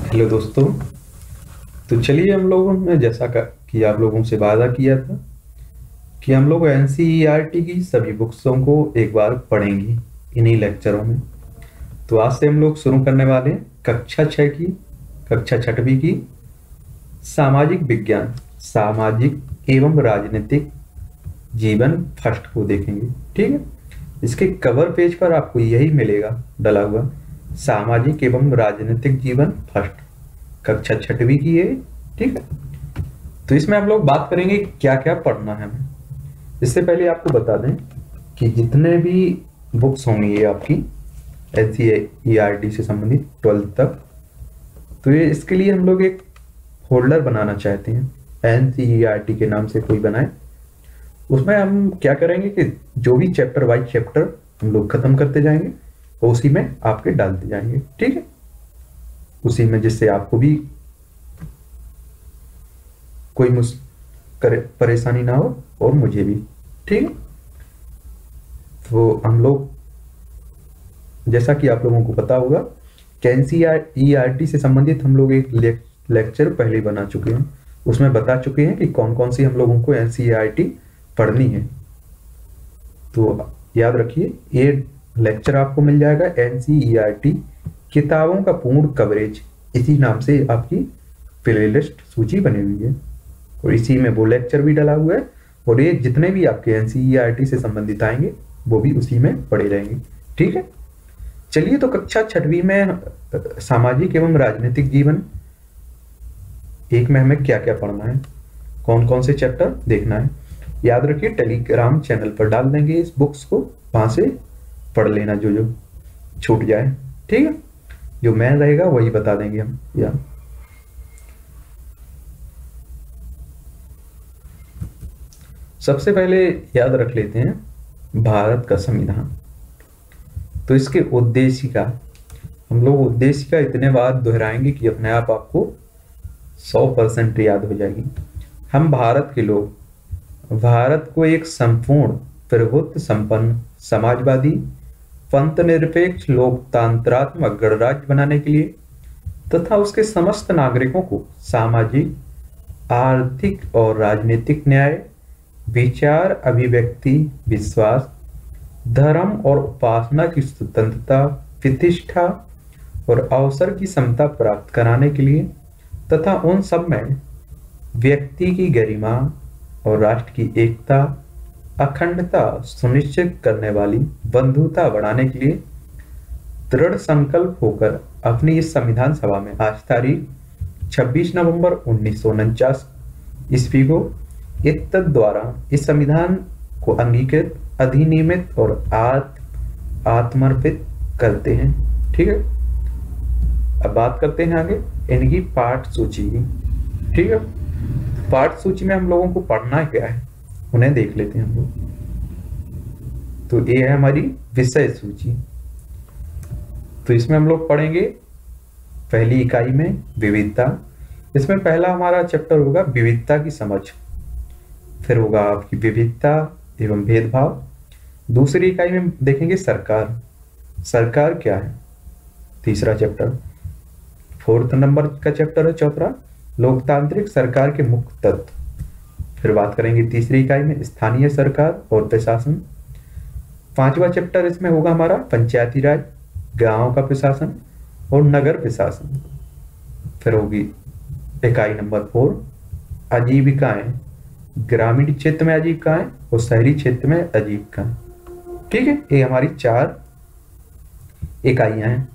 Hello दोस्तों। तो चलिए हम लोगों ने कि आप लोगों से वादा किया था कि हम लोग एनसीईआरटी की सभी बुक्सों को एक बार पढ़ेंगे इन्हीं लेक्चरों में। तो आज से हम लोग शुरू करने वाले हैं कक्षा छठवीं की सामाजिक विज्ञान, सामाजिक एवं राजनीतिक जीवन फर्स्ट को देखेंगे। ठीक है, इसके कवर पेज पर आपको यही मिलेगा डला हुआ, सामाजिक एवं राजनीतिक जीवन फर्स्ट, कक्षा छठवीं की है। ठीक है, तो इसमें हम लोग बात करेंगे क्या क्या पढ़ना है हमें। इससे पहले आपको बता दें कि जितने भी बुक्स होंगी ये आपकी एनसीईआरटी से संबंधित 12th तक, तो ये इसके लिए हम लोग एक फोल्डर बनाना चाहते हैं, एनसीईआरटी के नाम से कोई बनाए। उसमें हम क्या करेंगे कि जो भी चैप्टर वाइज चैप्टर हम लोग खत्म करते जाएंगे और उसी में आपके डालते जाएंगे। ठीक है, उसी में, जिससे आपको भी कोई परेशानी ना हो और मुझे भी। ठीक है, तो हम लोग, जैसा कि आप लोगों को पता होगा कि एनसीईआरटी से संबंधित हम लोग एक लेक्चर पहले बना चुके हैं। उसमें बता चुके हैं कि कौन कौन सी हम लोगों को एनसीईआरटी पढ़नी है। तो याद रखिए, ये लेक्चर आपको मिल जाएगा एनसीईआरटी किताबों का पूर्ण कवरेज, इसी नाम से आपकी प्लेलिस्ट सूची बनी हुई है और इसी में वो लेक्चर भी डला हुआ है। और ये जितने भी आपके एनसीईआरटी से संबंधित आएंगे वो भी उसी में पढ़े रहेंगे। ठीक है, चलिए तो कक्षा छठवीं में सामाजिक एवं राजनीतिक जीवन एक में हमें क्या क्या पढ़ना है, कौन कौन से चैप्टर देखना है, याद रखिए टेलीग्राम चैनल पर डाल देंगे इस बुक्स को, वहां से पढ़ लेना जो जो छूट जाए। ठीक है, जो मैन रहेगा वही बता देंगे हम। या सबसे पहले याद रख लेते हैं भारत का संविधान। तो इसके उद्देशिका, हम लोग उद्देशिका इतने बार दोहराएंगे कि अपने आप आपको 100% याद हो जाएगी। हम भारत के लोग भारत को एक संपूर्ण प्रभुत्व संपन्न समाजवादी पंथ निरपेक्ष लोकतंत्रात्मक गणराज्य बनाने के लिए तथा उसके समस्त नागरिकों को सामाजिक, आर्थिक और राजनीतिक न्याय, विचार, अभिव्यक्ति, विश्वास, धर्म और उपासना की स्वतंत्रता, प्रतिष्ठा और अवसर की समता प्राप्त कराने के लिए तथा उन सब में व्यक्ति की गरिमा और राष्ट्र की एकता, अखंडता सुनिश्चित करने वाली बंधुता बढ़ाने के लिए दृढ़ संकल्प होकर अपनी इस संविधान सभा में आज तारीख 26 नवंबर 1949 ईस्वी को इत्तद द्वारा इस संविधान को अंगीकृत, अधिनियमित और आत्मर्पित करते हैं। ठीक है, अब बात करते हैं आगे इनकी पाठ सूची की। ठीक है, पाठ सूची में हम लोगों को पढ़ना क्या है उन्हें देख लेते हैं हम लोग। तो ये है हमारी विषय सूची। तो इसमें हम लोग पढ़ेंगे पहली इकाई में विविधता। इसमें पहला हमारा चैप्टर होगा विविधता की समझ, फिर होगा आपकी विविधता एवं भेदभाव। दूसरी इकाई में देखेंगे सरकार, सरकार क्या है, तीसरा चैप्टर। 4th नंबर का चैप्टर है चौथा, लोकतांत्रिक सरकार के मुख्य तत्व। फिर बात करेंगे तीसरी इकाई में स्थानीय सरकार और प्रशासन। 5वां चैप्टर इसमें होगा हमारा पंचायती राज, गांव का प्रशासन और नगर प्रशासन। फिर होगी इकाई नंबर 4 आजीविकाएं, ग्रामीण क्षेत्र में आजीविकाएं और शहरी क्षेत्र में आजीविकाएं। ठीक है, ये हमारी 4 इकाइयां हैं,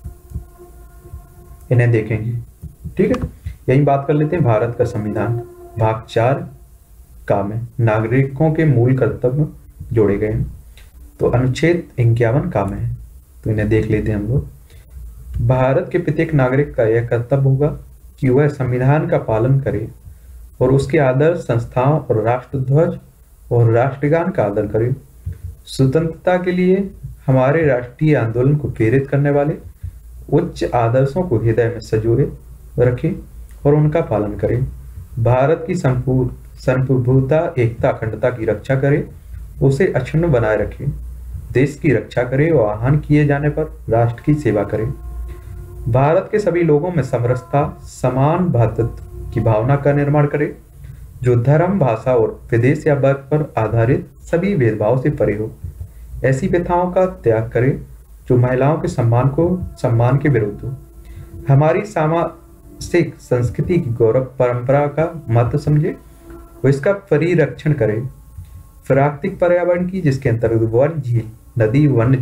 इन्हें देखेंगे। ठीक है, यही बात कर लेते हैं भारत का संविधान। भाग 4 का में नागरिकों के मूल कर्तव्य जोड़े गए हैं। तो अनुच्छेद 51 का में है, तो इन्हें देख लेते हैं हम लोग। भारत के प्रत्येक नागरिक का यह कर्तव्य होगा कि वह संविधान का पालन करे और उसके आदर्श संस्थाओं और राष्ट्रध्वज और राष्ट्रगान का आदर करे। स्वतंत्रता के लिए हमारे राष्ट्रीय आंदोलन को प्रेरित करने वाले उच्च आदर्शों को हृदय में संजोए रखे और उनका पालन करे। भारत की संप्रभुता, एकता, अखंडता की रक्षा करे, उसे अक्षुण्ण बनाए रखे, देश की रक्षा करे और आह्वान किए जाने पर राष्ट्र की सेवा करे। भारत के सभी लोगों में समरसता, समान भ्रातृत्व की भावना का निर्माण करे, जो धर्म, भाषा और विदेश या वर्ग पर आधारित सभी भेदभाव से परे हो। ऐसी प्रथाओं का त्याग करे जो महिलाओं के सम्मान के विरुद्ध हो। हमारी सामाजिक संस्कृति की गौरव परंपरा का महत्व समझे, वो इसका परिरक्षण करे। प्राकृतिक पर्यावरण की, जिसके अंतर्गत वन, झील, नदी, वन्य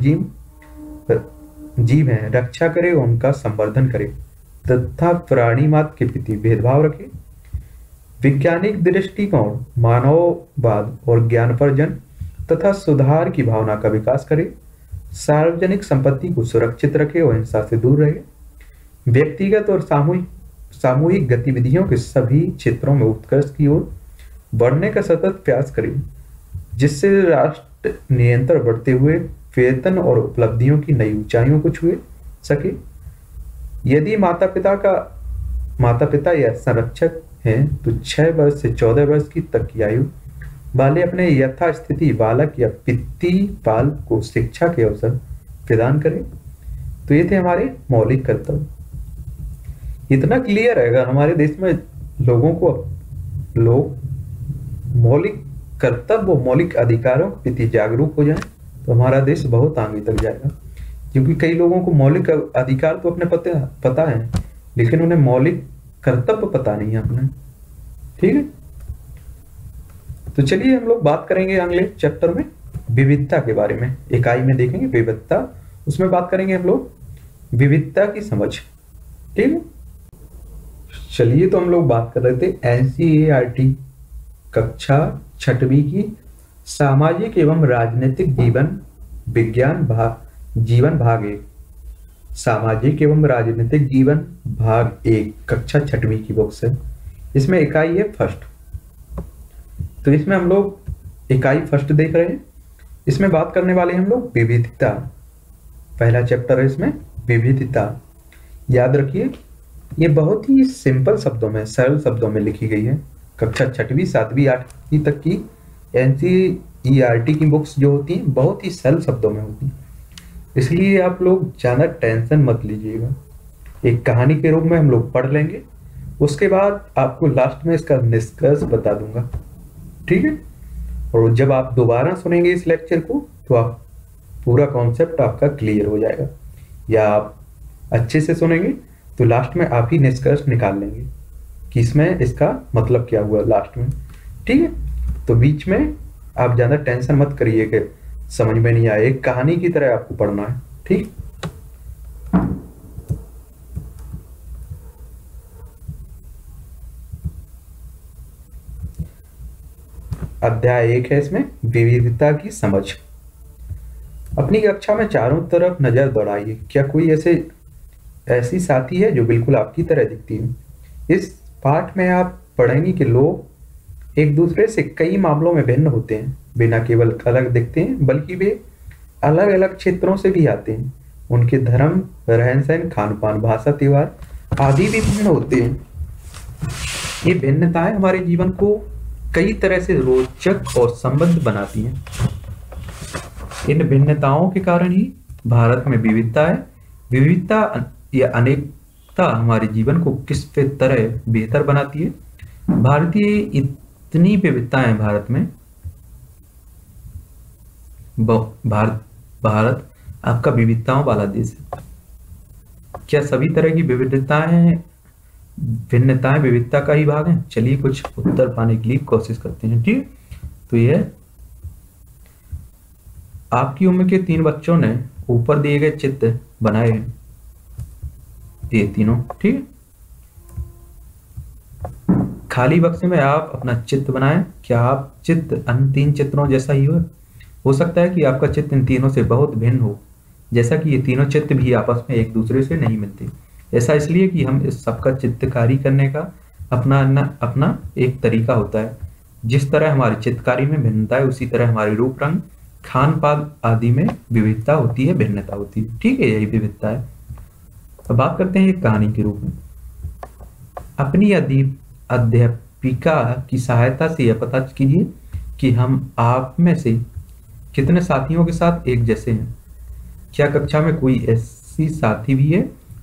जीव हैं, रक्षा करे, उनका संवर्धन करे तथा प्राणी मात्र के प्रति भेदभाव रखे। वैज्ञानिक दृष्टिकोण, मानववाद और ज्ञानवर्धन तथा सुधार की भावना का विकास करे। सार्वजनिक संपत्ति को सुरक्षित रखे और हिंसा से दूर रहे। व्यक्तिगत और सामूहिक गतिविधियों के सभी क्षेत्रों में उत्कर्ष की ओर बढ़ने का सतत प्रयास करे, जिससे राष्ट्र निरंतर बढ़ते हुए वेतन और उपलब्धियों की नई ऊंचाइयों को छुए सके। यदि माता पिता या संरक्षक हैं तो 6 वर्ष से 14 वर्ष की तक की आयु वाले अपने यथास्थिति बालक या पितृ बाल को शिक्षा के अवसर प्रदान करें। तो ये थे हमारे मौलिक कर्तव्य। इतना क्लियर है, अगर हमारे देश में लोग मौलिक कर्तव्य और मौलिक अधिकारों के प्रति जागरूक हो जाएं तो हमारा देश बहुत आगे तक जाएगा। क्योंकि कई लोगों को मौलिक अधिकार तो अपने पता है, लेकिन उन्हें मौलिक कर्तव्य पता नहीं है अपने। ठीक है, तो चलिए हम लोग बात करेंगे अगले चैप्टर में विविधता के बारे में। इकाई में देखेंगे विविधता, उसमें बात करेंगे हम लोग विविधता की समझ। ठीक है, चलिए तो हम लोग बात कर रहे थे NCERT कक्षा 6वीं की सामाजिक एवं राजनीतिक जीवन भाग 1, सामाजिक एवं राजनीतिक जीवन भाग 1 कक्षा 6वीं की बुक से। इसमें इकाई है फर्स्ट। तो इसमें हम लोग इकाई फर्स्ट देख रहे हैं। इसमें बात करने वाले हम लोग विविधता। पहला चैप्टर है इसमें विविधता। याद रखिए, ये बहुत ही सिंपल शब्दों में, सरल शब्दों में लिखी गई है। कक्षा 6वीं 7वीं 8वीं तक की NCERT की बुक्स जो होती हैं बहुत ही सरल शब्दों में होती हैं, इसलिए आप लोग ज्यादा टेंशन मत लीजिएगा। एक कहानी के रूप में हम लोग पढ़ लेंगे, उसके बाद आपको लास्ट में इसका निष्कर्ष बता दूंगा। ठीक है, और जब आप दोबारा सुनेंगे इस लेक्चर को तो आप पूरा कॉन्सेप्ट आपका क्लियर हो जाएगा, या आप अच्छे से सुनेंगे तो लास्ट में आप ही निष्कर्ष निकाल लेंगे कि इसमें इसका मतलब क्या हुआ लास्ट में। ठीक है, तो बीच में आप ज्यादा टेंशन मत करिए कि समझ में नहीं आए, एक कहानी की तरह आपको पढ़ना है। ठीक, अध्याय 1 है इसमें विविधता की समझ। अपनी कक्षा में चारों तरफ नजर दौड़ाइए, क्या कोई ऐसी साथी है जो बिल्कुल आपकी तरह दिखती है। इस पाठ में आप पढ़ेंगे कि लोग एक दूसरे से कई मामलों में भिन्न होते हैं, बिना केवल अलग दिखते हैं बल्कि वे अलग अलग क्षेत्रों से भी आते हैं। उनके धर्म, रहन सहन, खान पान, भाषा, त्योहार आदि भी भिन्न होते हैं। ये भिन्नताएं हमारे जीवन को कई तरह से रोचक और संबद्ध बनाती हैं। इन भिन्नताओं के कारण ही भारत में विविधता है। विविधता या अनेकता हमारे जीवन को किस तरह बेहतर बनाती है। भारतीय इतनी विविधताएं भारत में, भारत आपका विविधताओं वाला देश है। क्या सभी तरह की भिन्नताएं विविधता का ही भाग है? चलिए कुछ उत्तर पाने के लिए कोशिश करते हैं। ठीक, तो यह आपकी उम्र के 3 बच्चों ने ऊपर दिए गए चित्र बनाए हैं, ये तीनों। ठीक, खाली बक्से में आप अपना चित्र बनाएं। क्या आप चित्र अन्य 3 चित्रों जैसा ही हो सकता है कि आपका चित्र इन तीनों से बहुत भिन्न हो, जैसा कि ये तीनों चित्र भी आपस में एक दूसरे से नहीं मिलते। ऐसा इसलिए कि हम इस सबका चित्रकारी करने का अपना एक तरीका होता है। जिस तरह हमारी चित्रकारी में भिन्नता है, उसी तरह हमारे रूप, रंग, खान पान आदि में विविधता होती है, भिन्नता होती है। ठीक है, यही विविधता है। अब बात करते हैं एक कहानी के रूप में। अपनी अध्यापिका की सहायता से यह पता कीजिए कि हम आप में से कितने साथियों के साथ एक जैसे हैं। क्या कक्षा में कोई ऐसी साथी भी है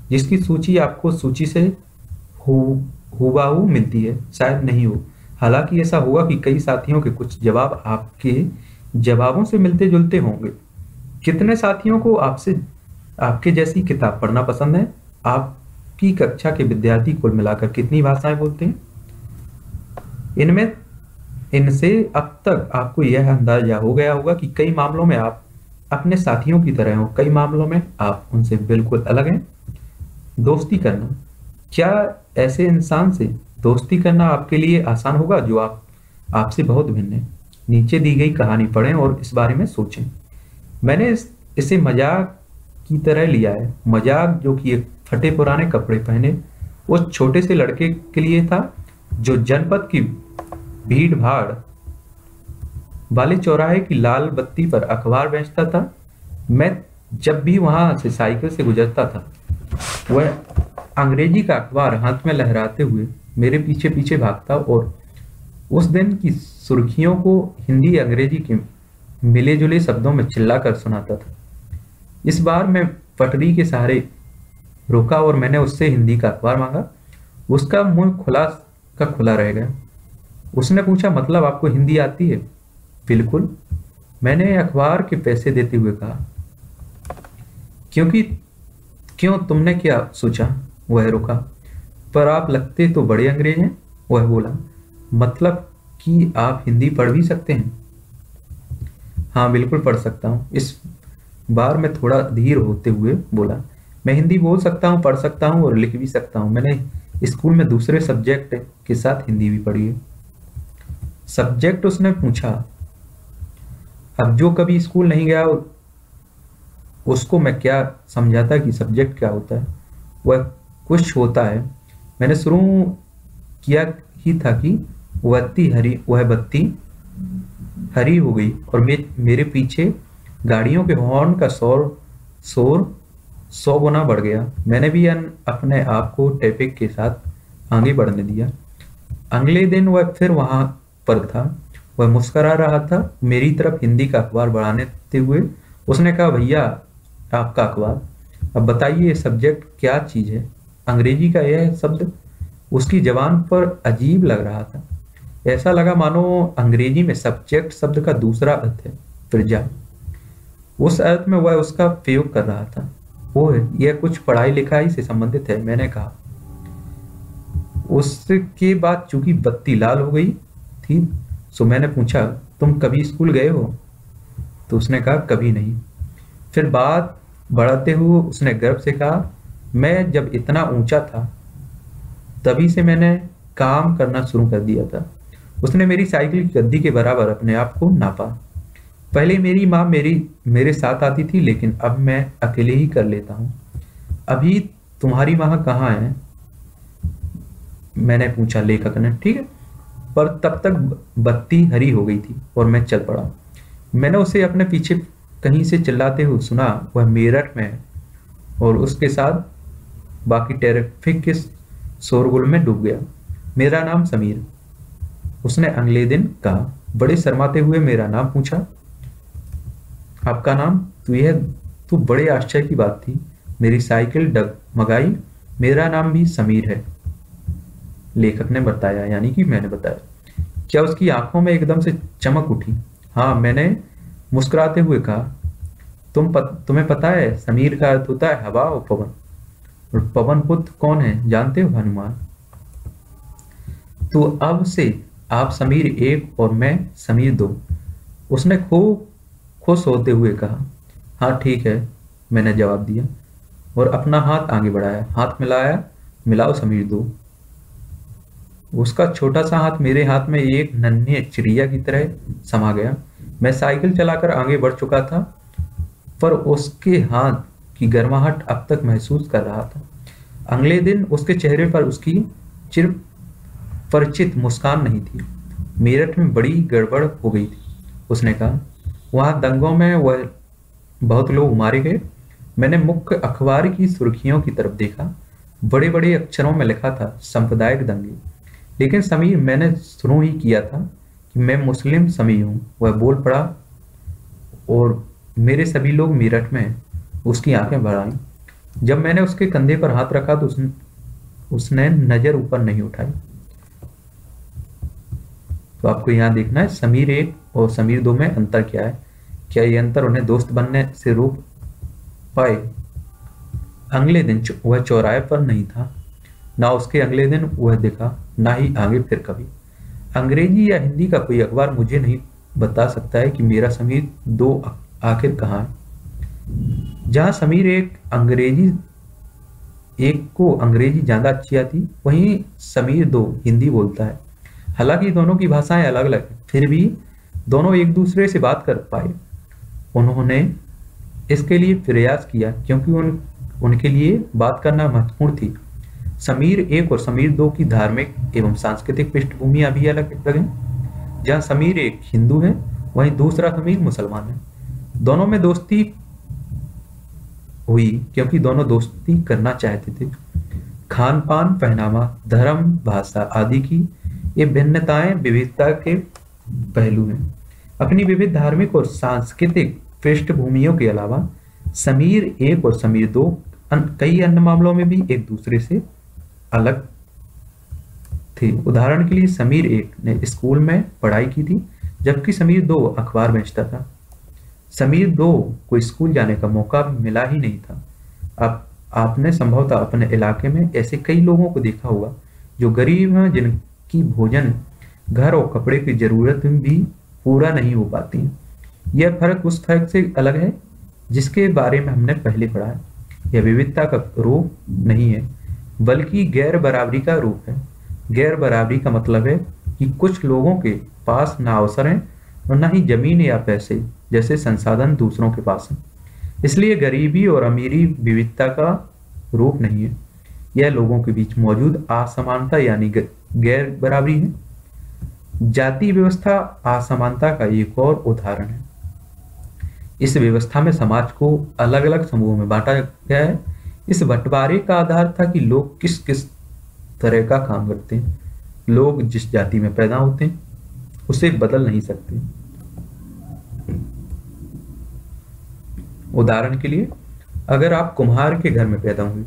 जिसकी सूची आपको सूची से हुबहू मिलती है, शायद नहीं हो। हालांकि ऐसा हुआ कि कई साथियों के कुछ जवाब आपके जवाबों से मिलते जुलते होंगे। कितने साथियों को आपसे आपके जैसी किताब पढ़ना पसंद है? आपकी कक्षा के विद्यार्थी कुल मिलाकर कितनी भाषाएं बोलते हैं? इनमें इनसे अब तक आपको यह अंदाजा हो गया होगा कि कई मामलों में आप अपने साथियों की तरह हो, कई मामलों में आप उनसे बिल्कुल अलग हैं। दोस्ती करना, क्या ऐसे इंसान से दोस्ती करना आपके लिए आसान होगा जो आपसे बहुत भिन्न है? नीचे दी गई कहानी पढ़ें और इस बारे में सोचें। मैंने इसे मजाक की तरह लिया है, मजाक जो कि एक फटे पुराने कपड़े पहने उस छोटे से लड़के के लिए था जो जनपद की भीड़ भाड़ वाले चौराहे की लाल बत्ती पर अखबार बेचता था। मैं जब भी वहां से साइकिल से गुजरता था, वह अंग्रेजी का अखबार हाथ में लहराते हुए मेरे पीछे पीछे भागता और उस दिन की सुर्खियों को हिंदी अंग्रेजी के मिले जुले शब्दों में चिल्लाकर सुनाता था। इस बार मैं पटरी के सहारे रुका और मैंने उससे हिंदी का अखबार मांगा। उसका मुंह खुला का खुला रह गया। उसने पूछा, मतलब आपको हिंदी आती है? बिल्कुल, मैंने अखबार के पैसे देते हुए कहा। क्यों, तुमने क्या सोचा? वह रुका। पर आप लगते तो बड़े अंग्रेज हैं, वह बोला। मतलब कि आप हिंदी पढ़ भी सकते हैं? हाँ, बिल्कुल पढ़ सकता हूँ। इस बार मैं थोड़ा धीर होते हुए बोला। मैं हिंदी बोल सकता हूँ, पढ़ सकता हूँ और लिख भी सकता हूँ। मैंने स्कूल में दूसरे सब्जेक्ट के साथ हिंदी भी पढ़ी है। सब्जेक्ट? उसने पूछा। अब जो कभी स्कूल नहीं गया उसको मैं क्या समझाता कि सब्जेक्ट क्या होता है। वह कुछ होता है। मैंने शुरू किया ही था कि वह बत्ती हरी हो गई और मेरे पीछे गाड़ियों के हॉर्न का शोर 100 गुना बढ़ गया। मैंने भी अपने आप को टैपिक के साथ आगे बढ़ने दिया। अगले दिन वह फिर वहां पर था। वह मुस्कुरा रहा था मेरी तरफ हिंदी का अखबार बढ़ाते हुए। उसने कहा, भैया आपका अखबार, अब बताइए सब्जेक्ट क्या चीज है? अंग्रेजी का यह शब्द उसकी जबान पर अजीब लग रहा था। ऐसा लगा मानो अंग्रेजी में सब्जेक्ट शब्द का दूसरा अर्थ है प्रजा। उस अर्थ में वह उसका प्रयोग कर रहा था। ओह, यह कुछ पढ़ाई लिखाई से संबंधित है, मैंने कहा। उसके बाद चूंकि बत्ती लाल हो गई थी, सो मैंने पूछा, तुम कभी स्कूल गए हो? तो उसने कहा, कभी नहीं। फिर बात बढ़ाते हुए उसने गर्व से कहा, मैं जब इतना ऊंचा था तभी से मैंने काम करना शुरू कर दिया था। उसने मेरी साइकिल की गद्दी के बराबर अपने आप को नापा। पहले मेरी माँ मेरे साथ आती थी, लेकिन अब मैं अकेले ही कर लेता हूँ। अभी तुम्हारी माँ कहाँ है? मैंने पूछा लेखक ने। ठीक है, पर तब तक बत्ती हरी हो गई थी और मैं चल पड़ा। मैंने उसे अपने पीछे कहीं से चिल्लाते हुए सुना। वह मेरठ में है और उसके साथ बाकी ट्रैफिक के शोरगुल में डूब गया। मेरा नाम समीर, उसने अगले दिन कहा। बड़े शर्माते हुए मेरा नाम पूछा। आपका नाम? तो बड़े आश्चर्य की बात थी। मेरी साइकिल डगमगाई। मेरा नाम भी समीर है, लेखक ने बताया, यानी कि मैंने बताया। क्या उसकी आंखों में एकदम से चमक उठी? हाँ, मैंने मुस्कुराते हुए कहा। तुम्हें पता है समीर का अर्थ होता है हवा और पवन। और पवन पुत्र कौन है जानते हो? हनुमान। तो अब से आप समीर 1 और मैं समीर 2, उसने खूब खुश होते हुए कहा। हाँ ठीक है, मैंने जवाब दिया और अपना हाथ आगे बढ़ाया। हाथ मिलाओ समीर 2। उसका छोटा सा हाथ मेरे हाथ में एक नन्ही चिड़िया की तरह समा गया। मैं साइकिल चलाकर आगे बढ़ चुका था, पर उसके हाथ की गर्माहट अब तक महसूस कर रहा था। अगले दिन उसके चेहरे पर उसकी चिर परिचित मुस्कान नहीं थी। मेरठ में बड़ी गड़बड़ हो गई थी, उसने कहा। वहां दंगों में वह बहुत लोग मारे गए। मैंने मुख्य अखबार की सुर्खियों की तरफ देखा। बड़े बड़े अक्षरों में लिखा था सांप्रदायिक दंगे। लेकिन समीर, मैंने शुरू ही किया था कि मैं मुस्लिम समीर हूं, वह बोल पड़ा। और मेरे सभी लोग मेरठ में। उसकी आंखें भर आईं। जब मैंने उसके कंधे पर हाथ रखा तो उसने नजर ऊपर नहीं उठाई। तो आपको यहां देखना है समीर 1 और समीर 2 में अंतर क्या है। क्या ये अंतर उन्हें दोस्त बनने से रोक पाए? अगले दिन वह चौराहे पर नहीं था, ना उसके अगले दिन वह दिखा, ना ही आगे फिर कभी। अंग्रेजी या हिंदी का कोई अखबार मुझे नहीं बता सकता है कि मेरा समीर 2 आखिर कहाँ है। जहां समीर एक को अंग्रेजी ज्यादा अच्छी आती, वहीं समीर 2 हिंदी बोलता है। हालांकि दोनों की भाषाएं अलग अलग हैं, फिर भी दोनों एक दूसरे से बात कर पाए। उन्होंने इसके लिए प्रयास किया क्योंकि उनके लिए बात करना महत्वपूर्ण थी। समीर 1 और समीर 2 की धार्मिक एवं सांस्कृतिक पृष्ठभूमियां भी अलग अलग हैं। जहां समीर 1 हिंदू है, वहीं दूसरा समीर मुसलमान है। दोनों में दोस्ती हुई क्योंकि दोनों दोस्ती करना चाहते थे। खान पान, पहनावा, धर्म, भाषा आदि की ये भिन्नताएं विविधता के पहलू हैं। अपनी विविध धार्मिक और सांस्कृतिक पृष्ठभूमियों के अलावा समीर 1 और समीर 2 कई अन्य मामलों में भी एक दूसरे से अलग थे। उदाहरण के लिए समीर 1 ने स्कूल में पढ़ाई की थी, जबकि समीर 2 अखबार बेचता था। समीर 2 को स्कूल जाने का मौका भी मिला ही नहीं था। अब आपने संभवतः अपने इलाके में ऐसे कई लोगों को देखा होगा जो गरीब हैं, जिनकी भोजन, घर और कपड़े की जरूरत भी पूरा नहीं हो पाती है। यह फर्क उस फर्क से अलग है जिसके बारे में हमने पहले पढ़ा है। यह विविधता का रूप नहीं है, बल्कि गैर बराबरी का रूप है। गैर बराबरी का मतलब है कि कुछ लोगों के पास ना अवसर हैं और ना ही जमीन या पैसे जैसे संसाधन दूसरों के पास हैं। इसलिए गरीबी और अमीरी विविधता का रूप नहीं है, यह लोगों के बीच मौजूद असमानता यानी गैर बराबरी है। जाति व्यवस्था असमानता का एक और उदाहरण है। इस व्यवस्था में समाज को अलग अलग समूहों में बांटा गया है। इस बंटवारे का आधार था कि लोग किस किस तरह का काम करते हैं। लोग जिस जाति में पैदा होते हैं उसे बदल नहीं सकते। उदाहरण के लिए, अगर आप कुम्हार के घर में पैदा हुए,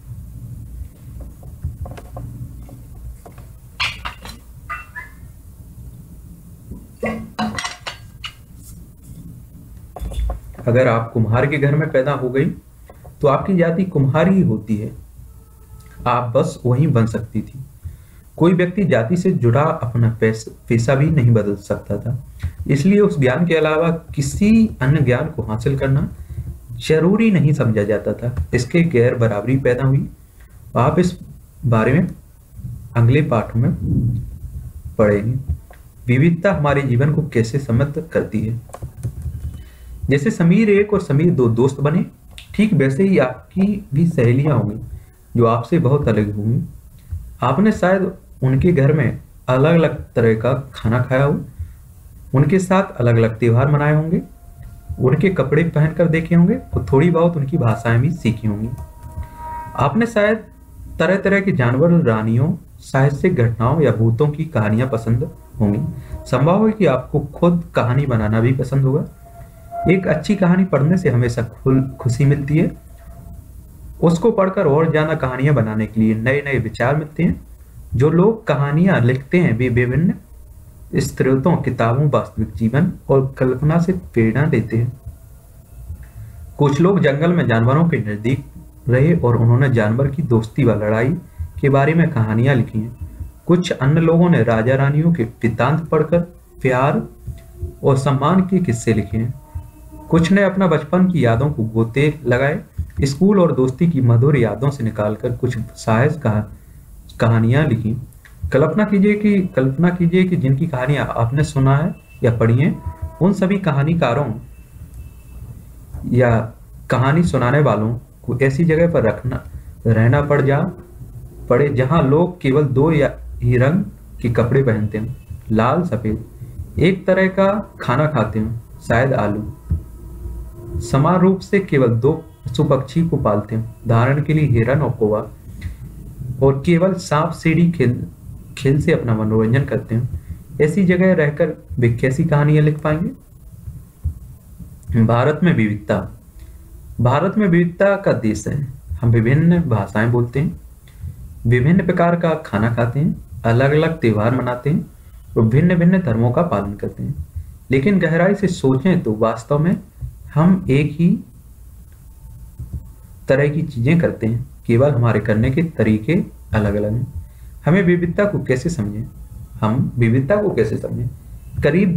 अगर आप कुम्हार के घर में पैदा हो गई तो आपकी जाति कुम्हार ही होती है, आप बस वही बन सकती थी। कोई व्यक्ति जाति से जुड़ा अपना पेशा भी नहीं बदल सकता था। इसलिए उस ज्ञान के अलावा किसी अन्य ज्ञान को हासिल करना जरूरी नहीं समझा जाता था। इसके गैर बराबरी पैदा हुई। आप इस बारे में अगले पाठ में पढ़ेंगे। विविधता हमारे जीवन को कैसे समृद्ध करती है। जैसे समीर 1 और समीर 2 दोस्त बने, ठीक वैसे ही आपकी भी सहेलियां होंगी जो आपसे बहुत अलग होंगी। आपने शायद उनके घर में अलग अलग तरह का खाना खाया हो, उनके साथ अलग अलग त्योहार मनाए होंगे, उनके कपड़े पहनकर देखे होंगे और थोड़ी बहुत उनकी भाषाएं भी सीखी होंगी। आपने शायद तरह तरह के जानवर, रानियों, साहसिक घटनाओं या भूतों की कहानियां पसंद होंगी। संभव है कि आपको खुद कहानी बनाना भी पसंद होगा। एक अच्छी कहानी पढ़ने से हमेशा खुशी मिलती है। उसको पढ़कर और ज्यादा कहानियां बनाने के लिए नए नए विचार मिलते हैं। जो लोग कहानियां लिखते हैं वे विभिन्न स्रोतों, किताबों, वास्तविक जीवन और कल्पना से प्रेरणा लेते हैं। कुछ लोग जंगल में जानवरों के नजदीक रहे और उन्होंने जानवर की दोस्ती व लड़ाई के बारे में कहानियां लिखी हैं। कुछ अन्य लोगों ने राजा रानियों के वृत्तांत पढ़कर प्यार और सम्मान के किस्से लिखे हैं। कुछ ने अपना बचपन की यादों को गोते लगाए। स्कूल और दोस्ती की मधुर यादों से निकालकर कुछ साहस कहानियां लिखी। कल्पना कीजिए कि जिनकी कहानियां आपने सुना है या पढ़ी हैं, उन सभी कहानीकारों या कहानी सुनाने वालों को ऐसी जगह पर रहना पड़े जहां लोग केवल 2 या ही रंग के कपड़े पहनते हैं, लाल सफेद, एक तरह का खाना खाते हैं, शायद आलू, समान रूप से केवल 2 पशु पक्षी को पालते हैं, उदाहरण के लिए हिरन और कौवा, और केवल सांप सीढ़ी खेल से अपना मनोरंजन करते हैं। ऐसी जगह रहकर वे कैसी कहानियां लिख पाएंगे। भारत में विविधता का देश है। हम विभिन्न भाषाएं बोलते हैं, विभिन्न प्रकार का खाना खाते हैं, अलग अलग त्योहार मनाते हैं और भिन्न भिन्न धर्मों का पालन करते हैं। लेकिन गहराई से सोचें तो वास्तव में हम एक ही तरह की चीजें करते हैं, केवल हमारे करने के तरीके अलग अलग हैं। हमें विविधता को कैसे समझें? करीब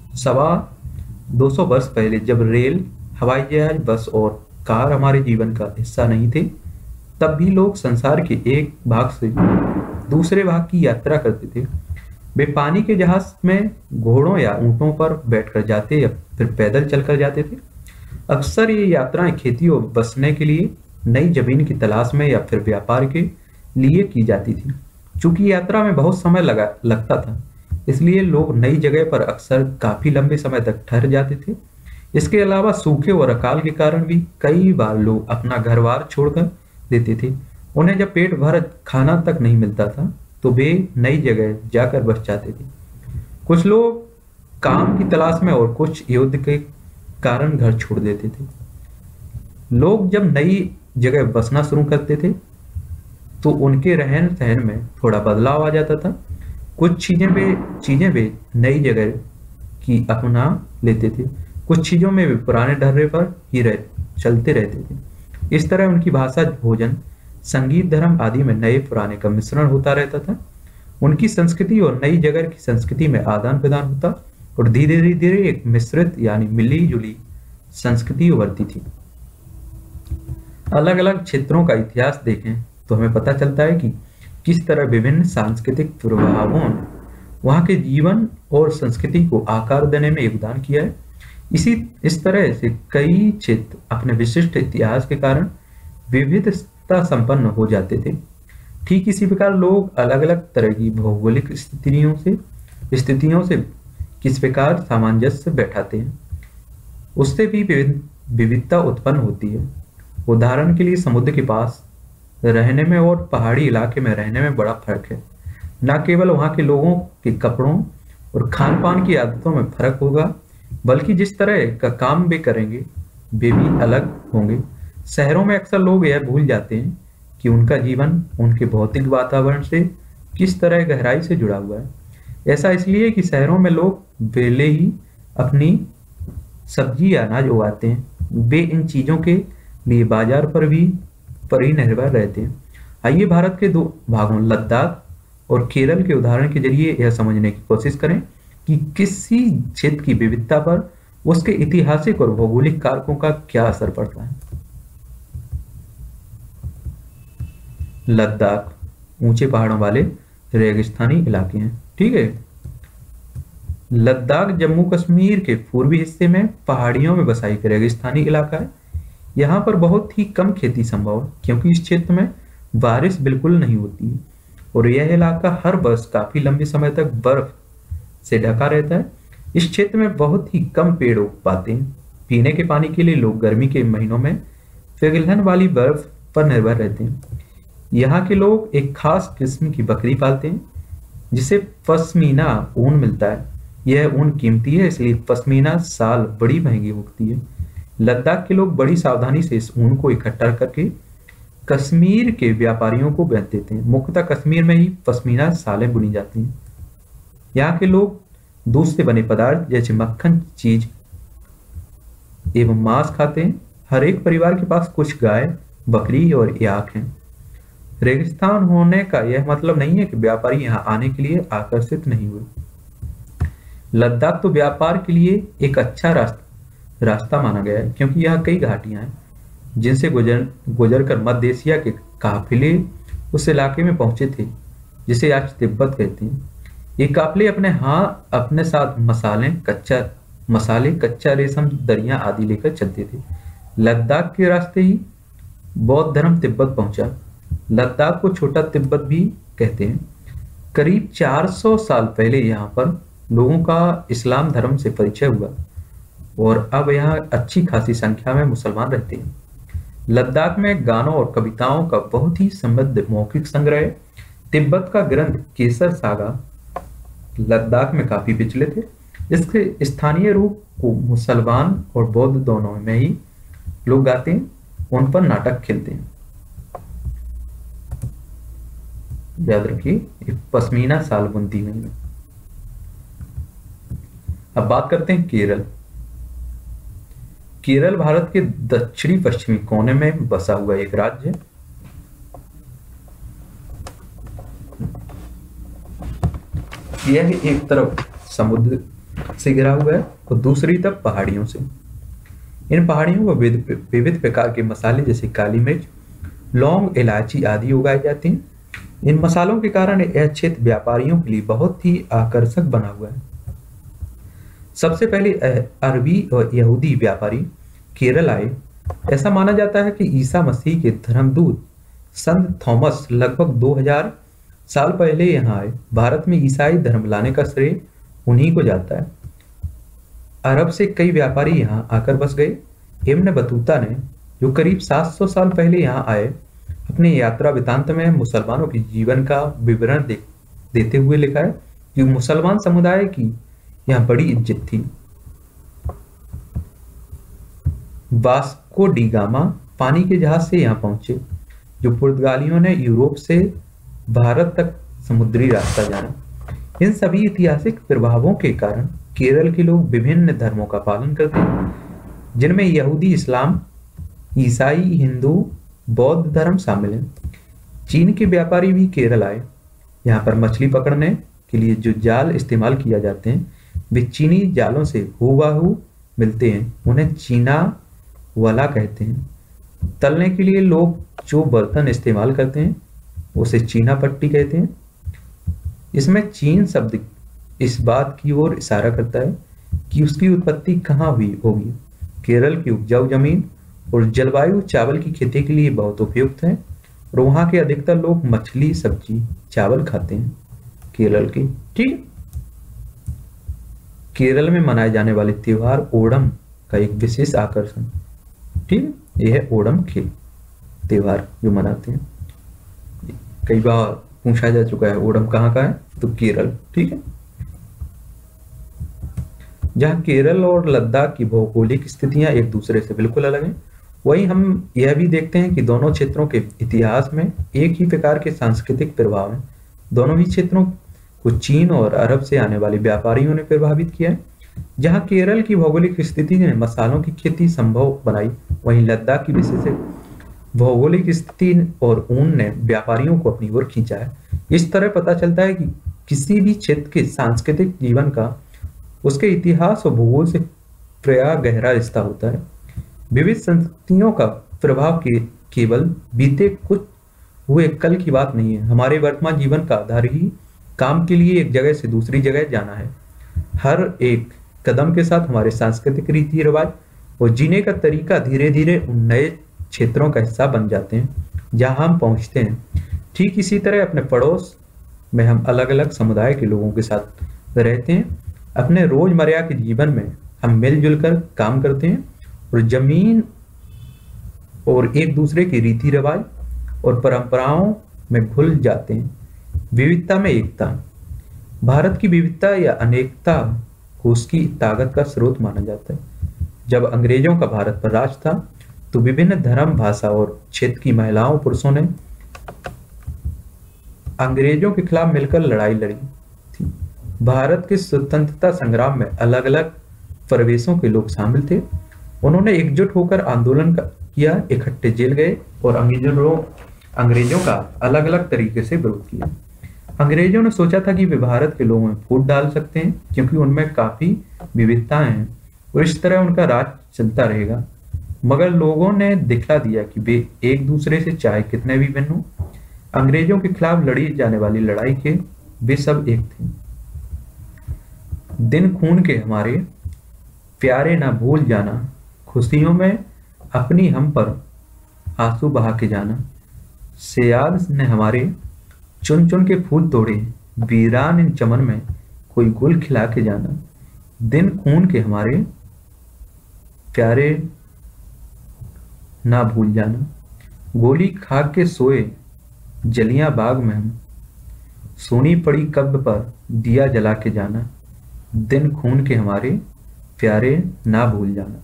200 वर्ष पहले जब रेल, हवाई जहाज, बस और कार हमारे जीवन का हिस्सा नहीं थे, तब भी लोग संसार के एक भाग से दूसरे भाग की यात्रा करते थे। वे पानी के जहाज में घोड़ों या ऊंटों पर बैठकर जाते या फिर पैदल चलकर जाते थे। अक्सर ये यात्राएं खेती और बसने के लिए, नई जमीन की तलाश में या फिर व्यापार के लिए की जाती थी। चूंकि यात्रा में बहुत समय लगता था, इसलिए लोग नई जगह पर अक्सर काफी लंबे समय तक ठहर जाते थे। इसके अलावा सूखे और अकाल के कारण भी कई बार लोग अपना घर बार छोड़कर देते थे। उन्हें जब पेट भर खाना तक नहीं मिलता था तो वे नई जगह जाकर बस जाते थे। कुछ लोग काम की तलाश में और कुछ युद्ध के कारण घर छोड़ देते थे। लोग जब नई जगह बसना शुरू करते थे तो उनके रहन सहन में थोड़ा बदलाव आ जाता था। कुछ चीजें वे नई जगह की अपना लेते थे, कुछ चीजों में वे पुराने ढर्रे पर ही चलते रहते थे। इस तरह उनकी भाषा, भोजन, संगीत, धर्म आदि में नए पुराने का मिश्रण होता रहता था। उनकी संस्कृति और नई जगह की संस्कृति में आदान प्रदान होता और धीरे धीरे एक मिश्रित यानी मिली जुली संस्कृति उभरती थी। अलग अलग क्षेत्रों का इतिहास देखें तो हमें पता चलता है कि किस तरह विभिन्न सांस्कृतिक प्रभावों ने वहां के जीवन और संस्कृति को आकार देने में योगदान किया है। इस तरह से कई क्षेत्र अपने विशिष्ट इतिहास के कारण विविधता संपन्न हो जाते थे। ठीक इसी प्रकार लोग अलग अलग तरह की भौगोलिक स्थितियों से किस प्रकार सामंजस्य बैठाते हैं, उससे भी विविधता उत्पन्न होती है। उदाहरण के लिए समुद्र के पास रहने में और पहाड़ी इलाके में रहने में बड़ा फर्क है। न केवल वहां के लोगों के कपड़ों और खान पान की आदतों में फर्क होगा, बल्कि जिस तरह का काम वे करेंगे वे भी अलग होंगे। शहरों में अक्सर लोग यह भूल जाते हैं कि उनका जीवन उनके भौतिक वातावरण से किस तरह गहराई से जुड़ा हुआ है। ऐसा इसलिए कि शहरों में लोग पहले ही अपनी सब्जी या अनाज उगाते हैं। वे इन चीजों के लिए बाजार पर ही निर्भर रहते हैं। आइए भारत के दो भागों लद्दाख और केरल के उदाहरण के जरिए यह समझने की कोशिश करें कि किसी क्षेत्र की विविधता पर उसके ऐतिहासिक और भौगोलिक कारकों का क्या असर पड़ता है। लद्दाख ऊंचे पहाड़ों वाले रेगिस्तानी इलाके हैं। ठीक है, लद्दाख जम्मू कश्मीर के पूर्वी हिस्से में पहाड़ियों में बसा एक रेगिस्तानी इलाका है। यहाँ पर बहुत ही कम खेती संभव है क्योंकि इस क्षेत्र में बारिश बिल्कुल नहीं होती है और यह इलाका हर वर्ष काफी लंबे समय तक बर्फ से ढका रहता है। इस क्षेत्र में बहुत ही कम पेड़ उग पाते हैं। पीने के पानी के लिए लोग गर्मी के महीनों में पिघलन वाली बर्फ पर निर्भर रहते हैं। यहाँ के लोग एक खास किस्म की बकरी पालते हैं जिसे पश्मीना ऊन मिलता है। यह ऊन कीमती है, इसलिए पश्मीना साल बड़ी महंगी होती है। लद्दाख के लोग बड़ी सावधानी से इस ऊन को इकट्ठा करके कश्मीर के व्यापारियों को बेच देते हैं। मुख्यतः कश्मीर में ही पश्मीना सालें बुनी जाती हैं। यहाँ के लोग दूध से बने पदार्थ जैसे मक्खन, चीज एवं मांस खाते हैं। हर एक परिवार के पास कुछ गाय, बकरी और याक हैं। रेगिस्तान होने का यह मतलब नहीं है कि व्यापारी यहाँ आने के लिए आकर्षित नहीं हुए। लद्दाख तो व्यापार के लिए एक अच्छा रास्ता माना गया है क्योंकि यहाँ कई घाटियां हैं जिनसे गुजर कर मध्य एशिया के काफिले उस इलाके में पहुंचे थे जिसे आज तिब्बत कहते हैं। ये काफिले अपने साथ मसाले, कच्चा रेशम, दरियां आदि लेकर चलते थे। लद्दाख के रास्ते ही बौद्ध धर्म तिब्बत पहुंचा। लद्दाख को छोटा तिब्बत भी कहते हैं। करीब 400 साल पहले यहाँ पर लोगों का इस्लाम धर्म से परिचय हुआ और अब यहाँ अच्छी खासी संख्या में मुसलमान रहते हैं। लद्दाख में गानों और कविताओं का बहुत ही समृद्ध मौखिक संग्रह है। तिब्बत का ग्रंथ केसर सागा लद्दाख में काफी पिछले थे। इसके स्थानीय रूप को मुसलमान और बौद्ध दोनों में ही लोग गाते हैं, उन पर नाटक खेलते हैं। याद रखिए, एक पश्मीना शाल बुनती हुई है। अब बात करते हैं केरल। केरल भारत के दक्षिणी पश्चिमी कोने में बसा हुआ एक राज्य है। यह एक तरफ समुद्र से घिरा हुआ है और दूसरी तरफ पहाड़ियों से। इन पहाड़ियों पर विविध प्रकार के मसाले जैसे काली मिर्च, लौंग, इलायची आदि उगाए जाते हैं। इन मसालों के कारण यह क्षेत्र व्यापारियों के लिए बहुत ही आकर्षक बना हुआ है। सबसे पहले अरबी और यहूदी व्यापारी केरल आए। ऐसा माना जाता है कि ईसा मसीह के धर्मदूत संत थॉमस लगभग 2000 साल पहले यहाँ आए। भारत में ईसाई धर्म लाने का श्रेय उन्हीं को जाता है। अरब से कई व्यापारी यहाँ आकर बस गए। इब्न बतूता ने, जो करीब 700 साल पहले यहाँ आए, अपने यात्रा वृत्तांत में मुसलमानों के जीवन का विवरण देते हुए लिखा है कि मुसलमान समुदाय की यहाँ बड़ी इज्जत थी। वास्को डी गामा पानी के जहाज से यहाँ पहुंचे, जो पुर्तगालियों ने यूरोप से भारत तक समुद्री रास्ता जाना। इन सभी ऐतिहासिक प्रभावों के कारण केरल के लोग विभिन्न धर्मों का पालन करते हैं, जिनमें यहूदी, इस्लाम, ईसाई, हिंदू, बौद्ध धर्म शामिल हैं। चीन के व्यापारी भी केरल आए। यहाँ पर मछली पकड़ने के लिए जो जाल इस्तेमाल किया जाते हैं वे चीनी जालों से हूबहू मिलते हैं। उन्हें चीना वाला कहते हैं। तलने के लिए लोग जो बर्तन इस्तेमाल करते हैं उसे चीना पट्टी कहते हैं। इसमें चीन शब्द इस बात की ओर इशारा करता है कि उसकी उत्पत्ति कहाँ हुई होगी। केरल की उपजाऊ जमीन और जलवायु चावल की खेती के लिए बहुत उपयुक्त है और वहाँ के अधिकतर लोग मछली, सब्जी, चावल खाते हैं केरल के। ठीक, केरल में मनाए जाने वाले त्योहार ओणम का एक विशेष आकर्षण। ठीक, यह है ओणम के त्योहार जो मनाते हैं। कई बार पूछा जा चुका है ओणम कहाँ का है, तो केरल। ठीक है, जहाँ केरल और लद्दाख की भौगोलिक स्थितियां एक दूसरे से बिल्कुल अलग हैं, वहीं हम यह भी देखते हैं कि दोनों क्षेत्रों के इतिहास में एक ही प्रकार के सांस्कृतिक प्रभाव हैं। दोनों ही क्षेत्रों को चीन और अरब से आने वाले व्यापारियों ने प्रभावित किया है। जहाँ केरल की भौगोलिक स्थिति ने मसालों की खेती संभव बनाई, वहीं लद्दाख की विशेष भौगोलिक स्थिति और ऊन ने व्यापारियों को अपनी ओर खींचा है। इस तरह पता चलता है कि किसी भी क्षेत्र के सांस्कृतिक जीवन का उसके इतिहास और भूगोल से प्रायः गहरा रिश्ता होता है। विविध संस्कृतियों का प्रभाव केवल बीते कुछ हुए कल की बात नहीं है। हमारे वर्तमान जीवन का आधार ही काम के लिए एक जगह से दूसरी जगह जाना है। हर एक कदम के साथ हमारे सांस्कृतिक रीति रिवाज और जीने का तरीका धीरे धीरे उन नए क्षेत्रों का हिस्सा बन जाते हैं जहां हम पहुंचते हैं। ठीक इसी तरह अपने पड़ोस में हम अलग अलग समुदाय के लोगों के साथ रहते हैं। अपने रोजमर्रा के जीवन में हम मिलजुल कर काम करते हैं और जमीन और एक दूसरे के रीति रिवाज और परंपराओं में घुल जाते हैं। विविधता में एकता। भारत की विविधता या अनेकता को उसकी ताकत का स्रोत माना जाता है। जब अंग्रेजों का भारत पर राज था तो विभिन्न धर्म, भाषा और क्षेत्र की महिलाओं, पुरुषों ने अंग्रेजों के खिलाफ मिलकर लड़ाई लड़ी थी। भारत के स्वतंत्रता संग्राम में अलग अलग प्रवेशों के लोग शामिल थे। उन्होंने एकजुट होकर आंदोलन किया, इकट्ठे जेल गए और अंग्रेजों का अलग अलग तरीके से विरोध किया। अंग्रेजों ने सोचा था कि वे भारत के लोगों में फूट डाल सकते हैं क्योंकि उनमें काफी विविधताएं हैं और इस तरह उनका राज चलता रहेगा। मगर लोगों ने दिखला दिया कि वे एक दूसरे से चाहे कितने भी भिन्न हो, अंग्रेजों के खिलाफ लड़ी जाने वाली लड़ाई के वे सब एक थे। दिन खून के हमारे प्यारे ना भूल जाना, खुशियों में अपनी हम पर आंसू बहा के जाना। सयाद ने हमारे चुन चुन के फूल तोड़े, वीरान इन चमन में कोई गुल खिला के जाना। दिन खून के हमारे प्यारे ना भूल जाना, गोली खा के सोए जलियां बाग में हम, सोनी पड़ी कब्र पर दिया जला के जाना। दिन खून के हमारे प्यारे ना भूल जाना।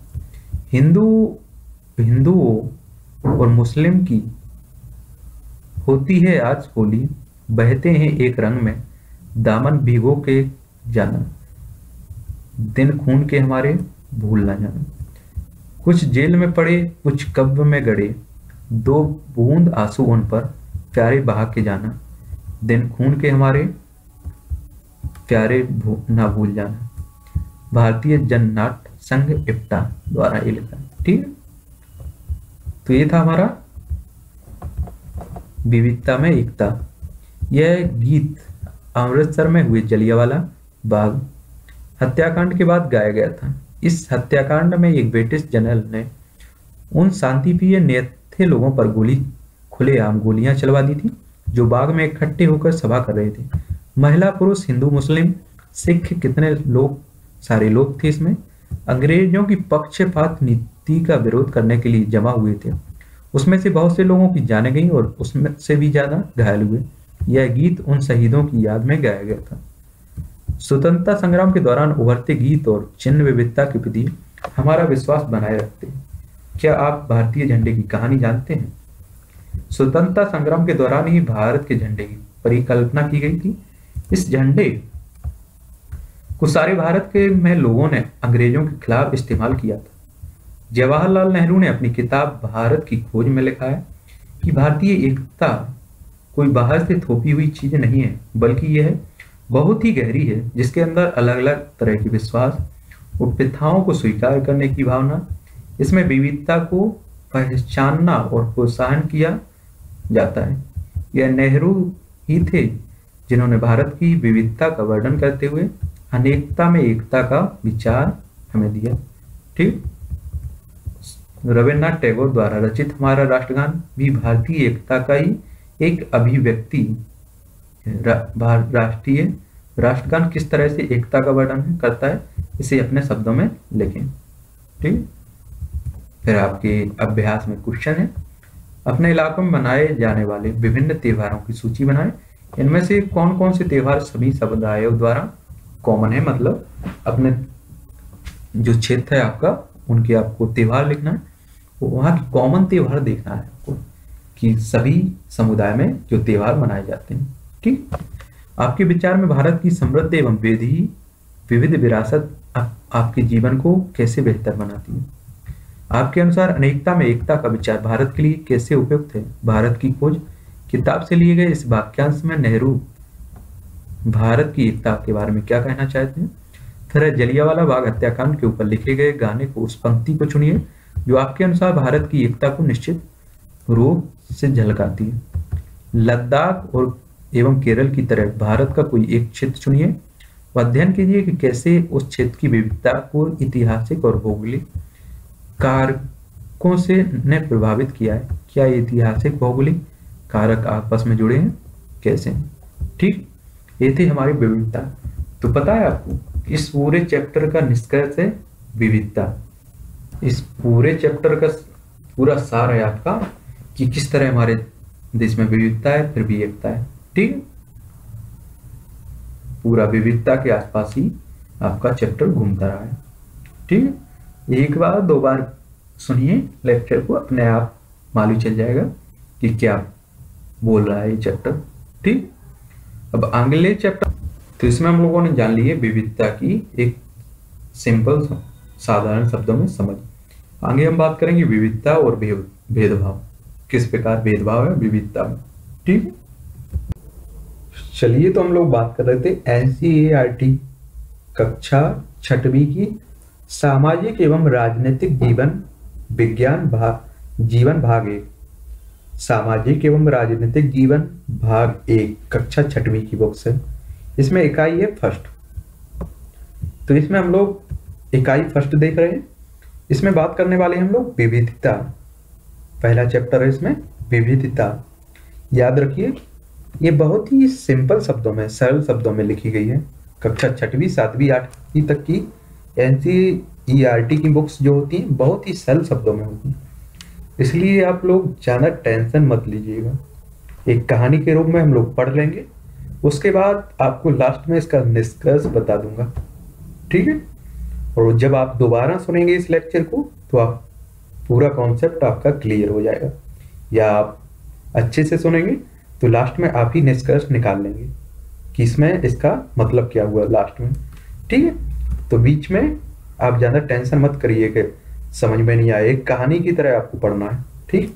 हिंदुओं और मुस्लिम की होती है आज होली, बहते हैं एक रंग में, दामन भिगो के जाना, दिन खून के हमारे भूल ना जाना। कुछ जेल में पड़े, कुछ कब्र में गड़े, दो बूंद आंसू उन पर प्यारे बहा के जाना, दिन खून के हमारे प्यारे ना भूल जाना। भारतीय जन नाट्य संघ इप्टा द्वारा ये लिखा। ठीक है, तो ये था हमारा विविधता में एकता। यह गीत अमृतसर में हुए जलियांवाला बाग हत्याकांड के बाद गाया गया था। इस हत्याकांड में एक ब्रिटिश जनरल ने उन शांतिप्रिय निहत्थे लोगों पर खुलेआम गोलियां चलवा दी थी जो बाग में इकट्ठे होकर सभा कर रहे थे। महिला, पुरुष, हिंदू, मुस्लिम, सिख, कितने लोग, सारे लोग थे इसमें। अंग्रेजों की पक्षपात नीति का विरोध करने के लिए जमा हुए थे। उसमें से बहुत से लोगों की जानें गई और उसमें से भी ज्यादा घायल हुए। यह गीत उन शहीदों की याद में गाया गया था। स्वतंत्रता संग्राम के दौरान उभरते गीत और चिन्ह विविधता के प्रति हमारा विश्वास बनाए रखते हैं। क्या आप भारतीय झंडे की कहानी जानते हैं? स्वतंत्रता संग्राम के दौरान ही भारत के झंडे की परिकल्पना की गई थी। इस झंडे को सारे भारत के में लोगों ने अंग्रेजों के खिलाफ इस्तेमाल किया था। जवाहरलाल नेहरू ने अपनी किताब भारत की खोज में लिखा है कि भारतीय एकता कोई बाहर से थोपी हुई चीज नहीं है, बल्कि यह बहुत ही गहरी है, जिसके अंदर अलग अलग तरह के विश्वास और प्रथाओं को स्वीकार करने की भावना, इसमें विविधता को पहचानना और प्रोत्साहन किया जाता है। यह नेहरू ही थे जिन्होंने भारत की विविधता का वर्णन करते हुए अनेकता में एकता का विचार हमें दिया। ठीक, रविन्द्रनाथ टैगोर द्वारा रचित हमारा राष्ट्रगान भी भारतीय एकता का ही एक अभिव्यक्ति। राष्ट्रीय राष्ट्रगान किस तरह से एकता का वर्णन करता है, इसे अपने शब्दों में लिखें। ठीक, फिर आपके अभ्यास में क्वेश्चन है, अपने इलाकों में मनाए जाने वाले विभिन्न त्योहारों की सूची बनाएं। इनमें से कौन कौन से त्योहार सभी समुदायों द्वारा कॉमन है, मतलब अपने जो क्षेत्र है आपका, उनके आपको त्योहार लिखना है, वहां की कॉमन त्योहार देखना है आपको कि सभी समुदाय में जो त्योहार मनाए जाते हैं। ठीक, आपके विचार में भारत की समृद्ध एवं विविध विरासत आपके जीवन को कैसे बेहतर बनाती है? आपके अनुसार अनेकता में एकता का विचार भारत के लिए कैसे उपयुक्त है? भारत की खोज किताब से लिए गए इस वाक्यांश में नेहरू भारत की एकता के बारे में क्या कहना चाहते हैं? फिर जलियांवाला बाग हत्याकांड के ऊपर लिखे गए गाने को, उस पंक्ति को चुनिए जो आपके अनुसार भारत की एकता को निश्चित रूप से झलकाती है। लद्दाख और एवं केरल की तरह भारत का कोई एक क्षेत्र चुनिए। अध्ययन कीजिए कि कैसे उस क्षेत्र की विविधता को ऐतिहासिक और भौगोलिक कारकों से ने प्रभावित किया है। क्या ऐतिहासिक भौगोलिक कारक आपस में जुड़े हैं, कैसे? ठीक, ये थी हमारी विविधता। तो पता है आपको इस पूरे चैप्टर का निष्कर्ष है विविधता। इस पूरे चैप्टर का पूरा सार है आपका कि किस तरह हमारे देश में विविधता है फिर भी एकता है। ठीक, पूरा विविधता के आसपास ही आपका चैप्टर घूमता रहा है। ठीक, एक बार दो बार सुनिए लेक्चर को, अपने आप मालूम चल जाएगा कि क्या बोल रहा है ये चैप्टर। ठीक, अब अगले चैप्टर, तो इसमें हम लोगों ने जान ली है विविधता की एक सिंपल साधारण शब्दों में समझ। आगे हम बात करेंगे विविधता और भेदभाव, किस प्रकार भेदभाव है विविधता में। ठीक, चलिए तो हम लोग बात कर रहे थे NCERT कक्षा 6वीं की सामाजिक एवं राजनीतिक जीवन भाग 1, सामाजिक एवं राजनीतिक जीवन भाग 1 कक्षा 6वीं की बुक्स है। इसमें इकाई है फर्स्ट, तो इसमें हम लोग इकाई फर्स्ट देख रहे हैं। इसमें बात करने वाले हम लोग विविधता, पहला चैप्टर है इसमें विविधता। याद रखिए ये बहुत ही सिंपल शब्दों में, सरल शब्दों में लिखी गई है। कक्षा 6वीं 7वीं 8वीं तक की NCERT की बुक्स जो होती हैं बहुत ही सरल शब्दों में होती हैं, इसलिए आप लोग ज्यादा टेंशन मत लीजिएगा। एक कहानी के रूप में हम लोग पढ़ लेंगे, उसके बाद आपको लास्ट में इसका निष्कर्ष बता दूंगा। ठीक है, और जब आप दोबारा सुनेंगे इस लेक्चर को तो आप पूरा कॉन्सेप्ट आपका क्लियर हो जाएगा, या आप अच्छे से सुनेंगे तो लास्ट में आप ही निष्कर्ष निकाल लेंगे कि इसमें इसका मतलब क्या हुआ लास्ट में। ठीक है, तो बीच में आप ज्यादा टेंशन मत करिए कि समझ में नहीं आए, एक कहानी की तरह आपको पढ़ना है। ठीक,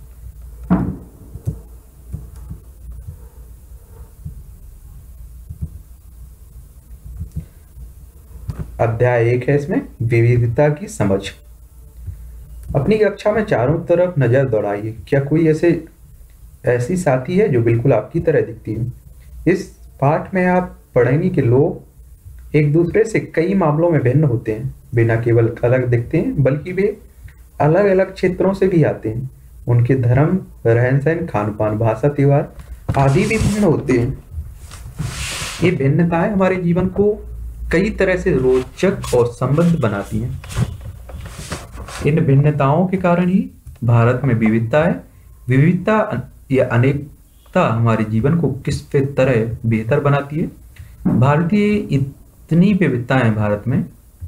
अध्याय 1 है इसमें विविधता की समझ। अपनी कक्षा में चारों तरफ नजर दौड़ाइए, क्या कोई ऐसी साथी है जो बिल्कुल आपकी तरह दिखती है। इस पाठ में आप पढ़ेंगे कि लोग एक दूसरे से कई मामलों में भिन्न होते हैं, बिना केवल अलग दिखते हैं बल्कि वे अलग अलग क्षेत्रों से भी आते हैं। उनके धर्म, रहन सहन, खान पान, भाषा, त्योहार आदि भी भिन्न होते हैं। ये भिन्नताएं हमारे जीवन को कई तरह से रोचक और समृद्ध बनाती हैं। इन भिन्नताओं के कारण ही भारत में विविधता है। विविधता या अनेकता हमारे जीवन को किस तरह बेहतर बनाती है। भारतीय इतनी विविधता है भारत में।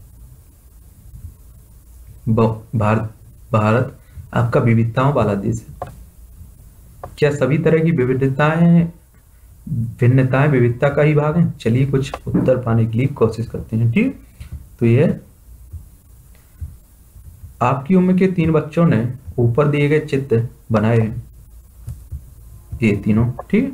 भारत आपका विविधताओं वाला देश है। क्या सभी तरह की भिन्नताएं विविधता का ही भाग है? चलिए कुछ उत्तर पाने के लिए कोशिश करते हैं। ठीक, तो ये आपकी उम्र के 3 बच्चों ने ऊपर दिए गए चित्र बनाए हैं, ये तीनों। ठीक,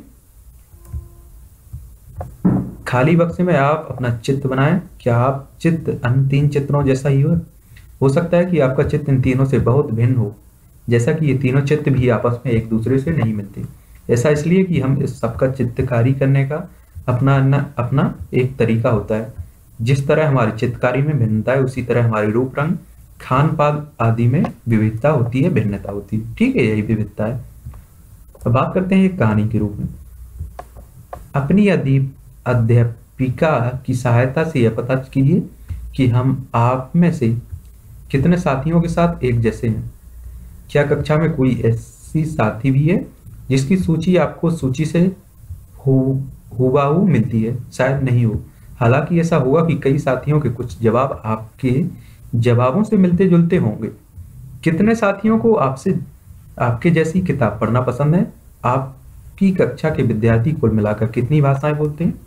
खाली बक्से में आप अपना चित्र बनाएं। क्या आप चित्र अन्य 3 चित्रों जैसा ही हो सकता है कि आपका चित्र इन तीनों से बहुत भिन्न हो, जैसा कि ये तीनों चित्र भी आपस में एक दूसरे से नहीं मिलते। ऐसा इसलिए कि हम इस सबका चित्रकारी करने का अपना एक तरीका होता है। जिस तरह हमारी चित्रकारी में भिन्नता है, उसी तरह हमारे रूप, रंग, खान पान आदि में विविधता होती है, भिन्नता होती है। ठीक है, यही विविधता है। अब बात करते हैं एक कहानी के रूप में। अपनी अध्यापिका की सहायता से यह पता कीजिए कि हम आप में से कितने साथियों के साथ एक जैसे हैं। क्या कक्षा में कोई ऐसी साथी भी है जिसकी सूची आपको सूची से हुबहू मिलती है? शायद नहीं हो। हालांकि ऐसा होगा कि कई साथियों के कुछ जवाब आपके जवाबों से मिलते जुलते होंगे। कितने साथियों को आपके जैसी किताब पढ़ना पसंद है? आपकी कक्षा के विद्यार्थी कुल मिलाकर कितनी भाषाएं बोलते हैं?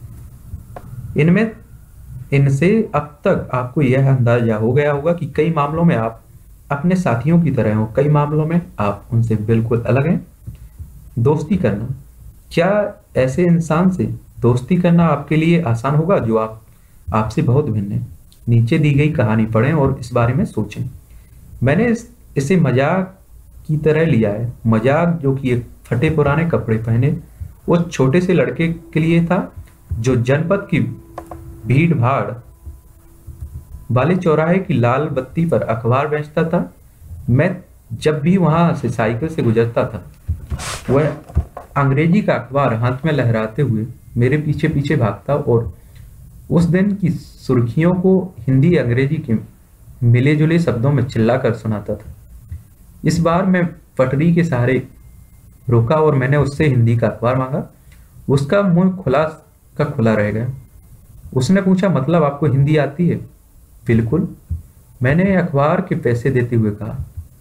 इनसे अब तक आपको यह अंदाजा हो गया होगा कि कई मामलों में आप अपने साथियों की तरह हो, कई मामलों में आप उनसे बिल्कुल अलग हैं। दोस्ती करना, क्या ऐसे इंसान से दोस्ती करना आपके लिए आसान होगा जो आपसे बहुत भिन्न है? नीचे दी गई कहानी पढ़ें और इस बारे में सोचें। मैंने इसे मजाक की तरह लिया है। मजाक जो कि एक फटे पुराने कपड़े पहने उस छोटे से लड़के के लिए था जो जनपद की भीड़ भाड़ वाले चौराहे की लाल बत्ती पर अखबार बेचता था। मैं जब भी वहां से साइकिल से गुजरता था, वह अंग्रेजी का अखबार हाथ में लहराते हुए मेरे पीछे पीछे भागता और उस दिन की सुर्खियों को हिंदी अंग्रेजी के मिले जुले शब्दों में चिल्लाकर सुनाता था। इस बार मैं पटरी के सहारे रुका और मैंने उससे हिंदी का अखबार मांगा। उसका मुंह खुला रह गया। उसने पूछा, मतलब आपको हिंदी आती है? बिल्कुल, मैंने अखबार के पैसे देते हुए कहा।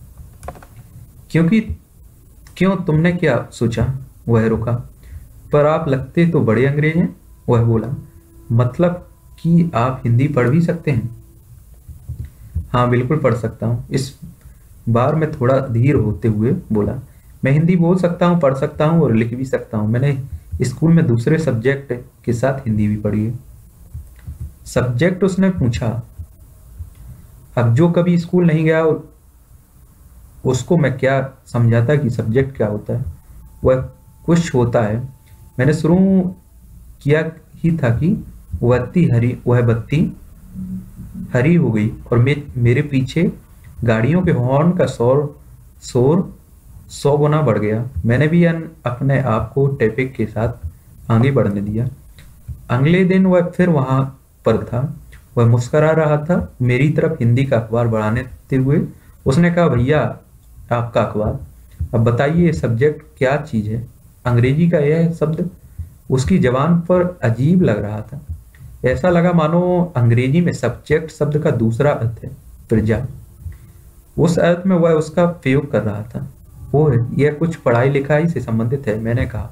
क्यों, तुमने क्या सोचा? वह रुका। पर आप लगते तो बड़े अंग्रेज हैं, वह बोला। मतलब कि आप हिंदी पढ़ भी सकते हैं? हाँ, बिल्कुल पढ़ सकता हूँ। इस बार मैं थोड़ा धीर होते हुए बोला। मैं हिंदी बोल सकता हूँ, पढ़ सकता हूँ और लिख भी सकता हूँ। मैंने स्कूल में दूसरे सब्जेक्ट के साथ हिंदी भी पढ़ी है। सब्जेक्ट? उसने पूछा। अब जो कभी स्कूल नहीं गया उसको मैं क्या समझाता कि सब्जेक्ट क्या होता है। वह कुछ होता है। मैंने शुरू किया ही था कि वह बत्ती हरी हो गई और मेरे पीछे गाड़ियों के हॉर्न का शोर 100 गुना बढ़ गया। मैंने भी अपने आप को टैपिक के साथ आगे बढ़ने दिया। अगले दिन वह फिर वहां पर था। वह मुस्कुरा रहा था मेरी तरफ हिंदी का अखबार बढ़ाते हुए। उसने कहा, भैया आपका अखबार। अब बताइए सब्जेक्ट क्या चीज है? अंग्रेजी का यह शब्द उसकी जबान पर अजीब लग रहा था। ऐसा लगा मानो अंग्रेजी में सब्जेक्ट शब्द का दूसरा अर्थ है प्रजा। उस अर्थ में वह उसका प्रयोग कर रहा था। वो यह कुछ पढ़ाई लिखाई से संबंधित है, मैंने कहा।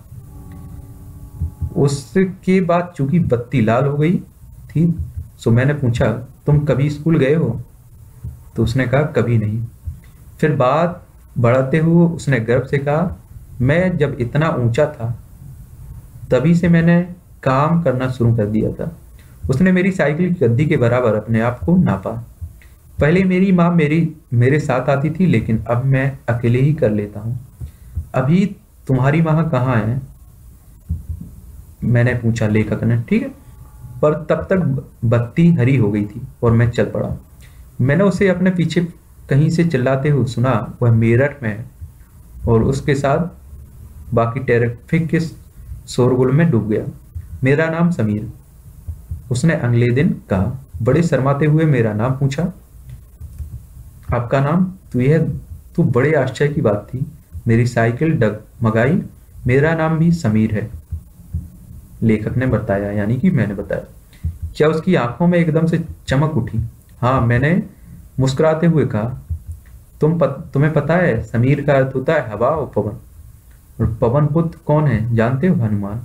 उसके बाद चूंकि बत्ती लाल हो गई थी, सो मैंने पूछा, तुम कभी स्कूल गए हो? तो उसने कहा, कभी नहीं। फिर बात बढ़ाते हुए उसने गर्व से कहा, मैं जब इतना ऊंचा था तभी से मैंने काम करना शुरू कर दिया था। उसने मेरी साइकिल की गद्दी के बराबर अपने आप को नापा। पहले मेरी माँ मेरे साथ आती थी, लेकिन अब मैं अकेले ही कर लेता हूँ। अभी तुम्हारी माँ कहाँ है? मैंने पूछा लेखक ने। ठीक है, पर तब तक बत्ती हरी हो गई थी और मैं चल पड़ा। मैंने उसे अपने पीछे कहीं से चिल्लाते हुए सुना, वह मेरठ में है, और उसके साथ बाकी ट्रैफिक के शोरगुल में डूब गया। मेरा नाम समीर, उसने अगले दिन कहा। बड़े शर्माते हुए मेरा नाम पूछा। आपका नाम? तो बड़े आश्चर्य की बात थी। मेरी साइकिल डगमगाई। मेरा नाम भी समीर है, लेखक ने बताया, यानी कि मैंने बताया। क्या उसकी आंखों में एकदम से चमक उठी? हाँ, मैंने मुस्कुराते हुए कहा। तुम्हें पता है, समीर का अर्थ होता है हवा और पवन। और पवन पुत्र कौन है जानते हो? हनुमान।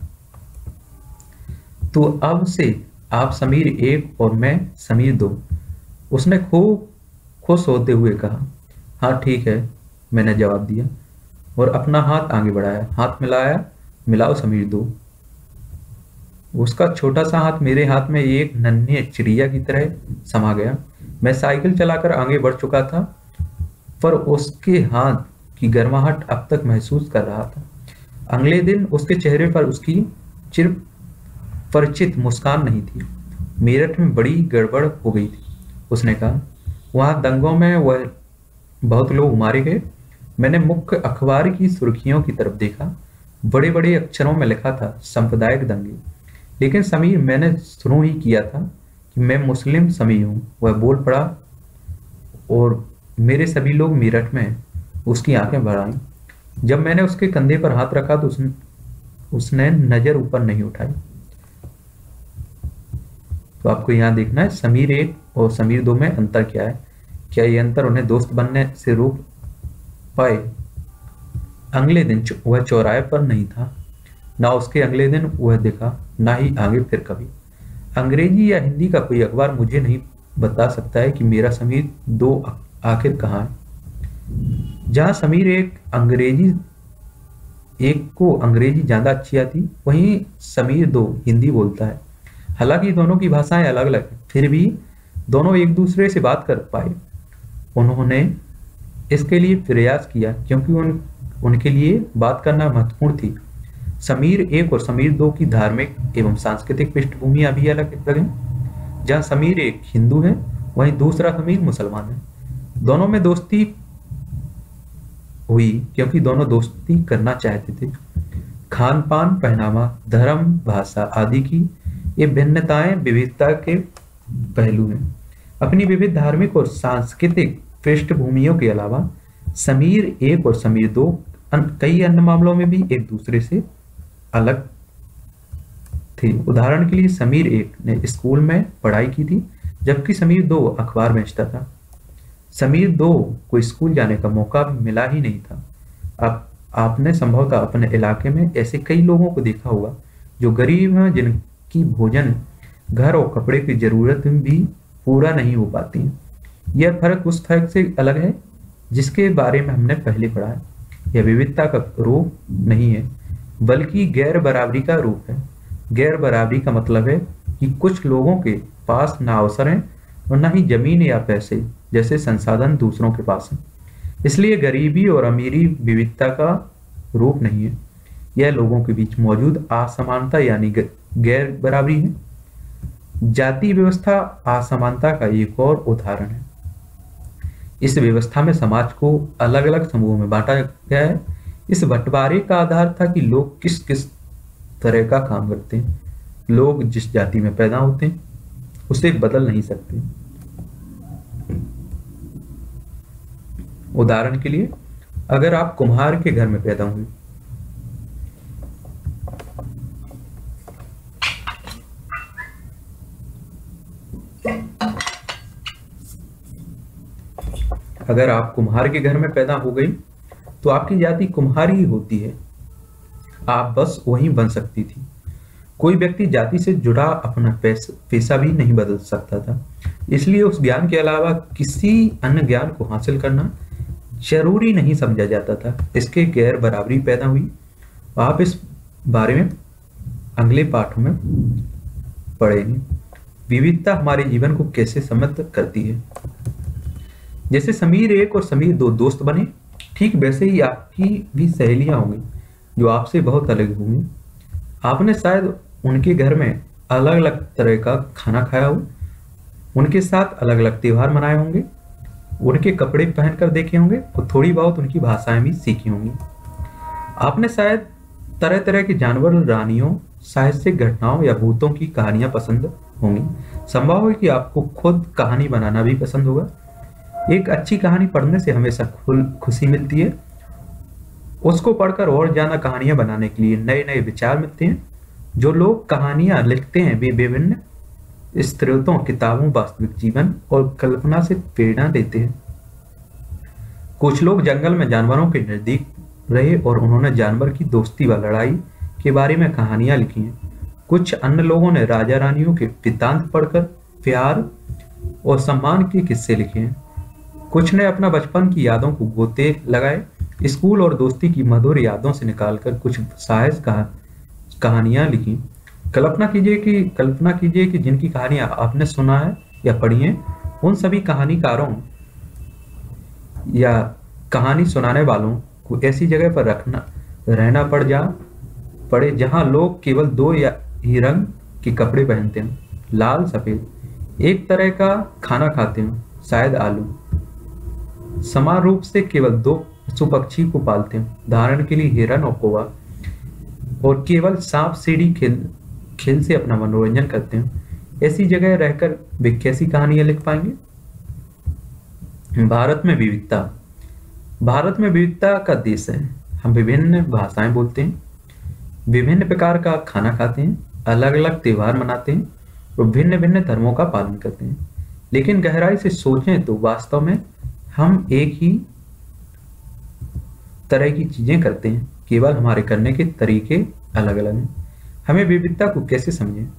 तो अब से आप समीर 1 और मैं समीर 2, उसने खूब खुश होते हुए कहा। हाँ ठीक है, मैंने जवाब दिया और अपना हाथ आगे बढ़ाया। हाथ मिलाया। मिलाओ समीर 2। उसका छोटा सा हाथ मेरे हाथ में एक नन्ही चिड़िया की तरह समा गया। मैं साइकिल चलाकर आगे बढ़ चुका था, पर उसके हाथ की गर्माहट अब तक महसूस कर रहा था। अगले दिन उसके चेहरे पर उसकी चिर परिचित मुस्कान नहीं थी। मेरठ में बड़ी गड़बड़ हो गई थी, उसने कहा। वहां दंगों में वह बहुत लोग मारे गए। मैंने मुख्य अखबार की सुर्खियों की तरफ देखा। बड़े बड़े अक्षरों में लिखा था, सांप्रदायिक दंगे। लेकिन समीर, मैंने शुरू ही किया था कि मैं मुस्लिम समीर हूं, वह बोल पड़ा, और मेरे सभी लोग मेरठ में हैं। उसकी आंखें भर आईं। जब मैंने उसके कंधे पर हाथ रखा तो उसने नजर ऊपर नहीं उठाई। तो आपको यहां देखना है समीर 1 और समीर 2 में अंतर क्या है। क्या ये अंतर उन्हें दोस्त बनने से रोक पाए? अगले दिन वह चौराहे पर नहीं था। ना उसके अगले दिन वह दिखा, ना ही आगे फिर कभी। अंग्रेजी या हिंदी का कोई अखबार मुझे नहीं बता सकता है कि मेरा समीर 2 आखिर कहाँ है। जहां समीर 1 को अंग्रेजी ज्यादा अच्छी आती, वहीं समीर 2 हिंदी बोलता है। हालांकि दोनों की भाषाएं अलग अलग हैं, फिर भी दोनों एक दूसरे से बात कर पाए। उन्होंने इसके लिए प्रयास किया क्योंकि उनके लिए बात करना महत्वपूर्ण थी। समीर 1 और समीर 2 की धार्मिक एवं सांस्कृतिक पृष्ठभूमियां भी अलग अलग हैं। जहां समीर 1 हिंदू है, वहीं दूसरा समीर मुसलमान है। दोनों में दोस्ती हुई क्योंकि दोनों दोस्ती करना चाहते थे। खान पान, पहनावा, धर्म, भाषा आदि की ये भिन्नताएं विविधता के पहलू हैं। अपनी विविध धार्मिक और सांस्कृतिक पृष्ठभूमियों के अलावा समीर 1 और समीर 2 कई अन्य मामलों में भी एक दूसरे से अलग थे। उदाहरण के लिए समीर 1 ने स्कूल में पढ़ाई की थी, जबकि समीर 2 अखबार बेचता था। समीर 2 को स्कूल जाने का मौका भी मिला ही नहीं था। अब आपने संभवतः अपने इलाके में ऐसे कई लोगों को देखा होगा जो गरीब हैं, जिनकी भोजन, घर और कपड़े की जरूरत भी पूरा नहीं हो पाती है। यह फर्क उस फर्क से अलग है जिसके बारे में हमने पहले पढ़ा है। यह विविधता का रूप नहीं है, बल्कि गैर बराबरी का रूप है। गैर बराबरी का मतलब है कि कुछ लोगों के पास ना अवसर है और ना ही जमीन या पैसे जैसे संसाधन दूसरों के पास है। इसलिए गरीबी और अमीरी विविधता का रूप नहीं है, यह लोगों के बीच मौजूद असमानता यानी गैर बराबरी है। जाति व्यवस्था असमानता का एक और उदाहरण है। इस व्यवस्था में समाज को अलग अलग समूहों में बांटा गया है। इस बंटवारे का आधार था कि लोग किस किस तरह का काम करते हैं। लोग जिस जाति में पैदा होते हैं उसे बदल नहीं सकते। उदाहरण के लिए, अगर आप कुम्हार के घर में पैदा हुए, अगर आप कुम्हार के घर में पैदा हो गई तो तो आपकी जाति कुम्हारी ही होती है, आप बस वही बन सकती थी। कोई व्यक्ति जाति से जुड़ा अपना पेशा भी नहीं बदल सकता था, इसलिए उस ज्ञान के अलावा किसी अन्य ज्ञान को हासिल करना जरूरी नहीं समझा जाता था। इसके गैर बराबरी पैदा हुई। आप इस बारे में अगले पाठों में पढ़ेंगे। विविधता हमारे जीवन को कैसे समृद्ध करती है। जैसे समीर एक और समीर दो दोस्त बने, ठीक वैसे ही आपकी भी सहेलियां होंगी जो आपसे बहुत अलग होंगी। आपने शायद उनके घर में अलग अलग तरह का खाना खाया हो, उनके साथ अलग अलग त्योहार मनाए होंगे, उनके कपड़े पहनकर देखे होंगे और थोड़ी बहुत उनकी भाषाएं भी सीखी होंगी। आपने शायद तरह तरह के जानवर, रानियों, साहसिक घटनाओं या भूतों की कहानियां पसंद होंगी। संभव है कि आपको खुद कहानी बनाना भी पसंद होगा। एक अच्छी कहानी पढ़ने से हमेशा खुशी मिलती है। उसको पढ़कर और ज्यादा कहानियां बनाने के लिए नए नए विचार मिलते हैं। जो लोग कहानियां लिखते हैं वे विभिन्न स्रोतों, किताबों, वास्तविक जीवन और कल्पना से प्रेरणा लेते हैं। कुछ लोग जंगल में जानवरों के नजदीक रहे और उन्होंने जानवर की दोस्ती व लड़ाई के बारे में कहानियां लिखी हैं। कुछ अन्य लोगों ने राजा रानियों के वृत्तांत पढ़कर प्यार और सम्मान के किस्से लिखे हैं। कुछ ने अपना बचपन की यादों को गोते लगाए। स्कूल और दोस्ती की मधुर यादों से निकालकर कुछ साहस कहानियां लिखी। कल्पना कीजिए कि जिनकी कहानियां आपने सुना है या पढ़ी है, उन सभी कहानीकारों या कहानी सुनाने वालों को ऐसी जगह पर रहना पड़े जहां लोग केवल दो या ही रंग के कपड़े पहनते हैं, लाल सफेद, एक तरह का खाना खाते हैं, शायद आलू, समान रूप से केवल दो पशु पक्षी को पालते हैं, उदाहरण के लिए हिरन और कौवा, और केवल सांप सीढ़ी खेल से अपना मनोरंजन करते हैं। ऐसी जगह रहकर वे कैसी कहानियां लिख पाएंगे। भारत में विविधता का देश है। हम विभिन्न भाषाएं बोलते हैं, विभिन्न प्रकार का खाना खाते हैं, अलग अलग त्योहार मनाते हैं और भिन्न भिन्न धर्मों का पालन करते हैं। लेकिन गहराई से सोचें तो वास्तव में हम एक ही तरह की चीजें करते हैं, केवल हमारे करने के तरीके अलग अलग हैं। हम विविधता को कैसे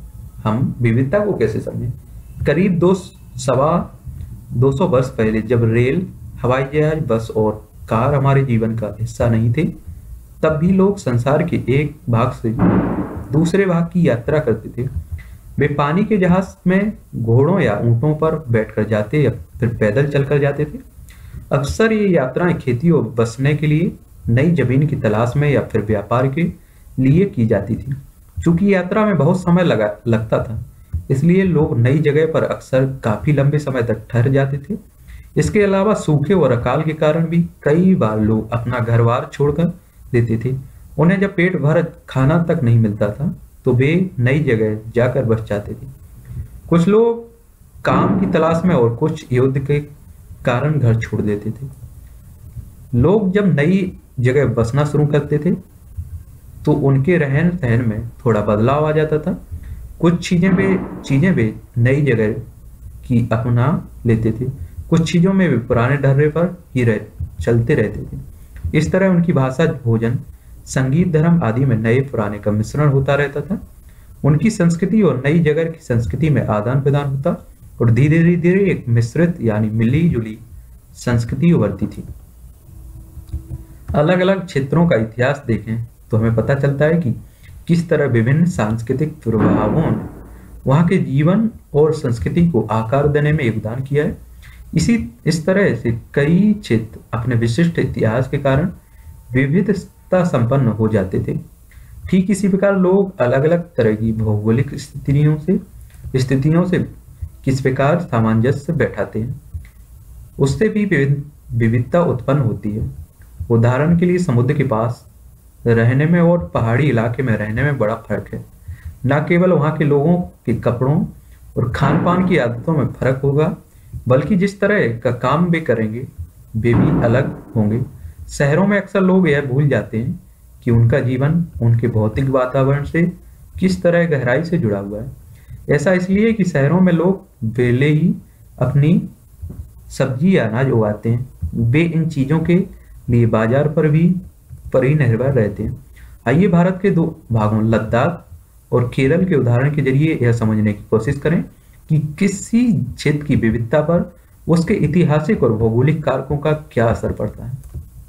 समझें? करीब 200 वर्ष पहले, जब रेल, हवाई जहाज, बस और कार हमारे जीवन का हिस्सा नहीं थे, तब भी लोग संसार के एक भाग से दूसरे भाग की यात्रा करते थे। वे पानी के जहाज में घोड़ों या ऊंटों पर बैठकर जाते या फिर पैदल चलकर जाते थे। अक्सर ये यात्राएं खेती और बसने के लिए, नई जमीन की तलाश में या फिर व्यापार के लिए की जाती थी। चूंकि यात्रा में बहुत समय लगता था, इसलिए लोग नई जगह पर अक्सर काफी लंबे समय तक ठहर जाते थे। इसके अलावा सूखे और अकाल के कारण भी कई बार लोग अपना घर बार छोड़कर देते थे। उन्हें जब पेट भर खाना तक नहीं मिलता था तो वे नई जगह जाकर बस जाते थे। कुछ लोग काम की तलाश में और कुछ युद्ध के कारण घर छोड़ देते थे। लोग जब नई जगह बसना शुरू करते थे तो उनके रहन सहन में थोड़ा बदलाव आ जाता था। कुछ चीजें वे नई जगह की अपना लेते थे, कुछ चीजों में वे पुराने ढर्रे पर ही चलते रहते थे। इस तरह उनकी भाषा, भोजन, संगीत, धर्म आदि में नए पुराने का मिश्रण होता रहता था। उनकी संस्कृति और नई जगह की संस्कृति में आदान प्रदान होता और धीरे धीरे एक मिश्रित यानी मिली जुली संस्कृति उभरती थी। अलग अलग क्षेत्रों का इतिहास देखें तो हमें पता चलता है कि किस तरह विभिन्न सांस्कृतिक प्रभावों ने वहां के जीवन और संस्कृति को आकार देने में योगदान किया है। इस तरह से कई क्षेत्र अपने विशिष्ट इतिहास के कारण विविधता संपन्न हो जाते थे। ठीक इसी प्रकार लोग अलग अलग तरह की भौगोलिक स्थितियों से किस प्रकार सामंजस्य बैठाते हैं, उससे भी विविधता उत्पन्न होती है। उदाहरण के लिए समुद्र के पास रहने में और पहाड़ी इलाके में रहने में बड़ा फर्क है। न केवल वहां के लोगों के कपड़ों और खान पान की आदतों में फर्क होगा, बल्कि जिस तरह का काम वे करेंगे वे भी अलग होंगे। शहरों में अक्सर लोग यह भूल जाते हैं कि उनका जीवन उनके भौतिक वातावरण से किस तरह गहराई से जुड़ा हुआ है। ऐसा इसलिए कि शहरों में लोग पहले ही अपनी सब्जी या अनाज उगाते हैं। वे इन चीजों के लिए बाजार पर ही निर्भर रहते हैं। आइए भारत के दो भागों लद्दाख और केरल के उदाहरण के जरिए यह समझने की कोशिश करें कि किसी क्षेत्र की विविधता पर उसके ऐतिहासिक और भौगोलिक कारकों का क्या असर पड़ता है।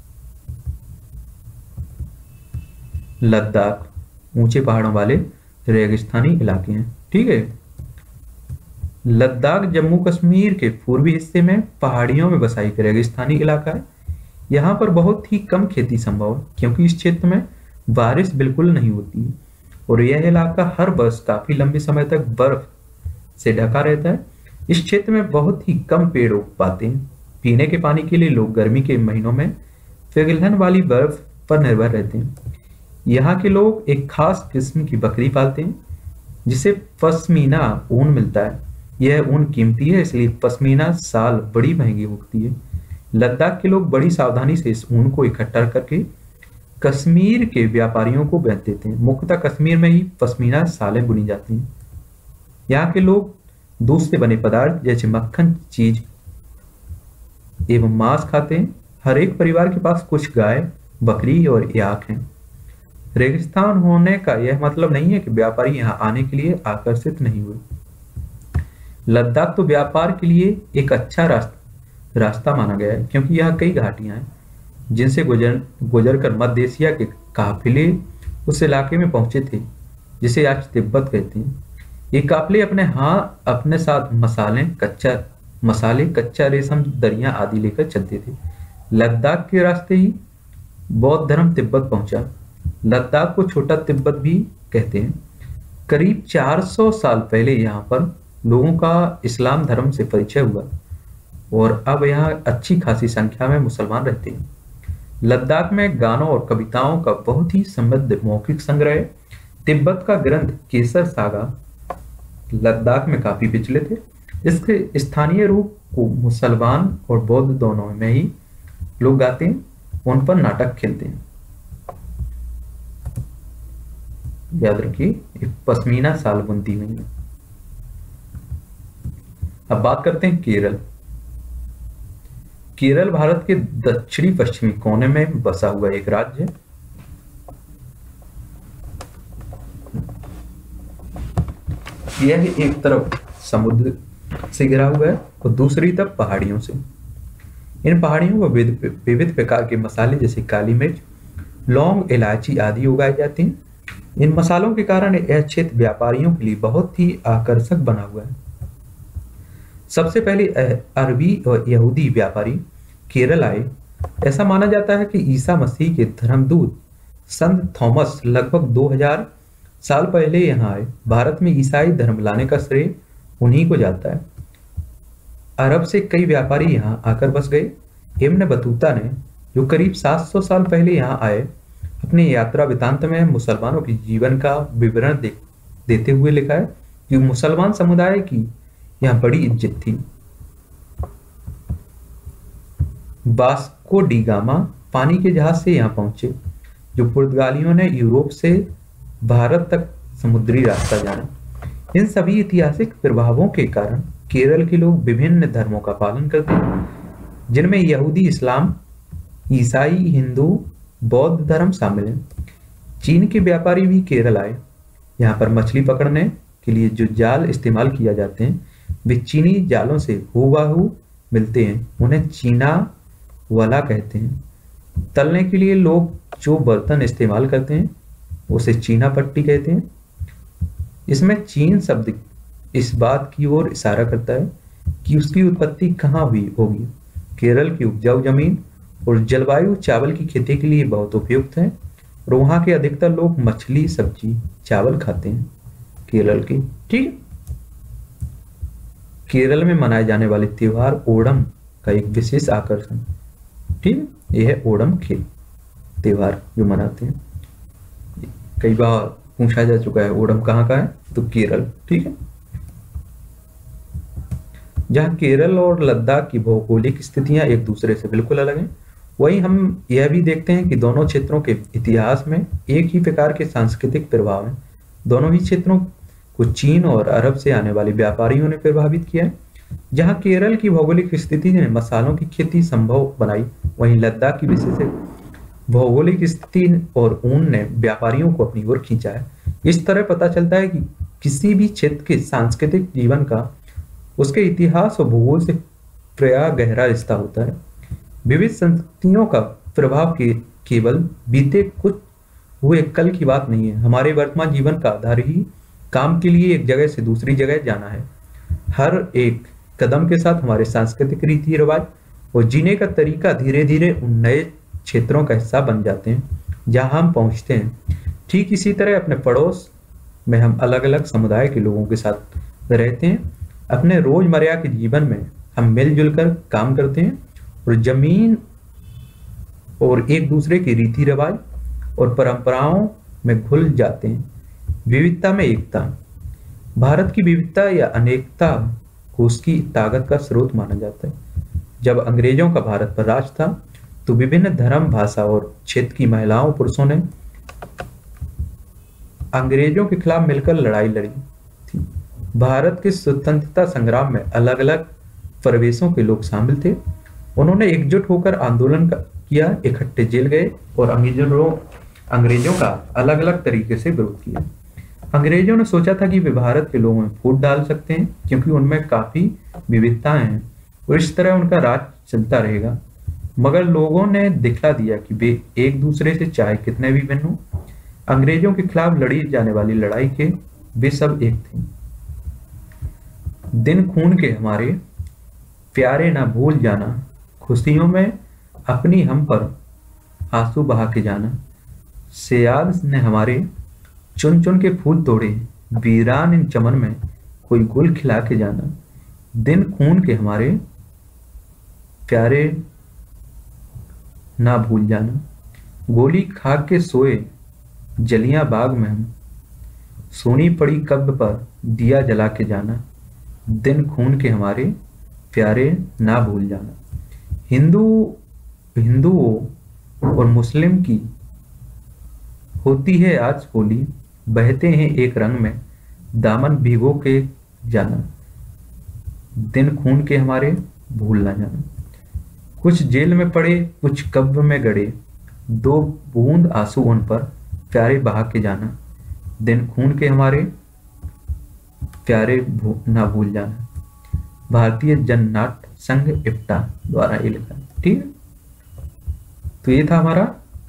लद्दाख ऊंचे पहाड़ों वाले रेगिस्तानी इलाके हैं, ठीक है। लद्दाख जम्मू कश्मीर के पूर्वी हिस्से में पहाड़ियों में बसा एक रेगिस्तानी इलाका है। यहाँ पर बहुत ही कम खेती संभव है क्योंकि इस क्षेत्र में बारिश बिल्कुल नहीं होती है और यह इलाका हर वर्ष काफी लंबे समय तक बर्फ से ढका रहता है। इस क्षेत्र में बहुत ही कम पेड़ उग पाते हैं। पीने के पानी के लिए लोग गर्मी के महीनों में पिघलन वाली बर्फ पर निर्भर रहते हैं। यहाँ के लोग एक खास किस्म की बकरी पालते हैं जिसे पश्मीना ऊन मिलता है। यह ऊन कीमती है इसलिए पश्मीना साल बड़ी महंगी होती है। लद्दाख के लोग बड़ी सावधानी से इस ऊन को इकट्ठा करके कश्मीर के व्यापारियों को बेच देते हैं। मुख्यतः कश्मीर में ही पश्मीना सालें बुनी जाती हैं। यहाँ के लोग दूध से बने पदार्थ जैसे मक्खन, चीज एवं मांस खाते हैं। हर एक परिवार के पास कुछ गाय, बकरी और याक हैं। रेगिस्तान होने का यह मतलब नहीं है कि व्यापारी यहाँ आने के लिए आकर्षित नहीं हुए। लद्दाख तो व्यापार के लिए एक अच्छा रास्ता माना गया है क्योंकि यहाँ कई घाटियां हैं जिनसे गुजर कर मध्य एशिया के काफिले उस इलाके में पहुंचे थे जिसे आज तिब्बत कहते हैं। ये काफिले अपने साथ मसाले, कच्चा रेशम, दरियां आदि लेकर चलते थे। लद्दाख के रास्ते ही बौद्ध धर्म तिब्बत पहुंचा। लद्दाख को छोटा तिब्बत भी कहते हैं। करीब 400 साल पहले यहाँ पर लोगों का इस्लाम धर्म से परिचय हुआ और अब यहाँ अच्छी खासी संख्या में मुसलमान रहते हैं। लद्दाख में गानों और कविताओं का बहुत ही समृद्ध मौखिक संग्रह है। तिब्बत का ग्रंथ केसर सागा लद्दाख में काफी पिछले थे। इसके स्थानीय रूप को मुसलमान और बौद्ध दोनों में ही लोग गाते हैं, उन पर नाटक खेलते हैं। याद रखिए पश्मीना साल बुनती हुई है। अब बात करते हैं केरल। केरल भारत के दक्षिणी पश्चिमी कोने में बसा हुआ एक राज्य है। यह एक तरफ समुद्र से घिरा हुआ है और दूसरी तरफ पहाड़ियों से। इन पहाड़ियों पर विविध प्रकार के मसाले जैसे काली मिर्च, लौंग, इलायची आदि उगाए जाते हैं। इन मसालों के कारण यह क्षेत्र व्यापारियों के लिए बहुत ही आकर्षक बना हुआ है। सबसे पहले अरबी और यहूदी व्यापारी केरल आए। ऐसा माना जाता है कि ईसा मसीह के धर्मदूत संत थॉमस लगभग 2000 साल पहले यहाँ आए। भारत में ईसाई धर्म लाने का श्रेय उन्हीं को जाता है। अरब से कई व्यापारी यहाँ आकर बस गए। इब्न बतूता ने, जो करीब 700 साल पहले यहाँ आए, अपनी यात्रा वृतांत में मुसलमानों के जीवन का विवरण देते हुए लिखा है कि मुसलमान समुदाय की यहाँ बड़ी इज्जत थी। वास्को डी गामा पानी के जहाज से यहाँ पहुंचे, जो पुर्तगालियों ने यूरोप से भारत तक समुद्री रास्ता जाना। इन सभी ऐतिहासिक प्रभावों के कारण केरल के लोग विभिन्न धर्मों का पालन करते हैं, जिनमें यहूदी, इस्लाम, ईसाई, हिंदू, बौद्ध धर्म शामिल हैं। चीन के व्यापारी भी केरल आए। यहाँ पर मछली पकड़ने के लिए जो जाल इस्तेमाल किया जाते हैं वे चीनी जालों से हूबहू मिलते हैं। उन्हें चीना वाला कहते हैं। तलने के लिए लोग जो बर्तन इस्तेमाल करते हैं उसे चीना पट्टी कहते हैं। इसमें चीन शब्द इस बात की ओर इशारा करता है कि उसकी उत्पत्ति कहाँ हुई होगी। केरल की उपजाऊ जमीन और जलवायु चावल की खेती के लिए बहुत उपयुक्त है और वहाँ के अधिकतर लोग मछली, सब्जी, चावल खाते हैं केरल के। ठीक, केरल में मनाए जाने वाले त्योहार ओणम का एक विशेष आकर्षण। ठीक, यह है ओणम के त्योहार जो मनाते हैं। कई बार पूछा जा चुका है ओणम कहाँ का है, तो केरल। ठीक है, जहाँ केरल और लद्दाख की भौगोलिक स्थितियां एक दूसरे से बिल्कुल अलग हैं, वहीं हम यह भी देखते हैं कि दोनों क्षेत्रों के इतिहास में एक ही प्रकार के सांस्कृतिक प्रभाव हैं। दोनों ही क्षेत्रों को चीन और अरब से आने वाले व्यापारियों ने प्रभावित किया है। जहां केरल की भौगोलिक स्थिति ने मसालों की खेती संभव बनाई, वहीं लद्दाख की विशेष भौगोलिक स्थिति और ऊन ने व्यापारियों को अपनी ओर खींचा है। इस तरह पता चलता है कि किसी भी क्षेत्र के सांस्कृतिक जीवन का उसके इतिहास और भूगोल से प्रायः गहरा रिश्ता होता है। विविध संस्कृतियों का प्रभाव केवल बीते कुछ हुए कल की बात नहीं है। हमारे वर्तमान जीवन का आधार ही काम के लिए एक जगह से दूसरी जगह जाना है। हर एक कदम के साथ हमारे सांस्कृतिक रीति रिवाज और जीने का तरीका धीरे धीरे उन नए क्षेत्रों का हिस्सा बन जाते हैं जहां हम पहुंचते हैं। ठीक इसी तरह अपने पड़ोस में हम अलग अलग समुदाय के लोगों के साथ रहते हैं। अपने रोजमर्रा के जीवन में हम मिलजुल कर काम करते हैं और जमीन और एक दूसरे के रीति रिवाज और परंपराओं में घुल जाते हैं। विविधता में एकता। भारत की विविधता या अनेकता को उसकी ताकत का स्रोत माना जाता है। जब अंग्रेजों का भारत पर राज था तो विभिन्न धर्म, भाषा और क्षेत्र की महिलाओं पुरुषों ने अंग्रेजों के खिलाफ मिलकर लड़ाई लड़ी थी। भारत के स्वतंत्रता संग्राम में अलग अलग प्रवेशों के लोग शामिल थे। उन्होंने एकजुट होकर आंदोलन किया, इकट्ठे जेल गए और अंग्रेजों का अलग अलग तरीके से विरोध किया। अंग्रेजों ने सोचा था कि वे भारत के लोगों में फूट डाल सकते हैं क्योंकि उनमें काफी विविधताएं हैं और इस तरह उनका राज चलता रहेगा। मगर लोगों ने दिखला दिया कि वे एक दूसरे से चाहे कितने भी भिन्न हो, अंग्रेजों के खिलाफ लड़ी जाने वाली लड़ाई के वे सब एक थे। दिन खून के हमारे प्यारे ना भूल जाना, खुशियों में अपनी हम पर आंसू बहा के जाना। सियाल ने हमारे चुन चुन के फूल तोड़े, वीरान इन चमन में कोई गुल खिला के जाना। दिन खून के हमारे प्यारे ना भूल जाना, गोली खा के सोए जलियां बाग में हम, सोनी पड़ी कब्र पर दिया जला के जाना। दिन खून के हमारे प्यारे ना भूल जाना। हिंदुओं और मुस्लिम की होती है आज होली, बहते हैं एक रंग में दामन भिगो के जाना। दिन खून के हमारे भूल ना जाना। कुछ जेल में पड़े, कुछ कब्र में गड़े, दो बूंद आंसू उन पर प्यारे बहा के जाना। दिन खून के हमारे प्यारे ना भूल जाना। भारतीय जन नाट्य संघ इप्टा द्वारा ये लिखा। ठीक है, तो ये था हमारा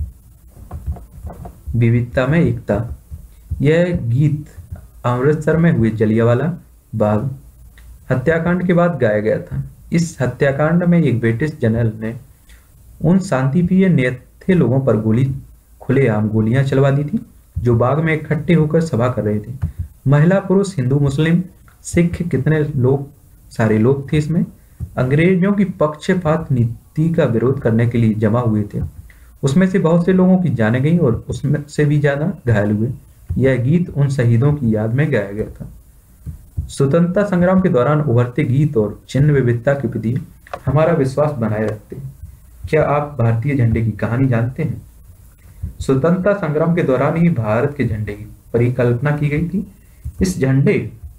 विविधता में एकता। यह गीत अमृतसर में हुए जलियांवाला बाग हत्याकांड के बाद गाया गया था। इस हत्याकांड में एक ब्रिटिश जनरल ने उन शांतिप्रिय निहत्थे लोगों पर खुलेआम गोलियां चलवा दी थी जो बाग में इकट्ठे होकर सभा कर रहे थे। महिला, पुरुष, हिंदू, मुस्लिम, सिख, कितने लोग, सारे लोग थे इसमें। अंग्रेजों की पक्षपात नीति का विरोध करने के लिए जमा हुए थे। उसमें से बहुत से लोगों की जानें गई और उसमें से भी ज्यादा घायल हुए। यह गीत उन शहीदों की याद में गाया गया था। स्वतंत्रता संग्राम के दौरान उभरते गीत और चिन्ह विविधता के प्रति हमारा विश्वास बनाए रखते हैं। क्या आप भारतीय झंडे की कहानी जानते हैं? स्वतंत्रता संग्राम के दौरान ही भारत के झंडे की परिकल्पना की गई थी। इस झंडे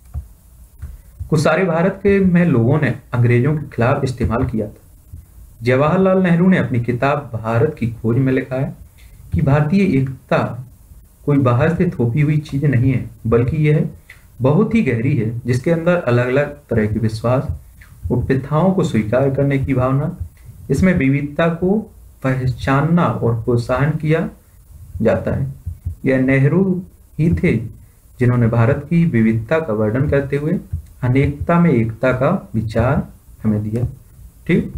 को सारे भारत के में लोगों ने अंग्रेजों के खिलाफ इस्तेमाल किया था। जवाहरलाल नेहरू ने अपनी किताब भारत की खोज में लिखा है कि भारतीय एकता कोई बाहर से थोपी हुई चीज नहीं है, बल्कि यह बहुत ही गहरी है, जिसके अंदर अलग अलग तरह के विश्वास और प्रथाओं को स्वीकार करने की भावना, इसमें विविधता को पहचानना और प्रोत्साहन किया जाता है। यह नेहरू ही थे जिन्होंने भारत की विविधता का वर्णन करते हुए अनेकता में एकता का विचार हमें दिया। ठीक,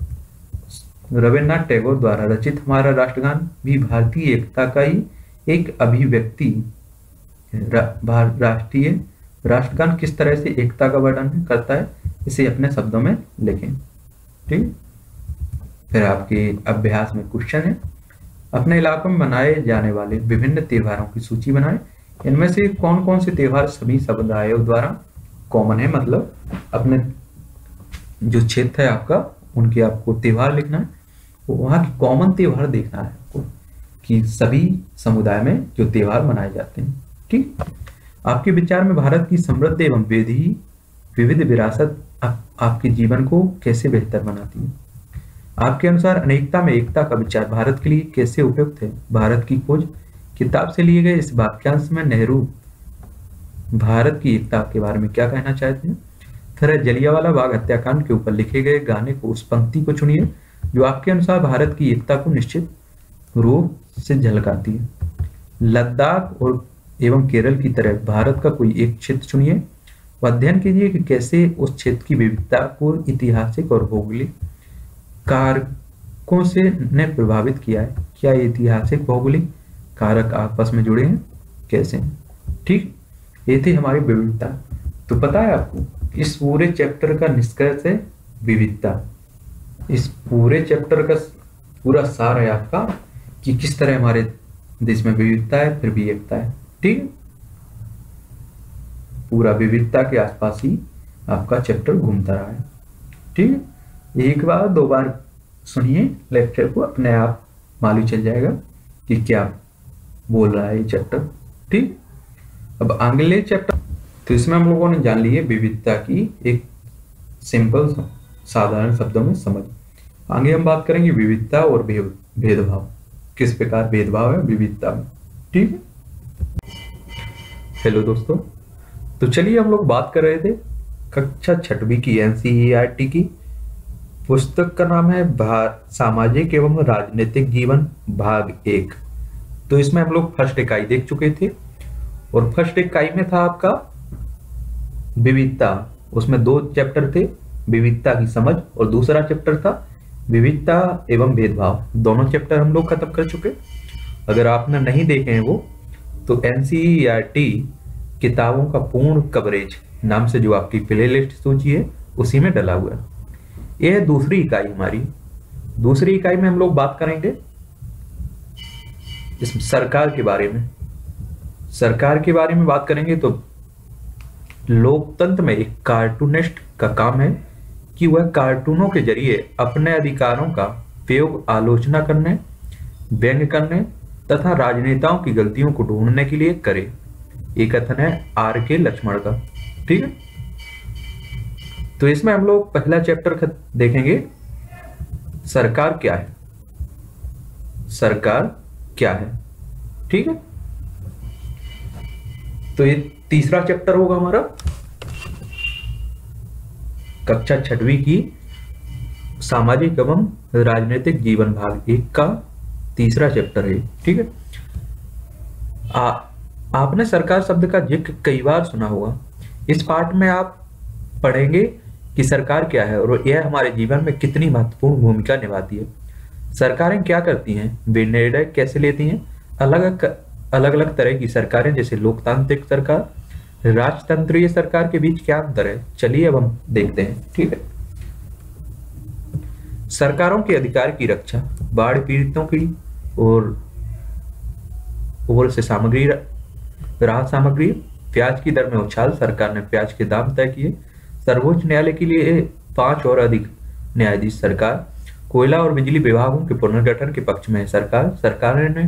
रविन्द्रनाथ टैगोर द्वारा रचित हमारा राष्ट्रगान भी भारतीय एकता का ही एक अभिव्यक्ति है। राष्ट्रीय राष्ट्रगान किस तरह से एकता का वर्णन करता है, इसे अपने शब्दों में लिखें। ठीक, फिर आपके अभ्यास में क्वेश्चन है, अपने इलाकों में मनाए जाने वाले विभिन्न त्योहारों की सूची बनाएं। इनमें से कौन कौन से त्योहार सभी समुदायों द्वारा कॉमन है, मतलब अपने जो क्षेत्र है आपका, उनके आपको त्योहार लिखना है, वहां की कॉमन त्योहार देखना है आपको कि सभी समुदाय में जो त्योहार मनाए जाते हैं। ठीक, आपके विचार में भारत की समृद्ध एवं विविध विरासत आपके जीवन को कैसे बेहतर बनाती है? आपके अनुसार अनेकता में एकता का विचार भारत के लिए कैसे उपयुक्त है? भारत की खोज किताब से लिए गए इस वाक्यांश में नेहरू भारत की एकता के बारे में क्या कहना चाहते हैं? फिर जलियांवाला बाग हत्याकांड के ऊपर लिखे गए गाने को, उस पंक्ति को चुनिए जो आपके अनुसार भारत की एकता को निश्चित रूप से झलकाती है। लद्दाख और एवं केरल की तरह भारत का कोई एक क्षेत्र चुनिए। अध्ययन कीजिए कि कैसे उस क्षेत्र की विविधता को ऐतिहासिक और भौगोलिक कारकों से ने प्रभावित किया है। क्या ऐतिहासिक भौगोलिक कारक आपस में जुड़े हैं? कैसे? ठीक, ये थी हमारी विविधता। तो पता है आपको इस पूरे चैप्टर का निष्कर्ष है विविधता। इस पूरे चैप्टर का पूरा सार है आपका कि किस तरह हमारे देश में विविधता है फिर भी एकता है। ठीक है, पूरा विविधता के आसपास ही आपका चैप्टर घूमता रहा है। ठीक है, एक बार दो बार सुनिए लेक्चर को, अपने आप मालूम चल जाएगा कि क्या बोल रहा है ये चैप्टर। ठीक, अब अगले चैप्टर, तो इसमें हम लोगों ने जान ली है विविधता की एक सिंपल साधारण शब्दों में समझ। आगे हम बात करेंगे विविधता और भेदभाव, किस प्रकार भेदभाव है विविधता में। ठीक है, हेलो दोस्तों, तो चलिए हम लोग बात कर रहे थे कक्षा 6वीं की एनसीईआरटी की पुस्तक का नाम है सामाजिक एवं राजनीतिक जीवन भाग 1। तो इसमें हम लोग फर्स्ट इकाई देख चुके थे और फर्स्ट इकाई में था आपका विविधता। उसमें 2 चैप्टर थे, विविधता की समझ और दूसरा चैप्टर था विविधता एवं भेदभाव। दोनों चैप्टर हम लोग खत्म कर चुके। अगर आपने नहीं देखे हैं वो, तो एनसीईआरटी किताबों का पूर्ण कवरेज नाम से जो आपकी प्लेलिस्ट सूची है उसी में डला हुआ है। यह है दूसरी इकाई हमारी। दूसरी इकाई में हम लोग बात करेंगे इस सरकार के बारे में। सरकार के बारे में बात करेंगे तो लोकतंत्र में एक कार्टूनिस्ट का काम है कि वह कार्टूनों के जरिए अपने अधिकारों का प्रयोग आलोचना करने, व्यंग करने तथा राजनेताओं की गलतियों को ढूंढने के लिए करे। ये कथन है R.K. लक्ष्मण का। ठीक है, तो इसमें हम लोग पहला चैप्टर देखेंगे सरकार क्या है। सरकार क्या है? ठीक है, तो ये तीसरा चैप्टर होगा हमारा कक्षा 6वीं की सामाजिक एवं राजनीतिक जीवन भाग 1 का तीसरा चैप्टर है। ठीक है, आपने सरकार शब्द का जिक्र कई बार सुना होगा। इस पाठ में आप पढ़ेंगे कि सरकार क्या है और यह हमारे जीवन में कितनी महत्वपूर्ण भूमिका निभाती है। सरकारें क्या करती हैं, वे निर्णय कैसे लेती हैं। अलग अलग तरह की सरकारें जैसे लोकतांत्रिक सरकार, राजतंत्रीय सरकार के बीच क्या अंतर है, चलिए अब हम देखते हैं। ठीक है, सरकारों के अधिकार की रक्षा, बाढ़ पीड़ितों की और से सामग्री, राहत सामग्री, प्याज की दर में उछाल, सरकार ने प्याज के दाम तय किए। सर्वोच्च न्यायालय के लिए 5 और अधिक न्यायाधीश सरकार। कोयला और बिजली विभागों के पुनर्गठन के पक्ष में है सरकार। सरकार ने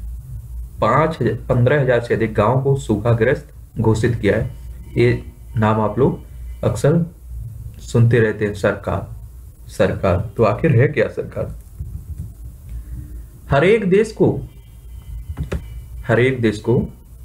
15,000 से अधिक गांवों को सूखाग्रस्त घोषित किया है। ये नाम आप लोग अक्सर सुनते रहते हैं, सरकार सरकार। तो आखिर है क्या सरकार? हर एक देश को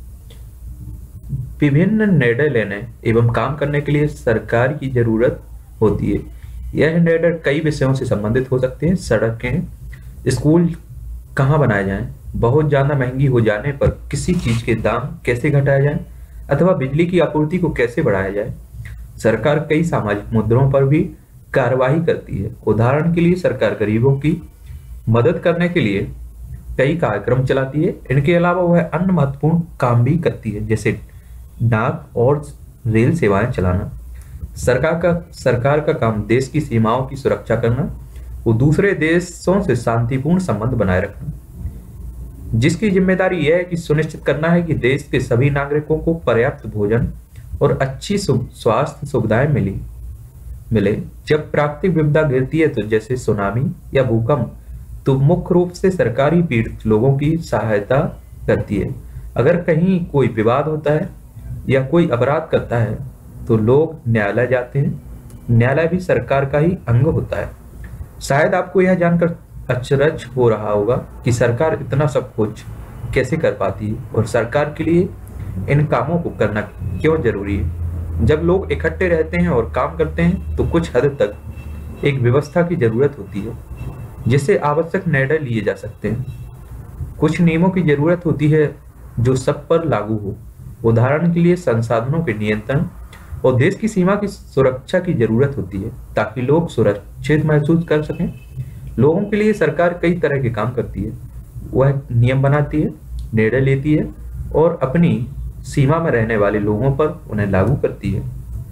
विभिन्न निर्णय लेने एवं काम करने के लिए सरकार की जरूरत होती है। यह निर्णय कई विषयों से संबंधित हो सकते हैं। सड़कें, स्कूल कहाँ बनाए जाएं, बहुत ज्यादा महंगी हो जाने पर किसी चीज के दाम कैसे घटाए जाएं, अथवा बिजली की आपूर्ति को कैसे बढ़ाया जाए। सरकार कई सामाजिक मुद्दों पर भी कार्यवाही करती है। उदाहरण के लिए सरकार गरीबों की मदद करने के लिए कई कार्यक्रम चलाती है। इनके अलावा वह अन्य महत्वपूर्ण काम भी करती है, जैसे डाक और रेल सेवाएं चलाना। सरकार का काम देश की सीमाओं की सुरक्षा करना, वो दूसरे देशों से शांतिपूर्ण संबंध बनाए रखना, जिसकी जिम्मेदारी यह है कि सुनिश्चित करना है कि देश के सभी नागरिकों को पर्याप्त भोजन और अच्छी स्वास्थ्य सुविधाएं मिले। जब प्राकृतिक विपदा गिरती है, तो जैसे सुनामी या भूकंप, तो मुख्य रूप से सरकारी पीड़ित लोगों की सहायता करती है। अगर कहीं कोई विवाद होता है या कोई अपराध करता है, तो लोग न्यायालय जाते हैं न्यायालय भी सरकार का ही अंग होता है। शायद आपको यह जानकर अचरज हो रहा होगा कि सरकार इतना सब कुछ कैसे कर पाती है और सरकार के लिए इन कामों को करना क्यों जरूरी है। जब लोग इकट्ठे रहते हैं और काम करते हैं तो कुछ हद तक एक व्यवस्था की जरूरत होती है जिससे आवश्यक निर्णय लिए जा सकते हैं। कुछ नियमों की जरूरत होती है जो सब पर लागू हो। उदाहरण के लिए संसाधनों के नियंत्रण और देश की सीमा की सुरक्षा की जरूरत होती है ताकि लोग सुरक्षित महसूस कर सकें। लोगों के लिए सरकार कई तरह के काम करती है। वह नियम बनाती है, निर्णय लेती है और अपनी सीमा में रहने वाले लोगों पर उन्हें लागू करती है।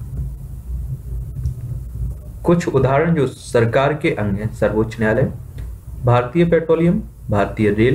कुछ उदाहरण जो सरकार के अंग हैं: सर्वोच्च न्यायालय, भारतीय पेट्रोलियम, भारतीय रेल।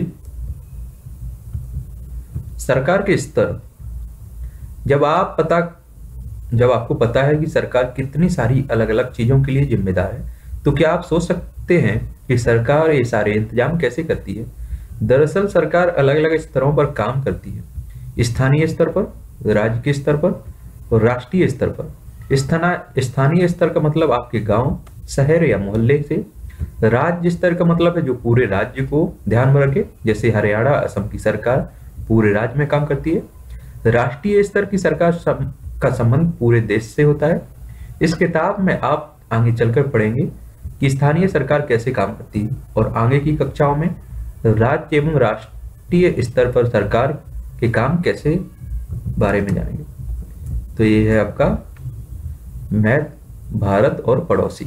सरकार के स्तर। जब आपको पता है कि सरकार कितनी सारी अलग अलग चीजों के लिए जिम्मेदार है, तो क्या आप सोच सकते हैं कि सरकार ये सारे इंतजाम कैसे करती है? दरअसल सरकार अलग अलग स्तरों पर काम करती है: स्थानीय स्तर पर, राज्य के स्तर पर और राष्ट्रीय स्तर पर। स्थानीय स्तर का मतलब आपके गांव, शहर या मोहल्ले से। राज्य स्तर का मतलब है जो पूरे राज्य को ध्यान में रखे, जैसे हरियाणा, असम की सरकार पूरे राज्य में काम करती है। राष्ट्रीय स्तर की सरकार का संबंध पूरे देश से होता है। इस किताब में आप आगे चलकर पढ़ेंगे कि स्थानीय सरकार कैसे काम करती है और आगे की कक्षाओं में राज्य एवं राष्ट्रीय स्तर पर सरकार के काम कैसे बारे में जानेंगे। तो ये है आपका मैथ, भारत और पड़ोसी।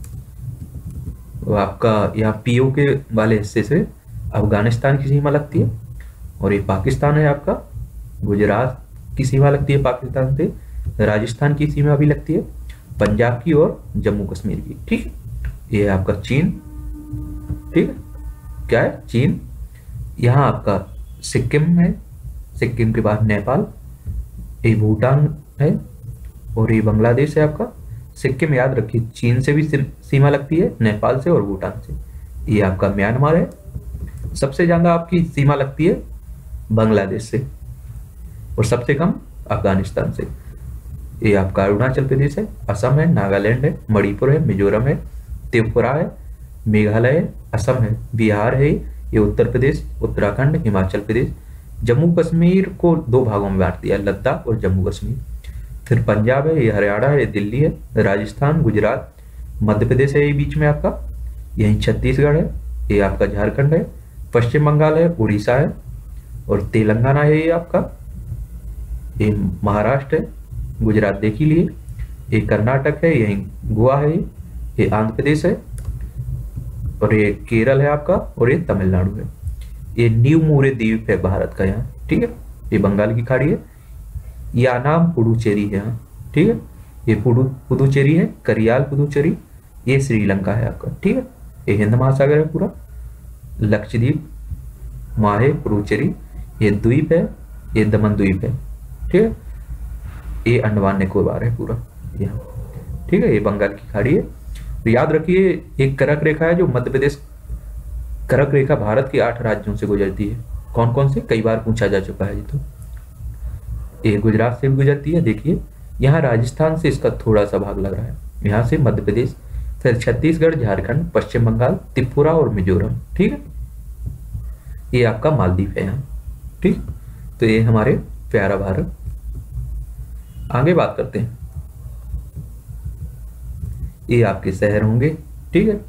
तो आपका यहाँ पीओ के वाले हिस्से से अफगानिस्तान की सीमा लगती है और ये पाकिस्तान है आपका। गुजरात की सीमा लगती है पाकिस्तान से, राजस्थान की सीमा भी लगती है, पंजाब की और जम्मू कश्मीर की। ठीक है, ये है आपका चीन। ठीक है, क्या है? चीन। यहाँ आपका सिक्किम है, सिक्किम के बाद नेपाल, ये भूटान है और ये बांग्लादेश है आपका। सिक्किम याद रखिए चीन से भी सीमा लगती है, नेपाल से और भूटान से। ये आपका म्यांमार है। सबसे ज्यादा आपकी सीमा लगती है बांग्लादेश से और सबसे कम अफगानिस्तान से। ये आपका अरुणाचल प्रदेश है, असम है, नागालैंड है, मणिपुर है, मिजोरम है, त्रिपुरा है, मेघालय है, असम है, बिहार है, ये उत्तर प्रदेश, उत्तराखंड, हिमाचल प्रदेश। जम्मू कश्मीर को दो भागों में बांट दिया, लद्दाख और जम्मू कश्मीर। फिर पंजाब है, ये हरियाणा है, ये दिल्ली है, राजस्थान, गुजरात, मध्य प्रदेश है ये बीच में आपका, यहीं छत्तीसगढ़ है, ये आपका झारखंड है, पश्चिम बंगाल है, उड़ीसा है और तेलंगाना है ये आपका, ये महाराष्ट्र है, गुजरात देख ही लिए, ये कर्नाटक है, यहीं गोवा है, ये आंध्र प्रदेश है और ये केरल है आपका और ये तमिलनाडु है। ये न्यू मोरे द्वीप है भारत का यहाँ। ठीक है, ये बंगाल की खाड़ी है। या नाम पुडुचेरी है यहाँ। ठीक है, ये पुडुचेरी है, करियाल पुडुचेरी, ये श्रीलंका है आपका। ठीक है, ये हिंद महासागर है पूरा। लक्षद्वीप, माहे, पुडुचेरी, ये द्वीप है, ये दमन द्वीप है। ठीक है, ये अंडमान निकोबार है पूरा यहाँ। ठीक है, ये बंगाल की खाड़ी है। तो याद रखिए एक कर्क रेखा है जो मध्य प्रदेश, कर्क रेखा भारत के 8 राज्यों से गुजरती है। कौन कौन से? कई बार पूछा जा चुका है। तो ये गुजरात से भी गुजरती है, देखिए यहाँ राजस्थान से इसका थोड़ा सा भाग लग रहा है, यहाँ से मध्य प्रदेश, फिर छत्तीसगढ़, झारखंड, पश्चिम बंगाल, त्रिपुरा और मिजोरम। ठीक है, ये आपका मालदीव है यहाँ। ठीक, तो ये हमारे प्यारा भारत। आगे बात करते हैं, ये आपके शहर होंगे। ठीक है,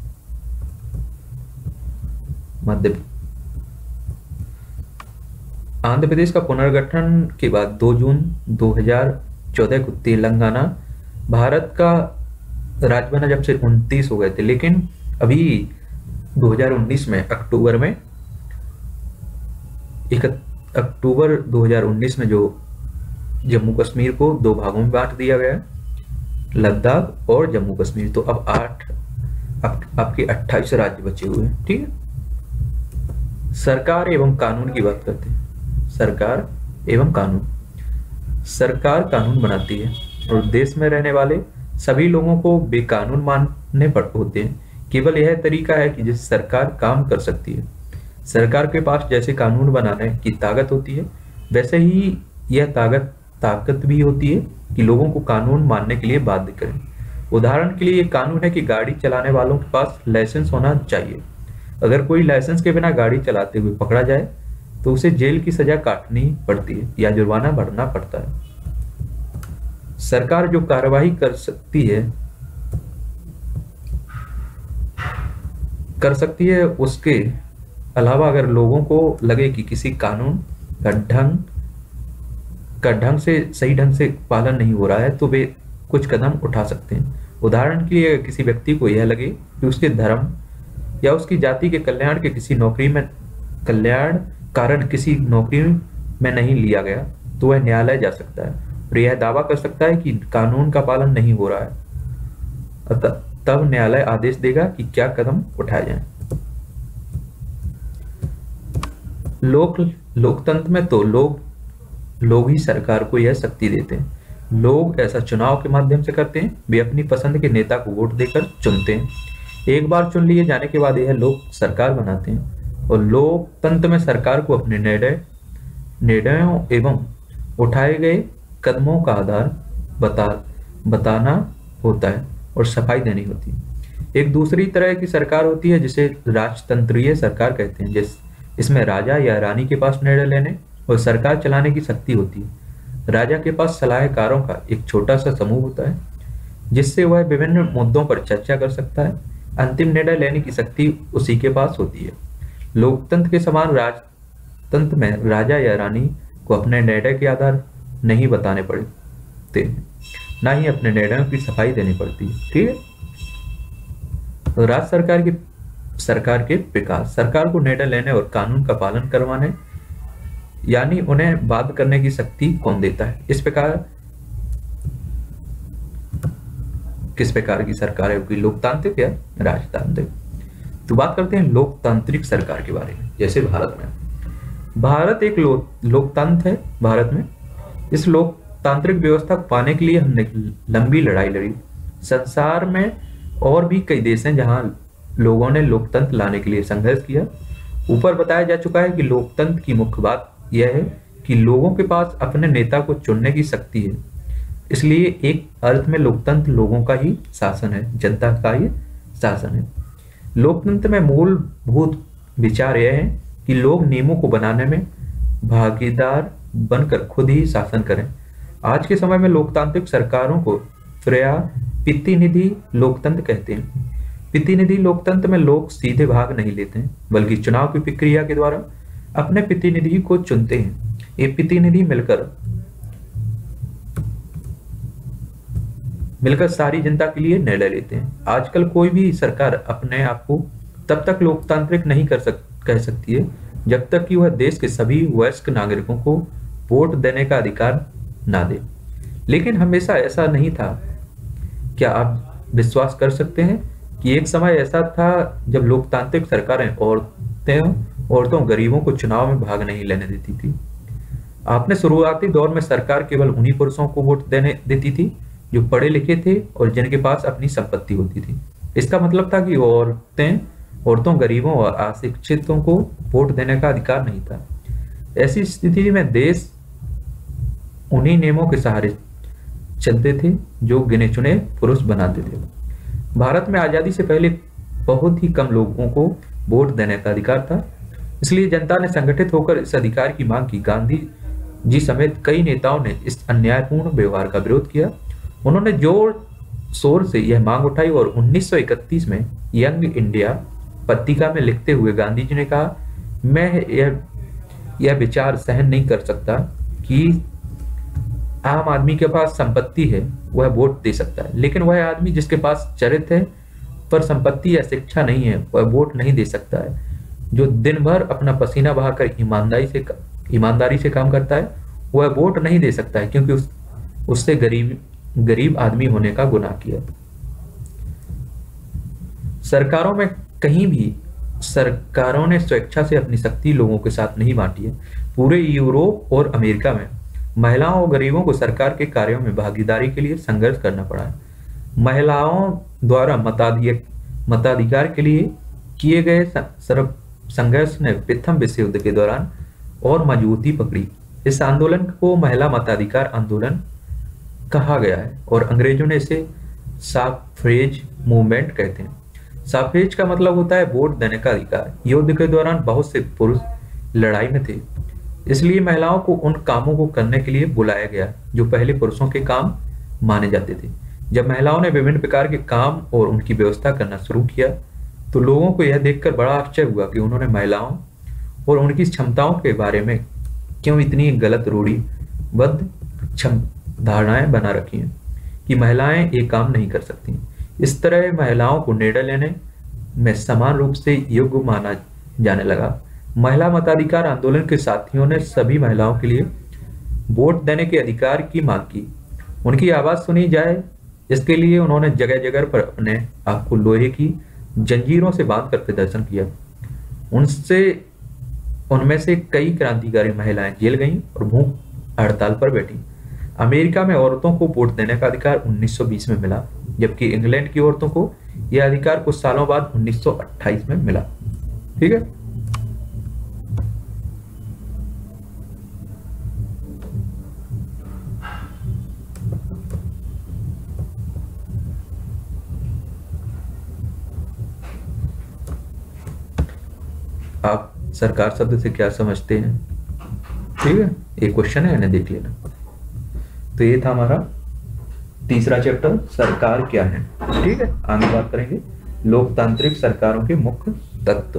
आंध्र प्रदेश का पुनर्गठन के बाद 2 जून 2014 को तेलंगाना भारत का राज्य बना, जब से 29 हो गए थे। लेकिन अभी 2019 में अक्टूबर 2019 में जो जम्मू कश्मीर को 2 भागों में बांट दिया गया, लद्दाख और जम्मू कश्मीर। तो अब आपके 28 राज्य बचे हुए हैं। ठीक है, सरकार एवं कानून की बात करते हैं। सरकार एवं कानून। सरकार कानून बनाती है और देश में रहने वाले सभी लोगों को बेकानून मानने पड़ते होते हैं। केवल यह तरीका है कि जिससे सरकार काम कर सकती है। सरकार के पास जैसे कानून बनाने की ताकत होती है, वैसे ही यह ताकत भी होती है कि लोगों को कानून मानने के लिए बाध्य करें। उदाहरण के लिए ये कानून है कि गाड़ी चलाने वालों के पास लाइसेंस होना चाहिए। अगर कोई लाइसेंस के बिना गाड़ी चलाते हुए पकड़ा जाए तो उसे जेल की सजा काटनी पड़ती है या जुर्माना भरना पड़ता है। सरकार जो कार्रवाई कर सकती है उसके अलावा अगर लोगों को लगे कि किसी कानून का ढंग से सही ढंग से पालन नहीं हो रहा है तो वे कुछ कदम उठा सकते हैं। उदाहरण के लिए अगर किसी व्यक्ति को यह लगे कि उसके धर्म या उसकी जाति के कल्याण किसी नौकरी में नहीं लिया गया तो वह न्यायालय जा सकता है और यह दावा कर सकता है कि कानून का पालन नहीं हो रहा है। तब न्यायालय आदेश देगा कि क्या कदम उठाए जाएं। लोकतंत्र में तो लोग ही सरकार को यह शक्ति देते हैं। लोग ऐसा चुनाव के माध्यम से करते हैं। वे अपनी पसंद के नेता को वोट देकर चुनते हैं। एक बार चुन लिए जाने के बाद यह लोग सरकार बनाते हैं और लोकतंत्र में सरकार को अपने निर्णयों एवं उठाए गए कदमों का आधार बताना होता है और सफाई देनी होती है। एक दूसरी तरह की सरकार होती है जिसे राजतंत्रीय सरकार कहते हैं। इसमें राजा या रानी के पास निर्णय लेने और सरकार चलाने की शक्ति होती है। राजा के पास सलाहकारों का एक छोटा सा समूह होता है जिससे वह विभिन्न मुद्दों पर चर्चा कर सकता है। अंतिम निर्णय लेने की शक्ति उसी के पास होती है। लोकतंत्र के समान राजतंत्र में राजा या रानी को अपने निर्णय के आधार नहीं बताने पड़ते, ना ही अपने निर्णयों की सफाई देनी पड़ती है। ठीक है। राज्य सरकार के विकास, सरकार को निर्णय लेने और कानून का पालन करवाने यानी उन्हें बाध्य करने की शक्ति कौन देता है? किस प्रकार की सरकार है? कोई लोकतांत्रिक या राजतांत्रिक? तो बात करते हैं लोकतांत्रिक सरकार के बारे में। जैसे भारत एक लोकतंत्र है। भारत में इस लोकतांत्रिक व्यवस्था को पाने के लिए हमने लंबी लड़ाई लड़ी। संसार में और भी कई देश हैं जहां लोगों ने लोकतंत्र लाने के लिए संघर्ष किया। ऊपर बताया जा चुका है कि लोकतंत्र की मुख्य बात यह है कि लोगों के पास अपने नेता को चुनने की शक्ति है। इसलिए एक अर्थ में लोकतंत्र लोगों का ही शासन है, जनता का ही शासन है। लोकतंत्र में मूलभूत विचार यह है कि लोग नियमों को बनाने में भागीदार बनकर खुद ही शासन करें। आज के समय में लोकतांत्रिक सरकारों को प्रतिनिधि लोकतंत्र कहते हैं। प्रतिनिधि लोकतंत्र में लोग सीधे भाग नहीं लेते हैं बल्कि चुनाव की प्रक्रिया के द्वारा अपने प्रतिनिधि को चुनते हैं। ये प्रतिनिधि मिलकर सारी जनता के लिए निर्णय लेते हैं। आजकल कोई भी सरकार अपने आप को तब तक लोकतांत्रिक नहीं कह सकती है जब तक कि वह देश के सभी वयस्क नागरिकों को वोट देने का अधिकार ना दे। लेकिन हमेशा ऐसा नहीं था। क्या आप विश्वास कर सकते हैं कि एक समय ऐसा था जब लोकतांत्रिक सरकारें औरतों गरीबों को चुनाव में भाग नहीं लेने देती थी। आपने शुरुआती दौर में सरकार केवल उन्हीं पुरुषों को वोट देने देती थी जो पढ़े लिखे थे और जिनके पास अपनी संपत्ति होती थी। इसका मतलब था कि औरतों गरीबों और अशिक्षितों को वोट देने का अधिकार नहीं था। ऐसी स्थिति में देश उन्हीं नियमों के सहारे चलते थे जो गिने चुने पुरुष बनाते थे। भारत में आजादी से पहले बहुत ही कम लोगों को वोट देने का अधिकार था। इसलिए जनता ने संगठित होकर इस अधिकार की मांग की। गांधी जी समेत कई नेताओं ने इस अन्यायपूर्ण व्यवहार का विरोध किया। उन्होंने जोर शोर से यह मांग उठाई और 1931 में यंग इंडिया पत्रिका में लिखते हुए गांधी जी ने कहा, मैं यह विचार सहन नहीं कर सकता कि आम आदमी के पास संपत्ति है वह वोट दे सकता है, लेकिन वह आदमी जिसके पास चरित्र है पर संपत्ति या शिक्षा नहीं है वह वोट नहीं दे सकता है। जो दिन भर अपना पसीना बहाकर ईमानदारी से काम करता है वह वोट नहीं दे सकता है क्योंकि उससे गरीब आदमी होने का गुनाह किया। सरकारों में कहीं भी सरकारों ने स्वेच्छा से अपनी शक्ति लोगों के साथ नहीं बांटी है। पूरे यूरोप और अमेरिका में महिलाओं और गरीबों को सरकार के कार्यों में भागीदारी के लिए संघर्ष करना पड़ा है। महिलाओं द्वारा मताधिकार के लिए किए गए संघर्ष ने प्रथम विश्व युद्ध के दौरान और मजबूती पकड़ी। इस आंदोलन को महिला मताधिकार आंदोलन कहा गया है और अंग्रेजों ने इसे साफ्रेज मूवमेंट कहते हैं। साफ्रेज का मतलब होता है वोट देने का अधिकार। युद्ध के दौरान बहुत से पुरुष लड़ाई में थे, इसलिए महिलाओं को उन कामों को करने के लिए बुलाया गया जो पहले पुरुषों के काम माने जाते थे। जब महिलाओं ने विभिन्न प्रकार के काम और उनकी व्यवस्था करना शुरू किया तो लोगों को यह देखकर बड़ा आश्चर्य हुआ कि उन्होंने महिलाओं और उनकी क्षमताओं के बारे में क्यों इतनी गलत रूढ़िबद्ध धारणाएं बना रखी हैं कि महिलाएं ये काम नहीं कर सकती। इस तरह महिलाओं को निर्णय लेने में समान रूप से योग्य माना जाने लगा। महिला मताधिकार आंदोलन के साथियों ने सभी महिलाओं के लिए वोट देने के अधिकार की मांग की। उनकी आवाज सुनी जाए, इसके लिए उन्होंने जगह जगह पर अपने आप को लोहे की जंजीरों से बांधकर प्रदर्शन किया। उनमें से कई क्रांतिकारी महिलाएं जेल गईं और भूख हड़ताल पर बैठी। अमेरिका में औरतों को वोट देने का अधिकार 1920 में मिला, जबकि इंग्लैंड की औरतों को यह अधिकार कुछ सालों बाद 1928 में मिला। ठीक है, आप सरकार शब्द से क्या समझते हैं? ठीक है, एक क्वेश्चन है, इन्हें देख लेना। तो ये था हमारा तीसरा चैप्टर, सरकार क्या है। ठीक है, आगे बात करेंगे लोकतांत्रिक सरकारों के मुख्य तत्व।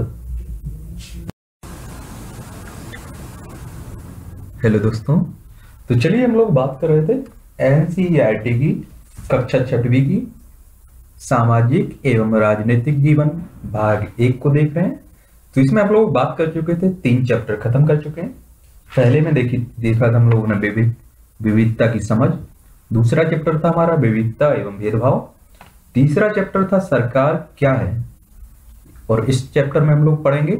हेलो दोस्तों, तो चलिए हम लोग बात कर रहे थे एनसीईआरटी की कक्षा 6वीं की सामाजिक एवं राजनीतिक जीवन भाग 1 को देख रहे हैं। तो इसमें आप लोग बात कर चुके थे, 3 चैप्टर खत्म कर चुके हैं। पहले में देखा था हम लोगों ने विविधता की समझ, दूसरा चैप्टर था हमारा विविधता एवं भेदभाव, तीसरा चैप्टर था सरकार क्या है, और इस चैप्टर में हम लोग पढ़ेंगे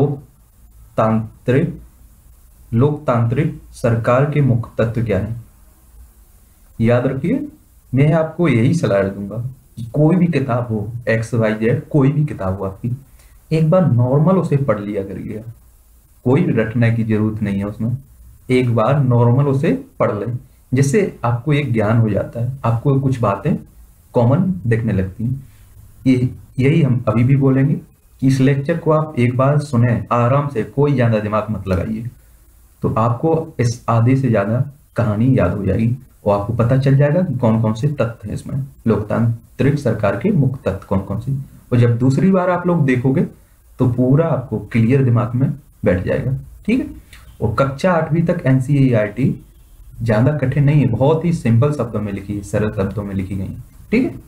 लोकतांत्रिक सरकार के मुख्य तत्व क्या है। याद रखिए, मैं आपको यही सलाह दूंगा कि कोई भी किताब हो, XYZ कोई भी किताब हो आपकी, एक बार नॉर्मल उसे पढ़ लिया करिए। कोई भी रटने की जरूरत नहीं है उसमें, एक बार नॉर्मल उसे पढ़ लें, जिससे आपको एक ज्ञान हो जाता है, आपको कुछ बातें कॉमन दिखने लगती हैं। यही हम अभी भी बोलेंगे कि इस लेक्चर को आप एक बार सुने आराम से, कोई ज्यादा दिमाग मत लगाइए, तो आपको इस आधे से ज्यादा कहानी याद हो जाएगी और आपको पता चल जाएगा कि कौन कौन से तत्व हैं इसमें, लोकतांत्रिक सरकार के मुख्य तत्व कौन कौन से। और जब दूसरी बार आप लोग देखोगे तो पूरा आपको क्लियर दिमाग में बैठ जाएगा। ठीक है, और कक्षा 8वीं तक एनसीईआरटी ज्यादा कठिन नहीं है, बहुत ही सिंपल शब्दों में लिखी है, सरल शब्दों में लिखी गई है। ठीक है,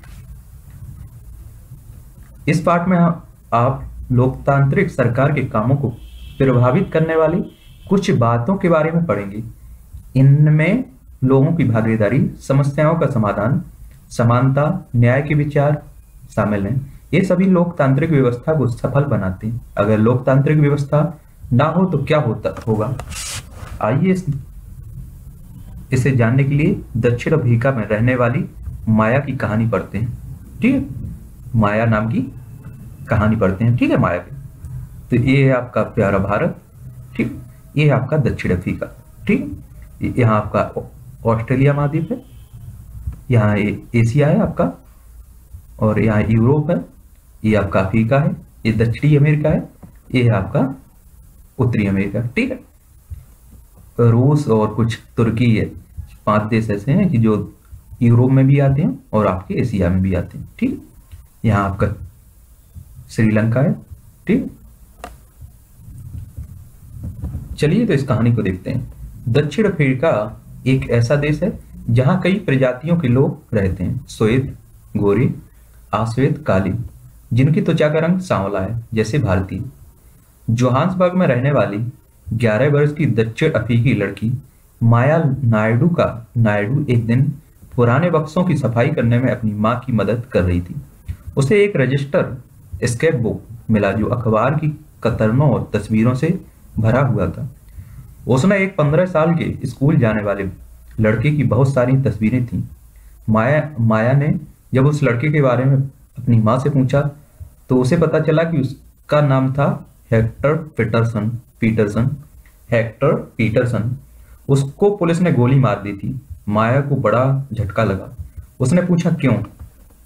इस पार्ट में आप लोकतांत्रिक सरकार के कामों को प्रभावित करने वाली कुछ बातों के बारे में पढ़ेंगे। इनमें लोगों की भागीदारी, समस्याओं का समाधान, समानता, न्याय के विचार शामिल हैं। ये सभी लोकतांत्रिक व्यवस्था को सफल बनाते हैं। अगर लोकतांत्रिक व्यवस्था ना हो तो क्या होगा। आइए इसे जानने के लिए दक्षिण अफ्रीका में रहने वाली माया की कहानी पढ़ते हैं। ठीक है, माया नाम की कहानी पढ़ते हैं। ठीक है, माया की। तो ये है आपका प्यारा भारत। ठीक, ये है आपका दक्षिण अफ्रीका। ठीक, यहाँ आपका ऑस्ट्रेलिया महाद्वीप है, यहाँ एशिया है आपका, और यहाँ यूरोप है, ये आपका अफ्रीका है, ये दक्षिणी अमेरिका है, ये है आपका उत्तरी अमेरिका। ठीक है, रूस और कुछ तुर्की है, 5 देश ऐसे हैं कि जो यूरोप में भी आते हैं और आपके एशिया में भी आते हैं। ठीक, यहाँ आपका श्रीलंका है। ठीक, चलिए तो इस कहानी को देखते हैं। दक्षिण अफ्रीका एक ऐसा देश है जहां कई प्रजातियों के लोग रहते हैं, श्वेत, गोरे, आश्वेत, काली, जिनकी त्वचा का रंग सांवला है जैसे भारतीय। जोहान्सबर्ग में रहने वाली 11 वर्ष की दक्षिण अफ्रीकी लड़की माया नायडू एक दिन पुराने बक्सों की सफाई करने में अपनी मां की मदद कर रही थी। उसे एक रजिस्टर स्क्रैप बुक मिला जो अखबार की कतरनों और तस्वीरों से भरा हुआ था। उसने एक 15 साल के स्कूल जाने वाले लड़के की बहुत सारी तस्वीरें थीं। माया ने जब उस लड़के के बारे में अपनी माँ से पूछा तो उसे पता चला कि उसका नाम था हेक्टर पीटरसन। उसको पुलिस ने गोली मार दी थी। माया को बड़ा झटका लगा। उसने पूछा क्यों,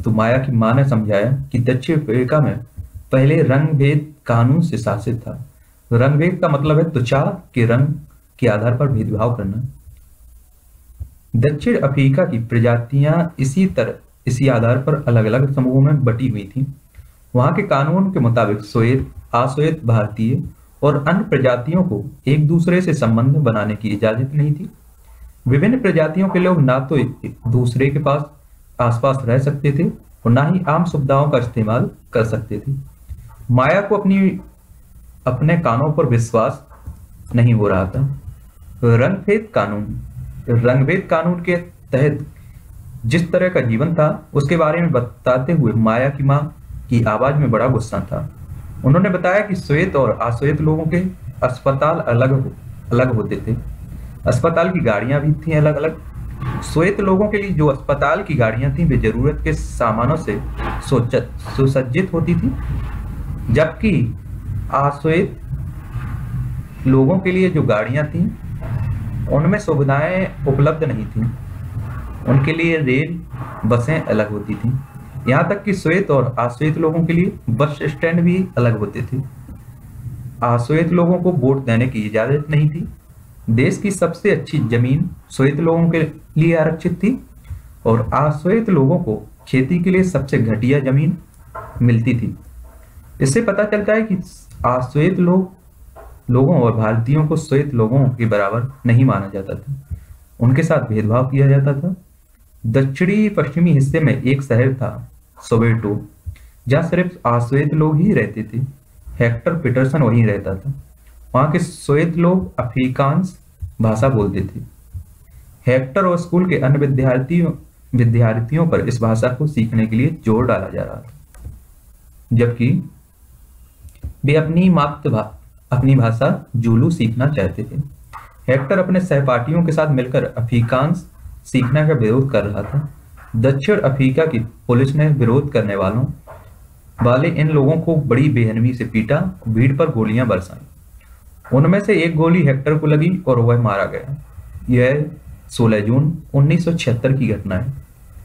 परंतु माया की मां ने समझाया कि दक्षिण अफ्रीका में पहले रंग भेद कानून से शासित था। रंग भेद का मतलब है त्वचा के रंग के आधार पर भेदभाव करना। दक्षिण अफ्रीका की प्रजातियां इसी आधार पर अलग अलग समूहों में बटी हुई थी। वहां के कानून के मुताबिक श्वेत, अश्वेत भारतीय और अन्य प्रजातियों को एक दूसरे से संबंध बनाने की इजाजत नहीं थी। विभिन्न प्रजातियों के लोग ना तो एक दूसरे के पास आसपास रह सकते थे और ना ही आम सुविधाओं का इस्तेमाल कर सकते थे। माया को अपने कानों पर विश्वास नहीं हो रहा था। रंगभेद कानून के तहत जिस तरह का जीवन था उसके बारे में बताते हुए माया की मां की आवाज में बड़ा गुस्सा था। उन्होंने बताया कि श्वेत और अश्वेत लोगों के अस्पताल अलग होते थे। अस्पताल की गाड़ियां भी थी अलग अलग। श्वेत लोगों के लिए जो अस्पताल की गाड़ियां थी वे जरूरत के सामानों से सुसज्जित होती थी, जबकि अश्वेत लोगों के लिए जो गाड़ियां थी उनमें सुविधाएं उपलब्ध नहीं थी। उनके लिए रेल बसें अलग होती थी। यहाँ तक कि श्वेत और अश्वेत लोगों के लिए बस स्टैंड भी अलग होते थे। अश्वेत लोगों को वोट देने की इजाजत नहीं थी। देश की सबसे अच्छी जमीन श्वेत लोगों के लिए आरक्षित थी और अश्वेत लोगों को खेती के लिए सबसे घटिया जमीन मिलती थी। इससे पता चलता है कि अश्वेत लोगों और भारतीयों को श्वेत लोगों के बराबर नहीं माना जाता था। उनके साथ भेदभाव किया जाता था। दक्षिणी पश्चिमी हिस्से में एक शहर था सोवेटो, जहाँ सिर्फ अश्वेत लोग ही रहते थे। हेक्टर पीटरसन वहीं रहता था। वहां के श्वेत लोग अफ्रीकांस भाषा बोलते थे। हेक्टर और स्कूल के अन्य विद्यार्थियों पर इस भाषा को सीखने के लिए जोर डाला जा रहा था, जबकि वे अपनी भाषा जूलू सीखना चाहते थे। हेक्टर अपने सहपाठियों के साथ मिलकर अफ्रीकांस सीखने का विरोध कर रहा था। दक्षिण अफ्रीका की पुलिस ने विरोध करने वाले इन लोगों को बड़ी बेरहमी से पीटा, भीड़ पर गोलियां बरसाई। उनमें से एक गोली हेक्टर को लगी और वह मारा गया। यह 16 जून 1976 की घटना है।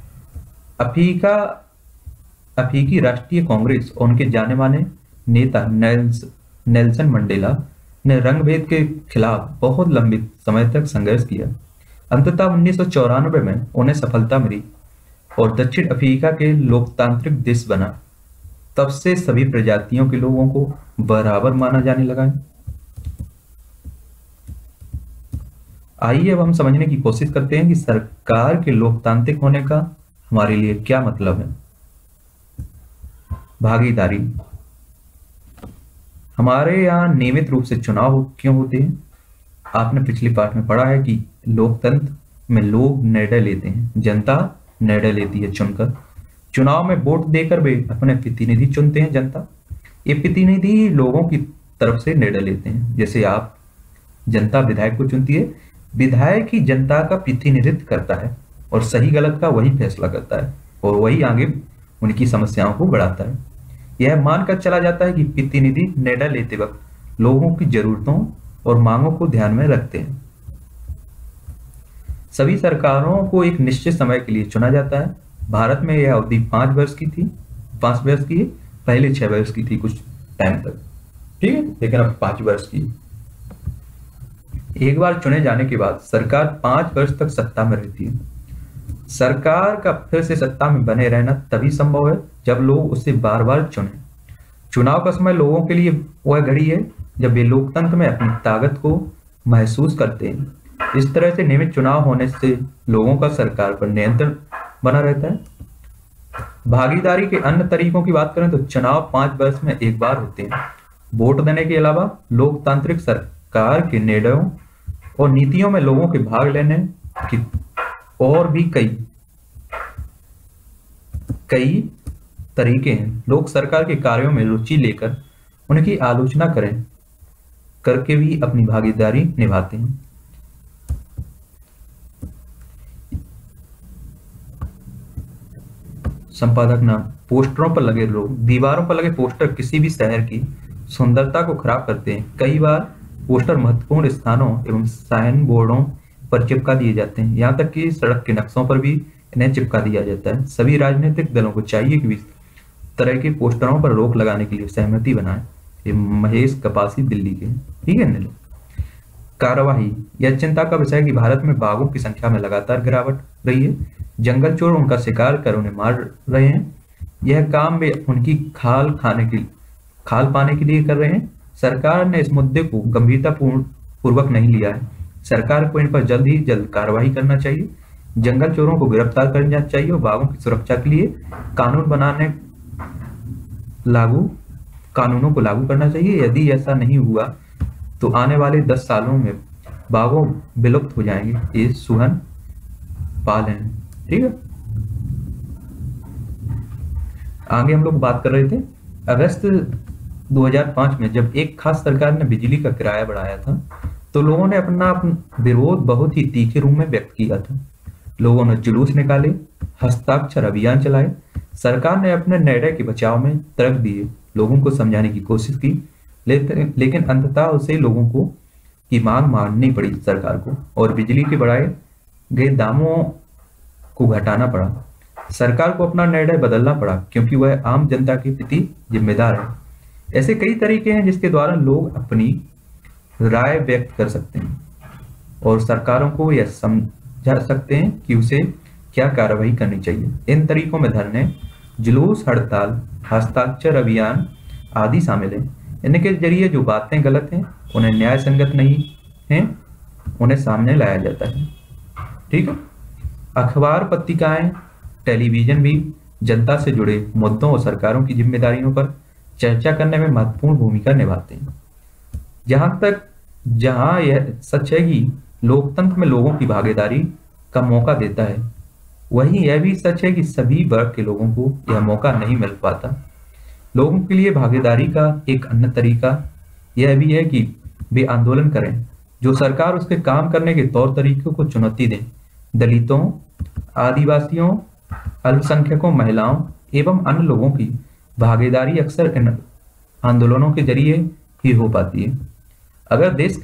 अफ्रीकी राष्ट्रीय कांग्रेस और उनके जाने माने नेता नेल्सन मंडेला ने रंगभेद के खिलाफ बहुत लंबे समय तक संघर्ष किया। अंततः 1994 में उन्हें सफलता मिली और दक्षिण अफ्रीका के लोकतांत्रिक देश बना। तब से सभी प्रजातियों के लोगों को बराबर माना जाने लगा है। आइए अब हम समझने की कोशिश करते हैं कि सरकार के लोकतांत्रिक होने का हमारे लिए क्या मतलब है। भागीदारी। हमारे यहाँ नियमित रूप से चुनाव क्यों होते हैं? आपने पिछली पाठ में पढ़ा है कि लोकतंत्र में लोग निर्णय लेते हैं, जनता निर्णय लेती है चुनकर। चुनाव में वोट देकर वे अपने प्रतिनिधि चुनते हैं जनता। ये प्रतिनिधि लोगों की तरफ से निर्णय लेते हैं। जैसे आप जनता विधायक को चुनती है, विधायक ही जनता का प्रतिनिधित्व करता है और सही गलत का वही फैसला करता है और वही आगे उनकी समस्याओं को बढ़ाता है। यह मानकर चला जाता है कि प्रतिनिधि निर्णय लेते वक्त लोगों की जरूरतों और मांगों को ध्यान में रखते हैं। सभी सरकारों को एक निश्चित समय के लिए चुना जाता है। भारत में यह अवधि 5 वर्ष की थी। 5 वर्ष की है, पहले 6 वर्ष की थी कुछ टाइम तक, ठीक है, लेकिन अब 5 वर्ष की। एक बार चुने जाने के बाद सरकार 5 वर्ष तक सत्ता में रहती है। सरकार का फिर से सत्ता में बने रहना तभी संभव है जब लोग उसे बार बार चुने। चुनाव का समय लोगों के लिए वह घड़ी है जब वे लोकतंत्र में अपनी ताकत को महसूस करते हैं। इस तरह से नियमित चुनाव होने से लोगों का सरकार पर नियंत्रण बना रहता है। भागीदारी के अन्य तरीकों की बात करें तो चुनाव 5 वर्ष में एक बार होते हैं। वोट देने के अलावा लोकतांत्रिक सरकार के निर्णयों और नीतियों में लोगों के भाग लेने की और भी कई तरीके हैं। लोग सरकार के कार्यों में रुचि लेकर उनकी आलोचना करके भी अपनी भागीदारी निभाते हैं। संपादक नाम। पोस्टरों पर लगे लोग। दीवारों पर लगे पोस्टर किसी भी शहर की सुंदरता को खराब करते हैं। कई बार पोस्टर महत्वपूर्ण स्थानों एवं साइन बोर्डों पर चिपका दिए जाते हैं, यहाँ तक कि सड़क के नक्शों पर भी इन्हें चिपका दिया जाता है। सभी राजनीतिक दलों को चाहिए कि इस तरह के पोस्टरों पर रोक लगाने के लिए सहमति बनाए। ये महेश कपासी दिल्ली के, ठीक है नीलू। कार्यवाही, यह चिंता का विषय है कि भारत में बाघों की संख्या में लगातार गिरावट रही है। जंगल चोर उनका शिकार कर उन्हें मार रहे हैं। यह काम वे उनकी खाल पाने के लिए कर रहे हैं। सरकार ने इस मुद्दे को गंभीरता पूर्वक नहीं लिया है। सरकार को इन पर जल्द ही जल्द कार्रवाई करना चाहिए। जंगल चोरों को गिरफ्तार करना चाहिए और बाघों की सुरक्षा के लिए कानूनों को लागू करना चाहिए। यदि ऐसा नहीं हुआ तो आने वाले 10 सालों में बाघों विलुप्त हो जाएंगे। ये सुहन पाल हैं, ठीक है। आगे हम लोग बात कर रहे थे अगस्त 2005 में जब एक खास सरकार ने बिजली का किराया बढ़ाया था तो लोगों ने अपना विरोध बहुत ही तीखे रूप में व्यक्त किया था। लोगों ने जुलूस निकाले, हस्ताक्षर अभियान चलाए। सरकार ने अपने निर्णय के बचाव में तर्क दिए, लोगों को समझाने की कोशिश की, लेकिन अंततः उसे लोगों को की मांग माननी पड़ी सरकार को और बिजली के बढ़ाए गए दामों को घटाना पड़ा। सरकार को अपना निर्णय बदलना पड़ा क्योंकि वह आम जनता के प्रति जिम्मेदार है। ऐसे कई तरीके हैं जिसके द्वारा लोग अपनी राय व्यक्त कर सकते हैं और सरकारों को यह समझा सकते हैं कि उसे क्या कार्रवाई करनी चाहिए। इन तरीकों में धरने, जुलूस, हड़ताल, हस्ताक्षर अभियान आदि शामिल हैं। इनके जरिए जो बातें गलत हैं, उन्हें न्याय संगत नहीं हैं, उन्हें सामने लाया जाता है, ठीक है। अखबार, पत्रिकाएं, टेलीविजन भी जनता से जुड़े मुद्दों और सरकारों की जिम्मेदारियों पर चर्चा करने में महत्वपूर्ण भूमिका निभाते हैं। जहां यह सच है कि लोकतंत्र में लोगों की भागीदारी का मौका देता है, वहीं यह भी सच है कि सभी वर्ग के लोगों को यह मौका नहीं मिल पाता। लोगों के लिए भागीदारी का एक अन्य तरीका यह भी है कि वे आंदोलन करें, जो सरकार उसके काम करने के तौर तरीकों को चुनौती दें। दलितों, आदिवासियों, अल्पसंख्यकों, महिलाओं एवं अन्य लोगों की भागीदारी अक्सर इन आंदोलनों के जरिए ही हो पाती है। अगर देश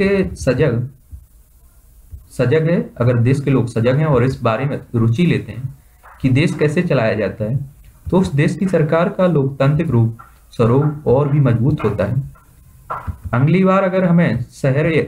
के लोग सजग हैं और इस बारे में रुचि लेते हैं कि देश कैसे चलाया जाता है, तो उस देश की सरकार का लोकतांत्रिक रूप स्वरूप और भी मजबूत होता है। अगली बार अगर हमें शहर या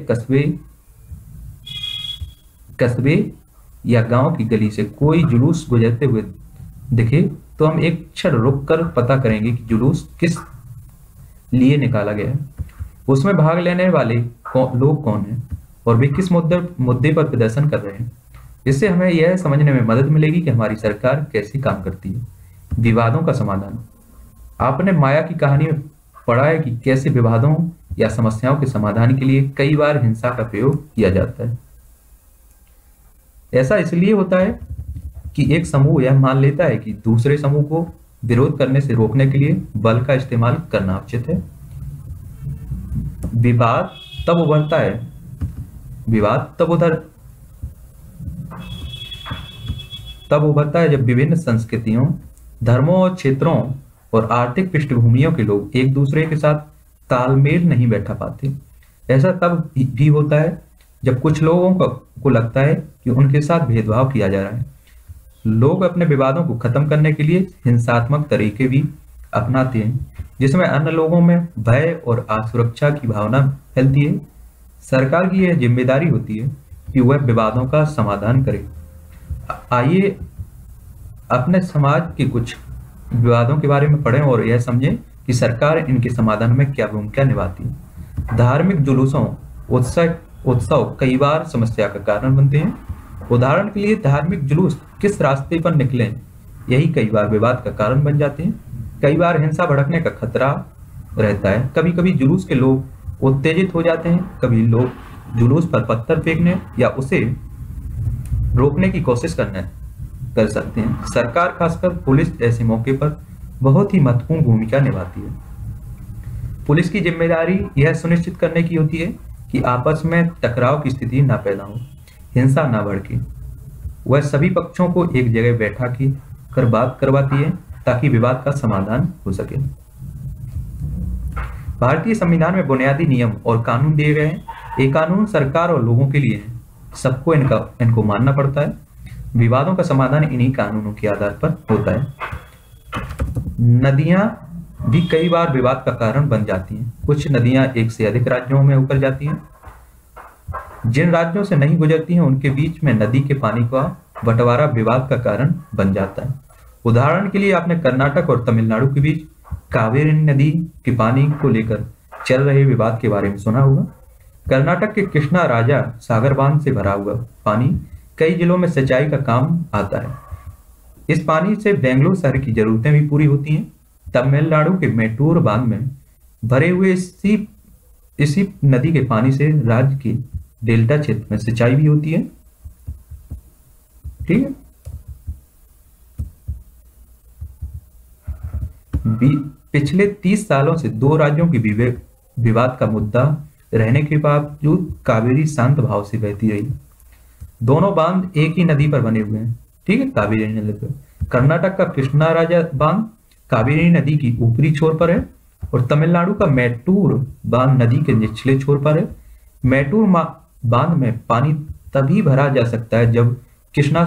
कस्बे या गांव की गली से कोई जुलूस गुजरते हुए दिखे तो हम एक क्षण रुककर पता करेंगे कि जुलूस किस लिए निकाला गया है, उसमें भाग लेने वाले लोग कौन हैं और वे किस मुद्दे पर प्रदर्शन कर रहे हैं। इससे हमें यह समझने में मदद मिलेगी कि हमारी सरकार कैसे काम करती है। विवादों का समाधान, आपने माया की कहानी में पढ़ा है कि कैसे विवादों या समस्याओं के समाधान के लिए कई बार हिंसा का प्रयोग किया जाता है। ऐसा इसलिए होता है कि एक समूह यह मान लेता है कि दूसरे समूह को विरोध करने से रोकने के लिए बल का इस्तेमाल करना उचित है। विवाद तब उभरता है जब विभिन्न संस्कृतियों, धर्मों और क्षेत्रों और आर्थिक पृष्ठभूमियों के लोग एक दूसरे के साथ तालमेल नहीं बैठा पाते। ऐसा तब भी होता है जब कुछ लोगों को लगता है कि उनके साथ भेदभाव किया जा रहा है। लोग अपने विवादों को खत्म करने के लिए हिंसात्मक तरीके भी अपनाते हैं, जिसमें अन्य लोगों में भय और असुरक्षा की भावना फैलती है। सरकार की यह जिम्मेदारी होती है कि वह विवादों का समाधान करे। आइए अपने समाज के कुछ विवादों के बारे में पढ़ें और यह समझें कि सरकार इनके समाधान में क्या भूमिका निभाती है। धार्मिक जुलूसों, उत्सव कई बार समस्या का कारण बनते हैं। उदाहरण के लिए धार्मिक जुलूस किस रास्ते पर निकले, यही कई बार विवाद का कारण बन जाते हैं। कई बार हिंसा भड़कने का खतरा रहता है। कभी कभी जुलूस के लोग उत्तेजित हो जाते हैं। कभी लोग जुलूस पर पत्थर फेंकने या उसे रोकने की कोशिश कर सकते हैं। सरकार, खासकर पुलिस, ऐसे मौके पर बहुत ही महत्वपूर्ण भूमिका निभाती है। पुलिस की जिम्मेदारी यह सुनिश्चित करने की होती है कि आपस में टकराव की स्थिति ना पैदा हो, हिंसा ना भड़के। वह सभी पक्षों को एक जगह बैठा कर बात करवाती है ताकि विवाद का समाधान हो सके। भारतीय संविधान में बुनियादी नियम और कानून दिए गए हैं। ये कानून सरकार और लोगों के लिए हैं। सबको इनको मानना पड़ता है। विवादों का समाधान इन्हीं कानूनों के आधार पर होता है। नदियां भी कई बार विवाद का कारण बन जाती हैं। कुछ नदियां एक से अधिक राज्यों में उतर जाती हैं। जिन राज्यों से नहीं गुजरती हैं उनके बीच में नदी के पानी का बंटवारा विवाद का कारण बन जाता है। उदाहरण के लिए आपने कर्नाटक और तमिलनाडु के बीच कावेरी नदी के पानी को लेकर चल रहे विवाद के बारे में सुना होगा। कर्नाटक के कृष्णा राजा सागर बांध से भरा हुआ पानी कई जिलों में सिंचाई का काम आता है। इस पानी से बेंगलुरु शहर की जरूरतें भी पूरी होती हैं। तमिलनाडु के मेटूर बांध में भरे हुए इसी नदी के पानी से राज्य के डेल्टा क्षेत्र में सिंचाई भी होती है। ठीक है। पिछले 30 सालों से दो राज्यों के विवाद का मुद्दा रहने के बावजूद कावेरी शांत भाव से बहती रही। दोनों बांध एक ही नदी पर बने हुए हैं। ठीक है, कावेरी नदी पर। कर्नाटक का कृष्णा राजा बांध कावेरी नदी की ऊपरी छोर पर है और तमिलनाडु का मैटूर बांध नदी के निचले छोर पर है। मैटूर बांध में पानी तभी भरा जा सकता है जब कृष्णा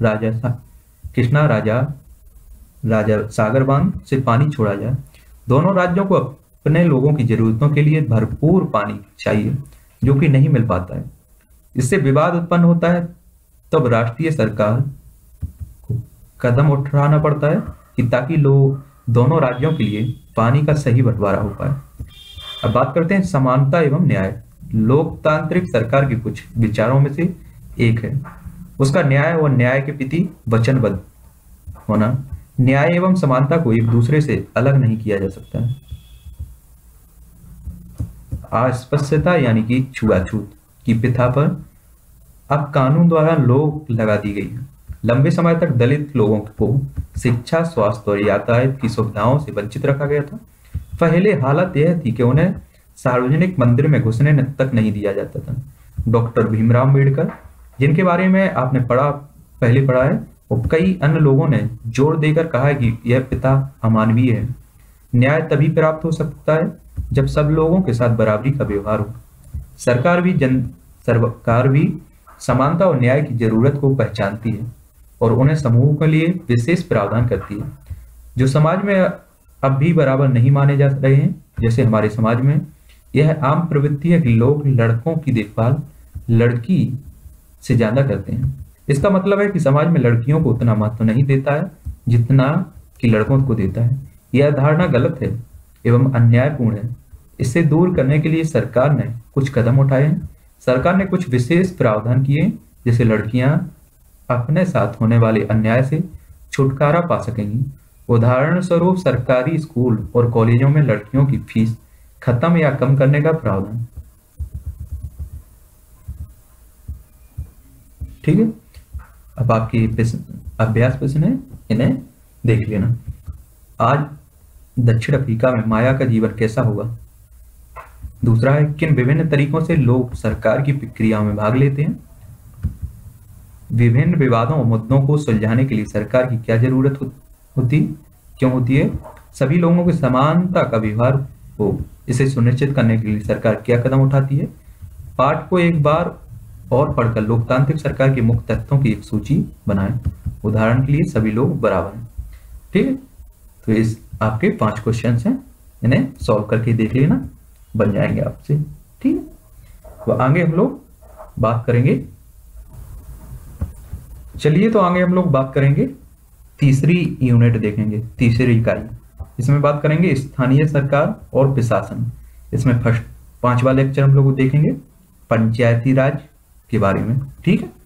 राजा सागर बांध से पानी छोड़ा जाए। दोनों राज्यों को अपने लोगों की जरूरतों के लिए भरपूर पानी चाहिए, जो कि नहीं मिल पाता है। इससे विवाद उत्पन्न होता है। तब राष्ट्रीय सरकार को कदम उठाना पड़ता है कि ताकि दोनों राज्यों के लिए पानी का सही बंटवारा हो पाए। अब बात करते हैं समानता एवं न्याय। लोकतांत्रिक सरकार के कुछ विचारों में से एक है उसका न्याय और न्याय के प्रति वचनबद्ध होना। न्याय एवं समानता को एक दूसरे से अलग नहीं किया जा सकता है। अस्पृश्यता यानी कि छुआछूत की प्रथा पर अब कानून द्वारा रोक लगा दी गई है। लंबे समय तक दलित लोगों को शिक्षा, स्वास्थ्य और यातायात की सुविधाओं से वंचित रखा गया था। पहले हालत यह थी कि उन्हें सार्वजनिक मंदिर में घुसने तक नहीं दिया जाता था। डॉक्टर भीमराव अम्बेडकर, जिनके बारे में आपने पहले पढ़ा है, और कई अन्य लोगों ने जोर देकर कहा है कि यह प्रथा अमानवीय है। न्याय तभी प्राप्त हो सकता है जब सब लोगों के साथ बराबरी का व्यवहार हो। सरकार भी समानता और न्याय की जरूरत को पहचानती है और उन्हें समूहों के लिए विशेष प्रावधान करती है जो समाज में अब भी बराबर नहीं माने जा रहे हैं। जैसे हमारे समाज में यह आम प्रवृत्ति है कि लोग लड़कों की देखभाल लड़की से ज्यादा करते हैं। इसका मतलब है कि समाज में लड़कियों को उतना महत्व नहीं देता है जितना कि लड़कों को देता है। यह धारणा गलत है एवं अन्यायपूर्ण है। इससे दूर करने के लिए सरकार ने कुछ कदम उठाए हैं। सरकार ने कुछ विशेष प्रावधान किए जैसे लड़कियां अपने साथ होने वाले अन्याय से छुटकारा पा सकेंगी। उदाहरण स्वरूप सरकारी स्कूल और कॉलेजों में लड़कियों की फीस खत्म या कम करने का प्रावधान। ठीक है। अब आपके अभ्यास प्रश्न है, इन्हें देख लेना। आज दक्षिण अफ्रीका में माया का जीवन कैसा होगा। दूसरा है किन विभिन्न तरीकों से लोग सरकार की प्रक्रिया में भाग लेते हैं। विभिन्न विवादों और मुद्दों को सुलझाने के लिए सरकार की क्या जरूरत क्यों होती है। सभी लोगों की समानता का व्यवहार हो, इसे सुनिश्चित करने के लिए सरकार क्या कदम उठाती है। पाठ को एक बार और पढ़कर लोकतांत्रिक सरकार के मुख्य तत्वों की एक सूची बनाएं। उदाहरण के लिए सभी लोग बराबर हैं। ठीक है, तो इस आपके 5 क्वेश्चन हैं, इन्हें सॉल्व करके देख लेना, बन जाएंगे आपसे। ठीक है, तो आगे हम लोग बात करेंगे। चलिए, तो आगे हम लोग बात करेंगे, तीसरी यूनिट देखेंगे, तीसरी इकाई। इसमें बात करेंगे स्थानीय सरकार और प्रशासन। इसमें फर्स्ट 5वां लेक्चर हम लोग देखेंगे पंचायती राज के बारे में। ठीक है,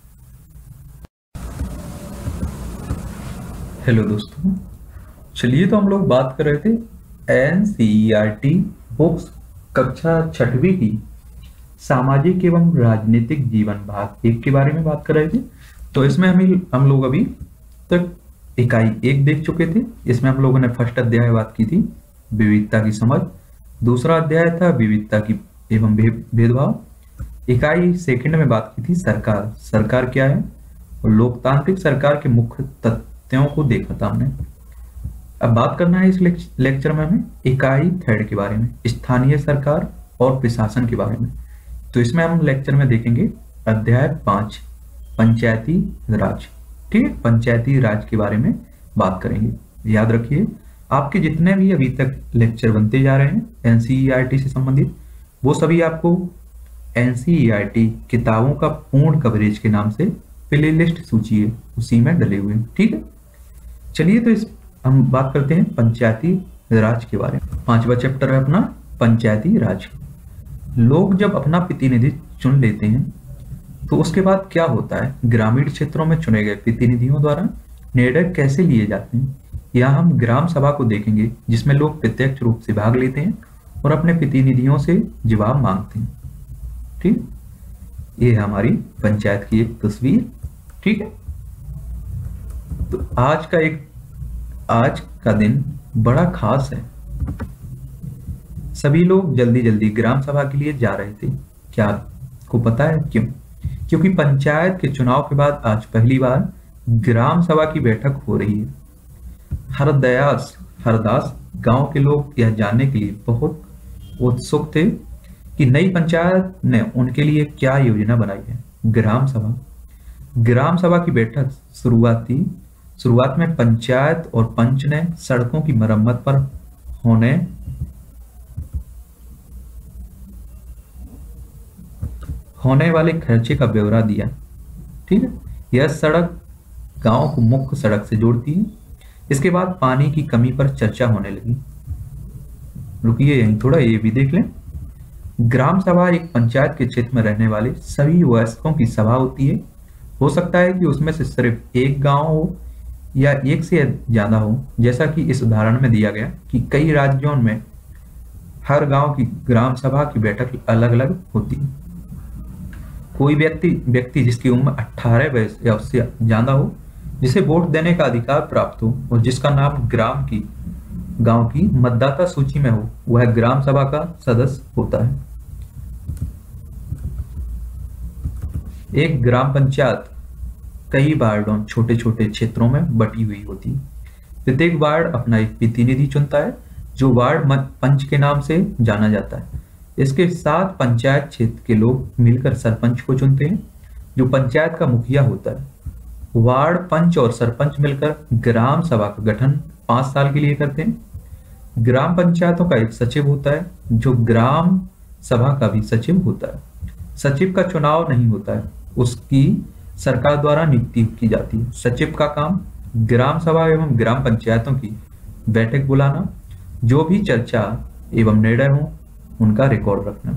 हेलो दोस्तों, चलिए तो हम लोग बात कर रहे थे NCERT बुक्स कक्षा 6वीं की सामाजिक एवं राजनीतिक जीवन भाग 1 के बारे में बात कर रहे थे। तो इसमें हम लोग अभी तक इकाई 1 देख चुके थे। इसमें हम लोगों ने फर्स्ट अध्याय बात की थी विविधता की समझ। दूसरा अध्याय था विविधता की एवं भेदभाव। इकाई 2 में बात की थी सरकार क्या है, और लोकतांत्रिक सरकार के मुख्य तथ्यों को देखा था हमने। अब बात करना है इस लेक्चर में हमें इकाई 3 के बारे में, स्थानीय सरकार और प्रशासन के बारे में। तो इसमें हम लेक्चर में देखेंगे अध्याय 5 पंचायती राज। ठीक है, पंचायती राज के बारे में बात करेंगे। याद रखिए, आपके जितने भी अभी तक लेक्चर बनते जा रहे हैं एनसीईआरटी से संबंधित, वो सभी आपको एनसीईआरटी किताबों का पूर्ण कवरेज के नाम से प्लेलिस्ट सूची है, उसी में डले हुए हैं। ठीक है, चलिए तो हम बात करते हैं पंचायती राज के बारे में। 5वां चैप्टर है अपना पंचायती राज। लोग जब अपना प्रतिनिधि चुन लेते हैं तो उसके बाद क्या होता है, ग्रामीण क्षेत्रों में चुने गए प्रतिनिधियों द्वारा निर्णय कैसे लिए जाते हैं। यहाँ हम ग्राम सभा को देखेंगे, जिसमें लोग प्रत्यक्ष रूप से भाग लेते हैं और अपने प्रतिनिधियों से जवाब मांगते हैं। ठीक, ये है हमारी पंचायत की एक तस्वीर। ठीक है, तो आज का दिन बड़ा खास है। सभी लोग जल्दी जल्दी ग्राम सभा के लिए जा रहे थे। क्या आपको पता है क्यों? क्योंकि पंचायत के चुनाव के बाद आज पहली बार ग्राम सभा की बैठक हो रही है। हरदास गांव के लोग यह जानने के लिए बहुत उत्सुक थे कि नई पंचायत ने उनके लिए क्या योजना बनाई है। ग्राम सभा की बैठक शुरुआत में पंचायत और पंच ने सड़कों की मरम्मत पर होने वाले खर्चे का ब्यौरा दिया। ठीक है, यह सड़क गांव को मुख्य सड़क से जोड़ती है। इसके बाद पानी की कमी पर चर्चा होने लगी। रुकिए यहीं थोड़ा, ये भी देख लें। ग्राम सभा एक पंचायत के क्षेत्र में रहने वाले सभी वयस्कों की सभा होती है। हो सकता है कि उसमें से सिर्फ एक गांव हो या एक से ज्यादा हो, जैसा कि इस उदाहरण में दिया गया कि कई राज्यों में हर गांव की ग्राम सभा की बैठक अलग अलग होती है। कोई व्यक्ति जिसकी उम्र 18 वर्ष या उससे ज्यादा हो, जिसे वोट देने का अधिकार प्राप्त हो और जिसका नाम गांव की मतदाता सूची में हो, वह ग्राम सभा का सदस्य होता है। एक ग्राम पंचायत कई वार्डों छोटे छोटे क्षेत्रों में बटी हुई होती है। प्रत्येक वार्ड अपना एक प्रतिनिधि चुनता है, जो वार्ड पंच के नाम से जाना जाता है। इसके साथ पंचायत क्षेत्र के लोग मिलकर सरपंच को चुनते हैं, जो पंचायत का मुखिया होता है। वार्ड पंच और सरपंच मिलकर ग्राम सभा का गठन 5 साल के लिए करते हैं। ग्राम पंचायतों का एक सचिव होता है, जो ग्राम सभा का भी सचिव होता है। सचिव का चुनाव नहीं होता है, उसकी सरकार द्वारा नियुक्ति की जाती है। सचिव का काम ग्राम सभा एवं ग्राम पंचायतों की बैठक बुलाना, जो भी चर्चा एवं निर्णय हो उनका रिकॉर्ड रखना।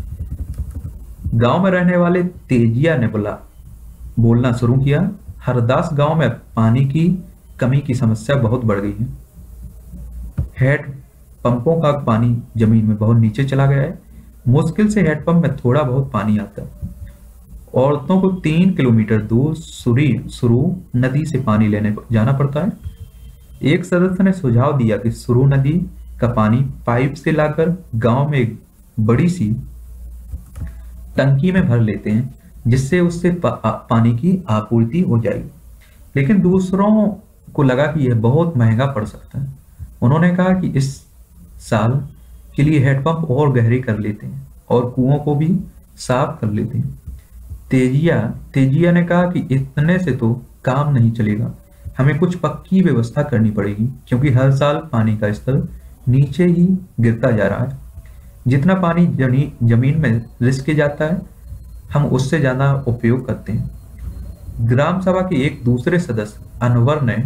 गांव में रहने वाले तेजिया ने बोलना शुरू किया। हरदास गांव में पानी की कमी की समस्या बहुत बढ़ गई है। हेड पंपों का पानी जमीन में बहुत नीचे चला गया है। मुश्किल से हेडपंप में थोड़ा बहुत पानी आता है। औरतों को 3 किलोमीटर दूर सुरू नदी से पानी लेने जाना पड़ता है। एक सदस्य ने सुझाव दिया कि सुरू नदी का पानी पाइप से लाकर गांव में एक बड़ी सी टंकी में भर लेते हैं, जिससे उससे पानी की आपूर्ति हो जाएगी। लेकिन दूसरों को लगा कि यह बहुत महंगा पड़ सकता है। उन्होंने कहा कि इस साल के लिए हेडपंप और गहरे कर लेते हैं और कुओं को भी साफ कर लेते हैं। तेजिया ने कहा कि इतने से तो काम नहीं चलेगा, हमें कुछ पक्की व्यवस्था करनी पड़ेगी, क्योंकि हर साल पानी का स्तर नीचे ही गिरता जा रहा है। जितना पानी जमीन में रिसके जाता है, हम उससे ज्यादा उपयोग करते हैं। ग्राम सभा के एक दूसरे सदस्य अनवर ने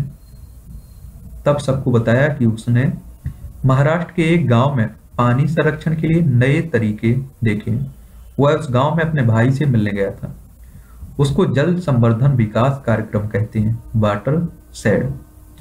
तब सबको बताया कि उसने महाराष्ट्र के एक गांव में पानी संरक्षण के लिए नए तरीके देखे। वह उस गांव में अपने भाई से मिलने गया था। उसको जल संवर्धन विकास कार्यक्रम कहते हैं, वाटर शेड।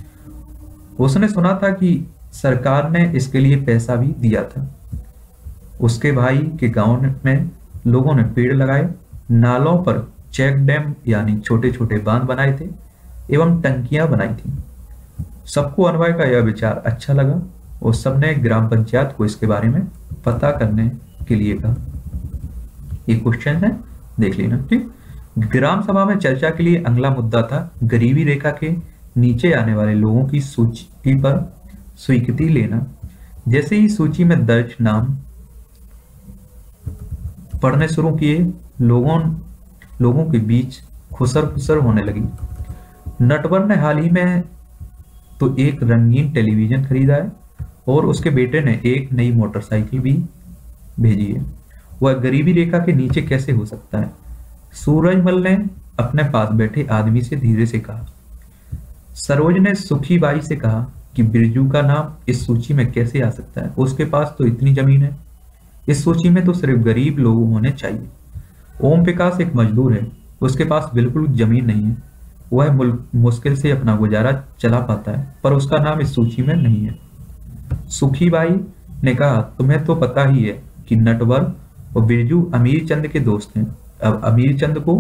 उसने सुना था कि सरकार ने इसके लिए पैसा भी दिया था। उसके भाई के गांव में लोगों ने पेड़ लगाए, नालों पर चेक डैम यानी छोटे छोटे बांध बनाए थे एवं टंकियां बनाई थी। सबको अनवय का यह विचार अच्छा लगा और सबने ग्राम पंचायत को इसके बारे में पता करने के लिए कहा। ये क्वेश्चन है, देख लेना। ठीक, ग्राम सभा में चर्चा के लिए अगला मुद्दा था गरीबी रेखा के नीचे आने वाले लोगों की सूची पर स्वीकृति लेना। जैसे ही सूची में दर्ज नाम पढ़ने शुरू किए, लोगों लोगों के बीच खुसर खुसर होने लगी। नटवर ने हाल ही में तो एक रंगीन टेलीविजन खरीदा है और उसके बेटे ने एक नई मोटरसाइकिल भी भेजी है। वह गरीबी रेखा के नीचे कैसे हो सकता है? सूरजमल ने अपने पास बैठे आदमी से धीरे से कहा। सरोज ने सुखीबाई से कहा कि बिरजू का नाम इस सूची में कैसे आ सकता है? उसके पास तो इतनी जमीन है। इस सूची में तो सिर्फ गरीब लोग होने चाहिए। ओम प्रकाश एक मजदूर है, उसके पास बिल्कुल जमीन नहीं है। वह मुश्किल से अपना गुजारा चला पाता है, पर उसका नाम इस सूची में नहीं है। सुखीबाई ने कहा, तुम्हें तो पता ही है कि नटवर और बिरजू अमीर चंद के दोस्त हैं। अब अमीर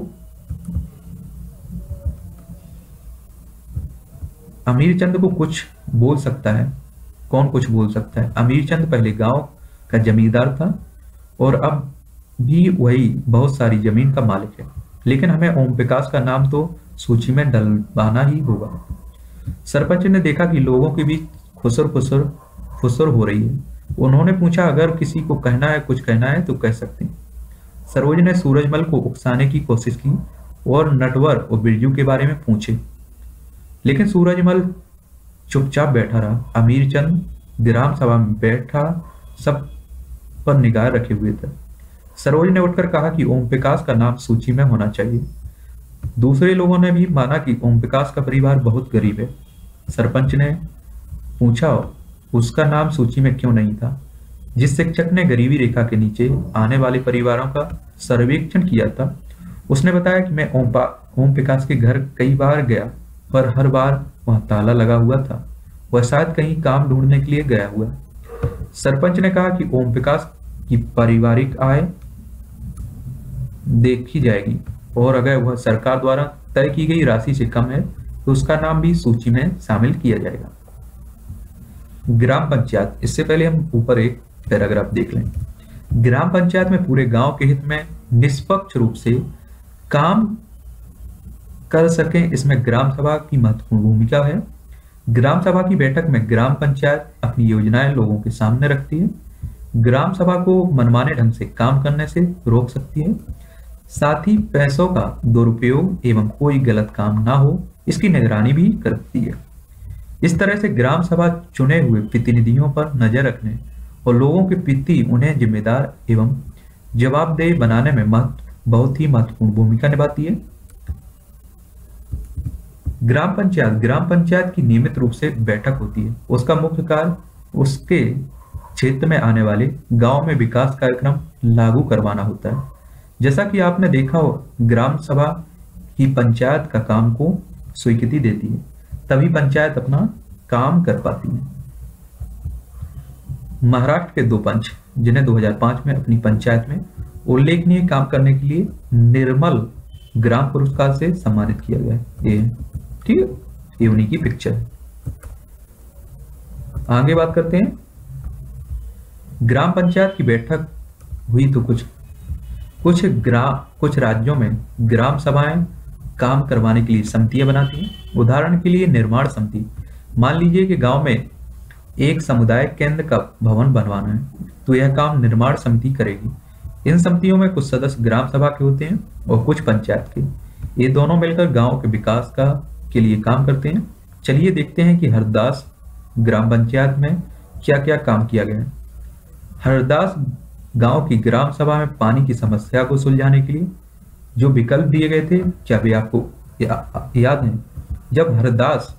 चंद को कुछ बोल सकता है? कौन कुछ बोल सकता है? अमीर चंद पहले गांव का जमींदार था और अब भी वही बहुत सारी जमीन का मालिक है। लेकिन हमें ओम प्रकाश का नाम तो सूची में डलवाना ही होगा। सरपंच ने देखा कि लोगों के बीच खुसर खुसर फुसर हो रही है। उन्होंने पूछा, अगर किसी को कहना है, कुछ कहना है तो कह सकते हैं। सरोज ने सूरजमल को उकसाने की कोशिश की और नटवर और बिरजू के बारे में पूछे, लेकिन सूरजमल चुपचाप बैठा रहा। अमीर चंद ग्राम सभा में बैठा सब पर निगाह रखे हुए था। सरोज ने उठकर कहा कि ओम प्रकाश का नाम सूची में होना चाहिए। दूसरे लोगों ने भी माना कि ओम प्रकाश का परिवार बहुत गरीब है। सरपंच ने पूछा, उसका नाम सूची में क्यों नहीं था? जिस शिक्षक ने गरीबी रेखा के नीचे आने वाले परिवारों का सर्वेक्षण किया था, उसने बताया कि मैं ओम प्रकाश के घर कई बार गया, पर हर बार वहां ताला लगा हुआ था। वह शायद कहीं काम ढूंढने के लिए गया हुआ। सरपंच ने कहा कि ओम प्रकाश की पारिवारिक आय देखी जाएगी और अगर वह सरकार द्वारा तय की गई राशि से कम है तो उसका नाम भी सूची में शामिल किया जाएगा। ग्राम पंचायत, इससे पहले हम ऊपर एक पैराग्राफ देख लें। ग्राम पंचायत में पूरे गांव के हित में निष्पक्ष रूप से काम कर सकें, इसमें ग्राम सभा की महत्वपूर्ण भूमिका है। ग्राम सभा की बैठक में ग्राम पंचायत अपनी योजनाएं लोगों के सामने रखती है। ग्राम सभा को मनमाने ढंग से काम करने से रोक सकती है। साथ ही पैसों का दुरुपयोग एवं कोई गलत काम ना हो, इसकी निगरानी भी करती है। इस तरह से ग्राम सभा चुने हुए प्रतिनिधियों पर नजर रखने और लोगों के प्रति उन्हें जिम्मेदार एवं जवाबदेह बनाने में बहुत ही महत्वपूर्ण भूमिका निभाती है। ग्राम पंचायत की नियमित रूप से बैठक होती है। उसका मुख्य कार्य उसके क्षेत्र में आने वाले गांव में विकास कार्यक्रम लागू करवाना होता है। जैसा कि आपने देखा हो, ग्राम सभा ही पंचायत का काम को स्वीकृति देती है, तभी पंचायत अपना काम कर पाती है। महाराष्ट्र के 2 पंच, जिन्हें 2005 में अपनी पंचायत में उल्लेखनीय काम करने के लिए निर्मल ग्राम पुरस्कार से सम्मानित किया गया है। ये ठीक है, ये उन्हीं की पिक्चर है। आगे बात करते हैं। ग्राम पंचायत की बैठक हुई तो कुछ राज्यों में ग्राम सभाएं काम करवाने के लिए समितियां बनाती हैं। उदाहरण के लिए निर्माण समिति। मान लीजिए कि गांव में एक समुदाय केंद्र का भवन बनवाना है, तो यह काम निर्माण समिति करेगी। इन समितियों में कुछ सदस्य ग्राम सभा के होते हैं और कुछ पंचायत के। ये दोनों मिलकर गांव के विकास के लिए काम करते हैं। चलिए देखते हैं कि हरदास ग्राम पंचायत में क्या क्या काम किया गया है। हरदास गांव की ग्राम सभा में पानी की समस्या को सुलझाने के लिए जो विकल्प दिए गए थे, क्या वे आपको याद हैं? जब हरदास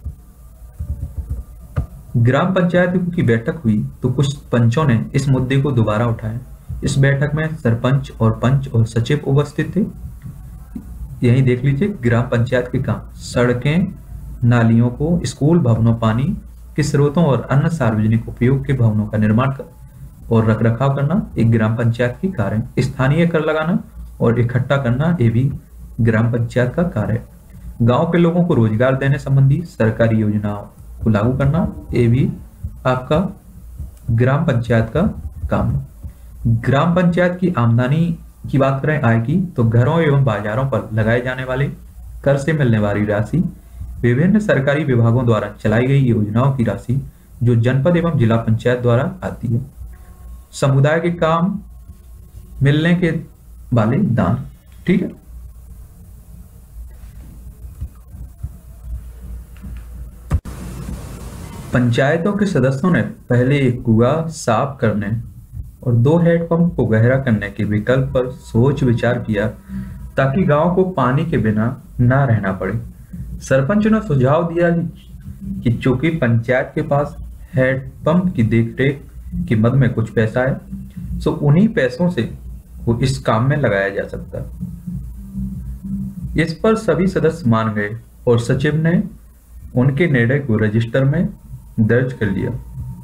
ग्राम पंचायत की बैठक हुई तो कुछ पंचों ने इस मुद्दे को दोबारा उठाया। इस बैठक में सरपंच और पंच और सचिव उपस्थित थे। यही देख लीजिए ग्राम पंचायत के काम: सड़कें, नालियों को, स्कूल भवनों, पानी के स्रोतों और अन्य सार्वजनिक उपयोग के भवनों का निर्माण और रखरखाव करना एक ग्राम पंचायत की कार्य है। स्थानीय कर लगाना और इकट्ठा करना ये भी ग्राम पंचायत का कार्य है। गांव के लोगों को रोजगार देने संबंधी सरकारी योजनाओं को लागू करना ये भी आपका ग्राम पंचायत का काम है। ग्राम पंचायत की आमदनी की बात करें, आय की, तो घरों एवं बाजारों पर लगाए जाने वाले कर से मिलने वाली राशि, विभिन्न सरकारी विभागों द्वारा चलाई गई योजनाओं की राशि जो जनपद एवं जिला पंचायत द्वारा आती है, समुदाय के काम मिलने के वाले दान। ठीक है, पंचायतों के सदस्यों ने पहले एक कुआं साफ करने और 2 हैंडपंप को गहरा करने के विकल्प पर सोच विचार किया ताकि गांव को पानी के बिना ना रहना पड़े। सरपंच ने सुझाव दिया कि चूंकि पंचायत के पास हैंडपंप की देखरेख की मद में कुछ पैसा है, सो उन्हीं पैसों से वो इस काम में लगाया जा सकता है। इस पर सभी सदस्य मान गए और सचिव ने उनके निर्णय को रजिस्टर में दर्ज कर लिया।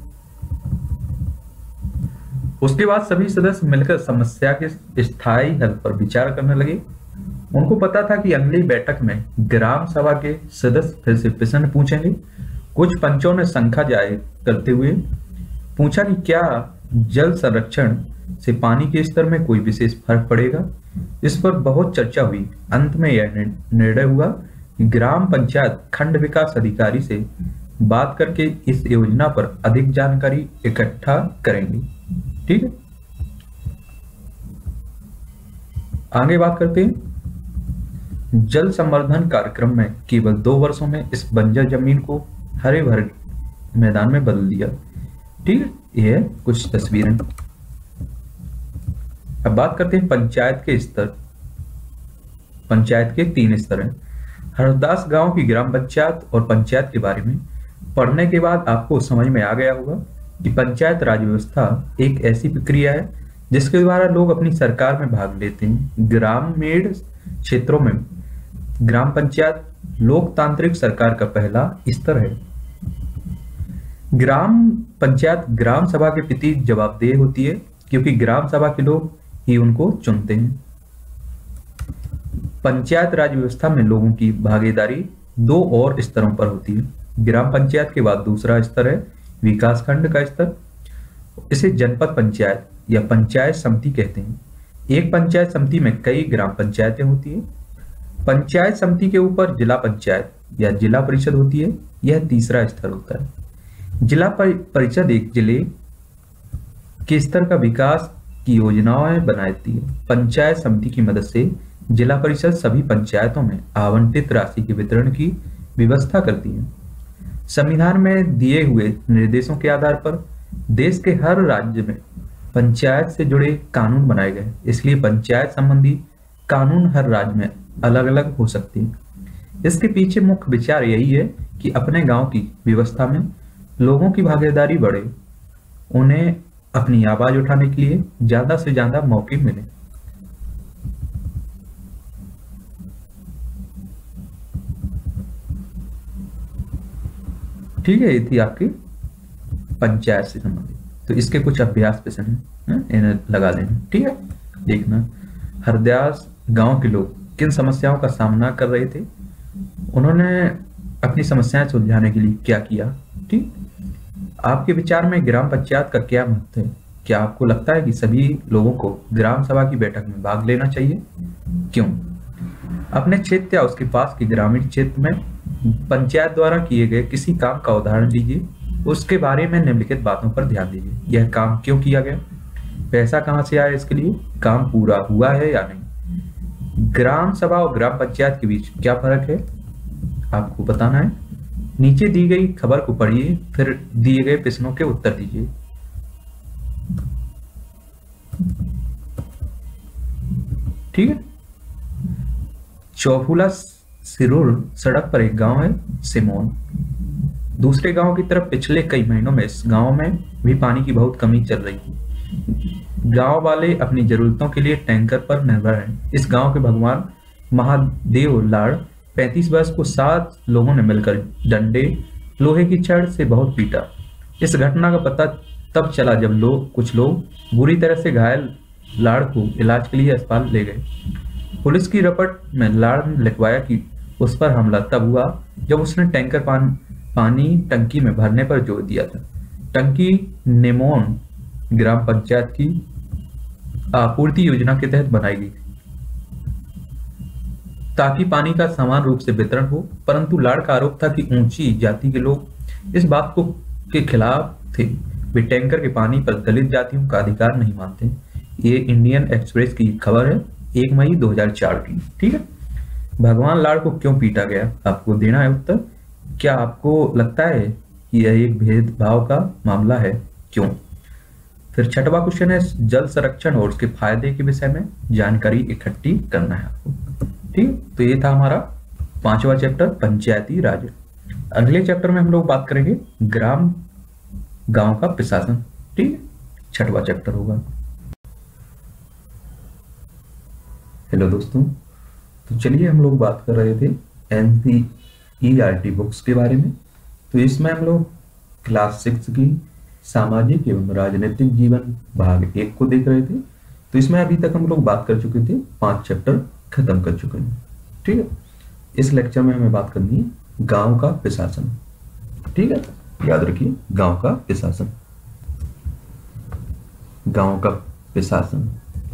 उसके बाद सभी सदस्य मिलकर समस्या के स्थायी हल पर विचार करने लगे। उनको पता था कि अगली बैठक में ग्राम सभा के सदस्य फिर से प्रश्न पूछेंगे। कुछ पंचों ने शंका जाहिर करते हुए पूछा कि क्या जल संरक्षण से पानी के स्तर में कोई विशेष फर्क पड़ेगा। इस पर बहुत चर्चा हुई। अंत में यह निर्णय हुआ कि ग्राम पंचायत खंड विकास अधिकारी से बात करके इस योजना पर अधिक जानकारी इकट्ठा करेंगे। ठीक है, आगे बात करते हैं। जल संवर्धन कार्यक्रम में केवल 2 वर्षों में इस बंजर जमीन को हरे भरे मैदान में बदल दिया। ठीक है, यह कुछ तस्वीरें। अब बात करते हैं पंचायत के स्तर। पंचायत के 3 स्तर हैं। हरदास गांव की ग्राम पंचायत और पंचायत के बारे में पढ़ने के बाद आपको समझ में आ गया होगा कि पंचायत राज व्यवस्था एक ऐसी प्रक्रिया है जिसके द्वारा लोग अपनी सरकार में भाग लेते हैं। ग्रामीण क्षेत्रों में ग्राम पंचायत लोकतांत्रिक सरकार का पहला स्तर है। ग्राम पंचायत ग्राम सभा के प्रति जवाबदेह होती है क्योंकि ग्राम सभा के लोग ही उनको चुनते हैं। पंचायत राज व्यवस्था में लोगों की भागीदारी 2 और स्तरों पर होती है। ग्राम पंचायत के बाद दूसरा स्तर है विकास खंड का स्तर। इसे जनपद पंचायत या पंचायत समिति कहते हैं। एक पंचायत समिति में कई ग्राम पंचायतें होती है। पंचायत समिति के ऊपर जिला पंचायत या जिला परिषद होती है। यह तीसरा स्तर होता है। जिला परिषद एक जिले के स्तर का विकास की योजनाएं बनाती है। पंचायत समिति की मदद से जिला परिषद सभी पंचायतों में आवंटित राशि के वितरण की व्यवस्था करती है। संविधान में दिए हुए निर्देशों के आधार पर देश के हर राज्य में पंचायत से जुड़े कानून बनाए गए, इसलिए पंचायत संबंधी कानून हर राज्य में अलग अलग हो सकते हैं। इसके पीछे मुख्य विचार यही है कि अपने गांव की व्यवस्था में लोगों की भागीदारी बढ़े, उन्हें अपनी आवाज उठाने के लिए ज्यादा से ज्यादा मौके मिले। ठीक है, ये थी आपकी पंचायत से संबंधित। तो इसके कुछ अभ्यास प्रश्न हैं, इन्हें लगा लेना। ठीक है, देखना हरदास गांव के लोग किन समस्याओं का सामना कर रहे थे, उन्होंने अपनी समस्याएं सुलझाने के लिए क्या किया। ठीक, आपके विचार में ग्राम पंचायत का क्या महत्व है? क्या आपको लगता है कि सभी लोगों को ग्राम सभा की बैठक में भाग लेना चाहिए? क्यों? अपने क्षेत्र या उसके पास के ग्रामीण क्षेत्र में पंचायत द्वारा किए गए किसी काम का उदाहरण लीजिए, उसके बारे में निम्नलिखित बातों पर ध्यान दीजिए। यह काम क्यों किया गया? पैसा कहां से आया इसके लिए? काम पूरा हुआ है या नहीं? ग्राम सभा और ग्राम पंचायत के बीच क्या फर्क है, आपको बताना है। नीचे दी गई खबर को पढ़िए, फिर दिए गए प्रश्नों के उत्तर दीजिए। ठीक है, चौफूला सिरुर सड़क पर एक गांव है सिमोन। दूसरे गांव की तरफ पिछले कई महीनों में इस गांव में भी पानी की बहुत कमी चल रही थी। गांव वाले अपनी जरूरतों के लिए टैंकर पर निर्भर हैं। इस गांव के भगवान महादेव लाड़ 35 वर्ष को 7 लोगों ने मिलकर डंडे लोहे की छड़ से बहुत पीटा। इस घटना का पता तब चला जब कुछ लोग बुरी तरह से घायल लाड़ को इलाज के लिए अस्पताल ले गए। पुलिस की रपट में लाड़ ने लिखवाया कि उस पर हमला तब हुआ जब उसने टैंकर पानी टंकी में भरने पर जोर दिया था। टंकी नेमोन ग्राम पंचायत की आपूर्ति योजना के तहत बनाई गई ताकि पानी का समान रूप से वितरण हो, परंतु लाड़ का आरोप था कि ऊंची जाति के लोग इस बात को के खिलाफ थे। वे टैंकर के पानी पर दलित जातियों का अधिकार नहीं मानते। ये इंडियन एक्सप्रेस की खबर है 1 मई 2004 की। ठीक है, भगवान लाड़ को क्यों पीटा गया, आपको देना है उत्तर। क्या आपको लगता है कि यह एक भेदभाव का मामला है, क्यों। फिर छठवां क्वेश्चन है, जल संरक्षण और उसके फायदे के विषय में जानकारी इकट्ठी करना है आपको। ठीक, तो ये था हमारा 5वां चैप्टर पंचायती राज। अगले चैप्टर में हम लोग बात करेंगे ग्राम गांव का प्रशासन। ठीक, 6वां चैप्टर होगा। हेलो दोस्तों, तो चलिए हम लोग बात कर रहे थे NCERT बुक्स के बारे में। तो इसमें हम लोग क्लास 6 की सामाजिक एवं राजनीतिक जीवन भाग 1 को देख रहे थे। तो इसमें अभी तक हम लोग बात कर चुके थे, 5 चैप्टर खत्म कर चुके हैं। ठीक है, इस लेक्चर में हमें बात करनी है गांव का प्रशासन। ठीक है, याद रखिए गांव का प्रशासन। गांव का प्रशासन।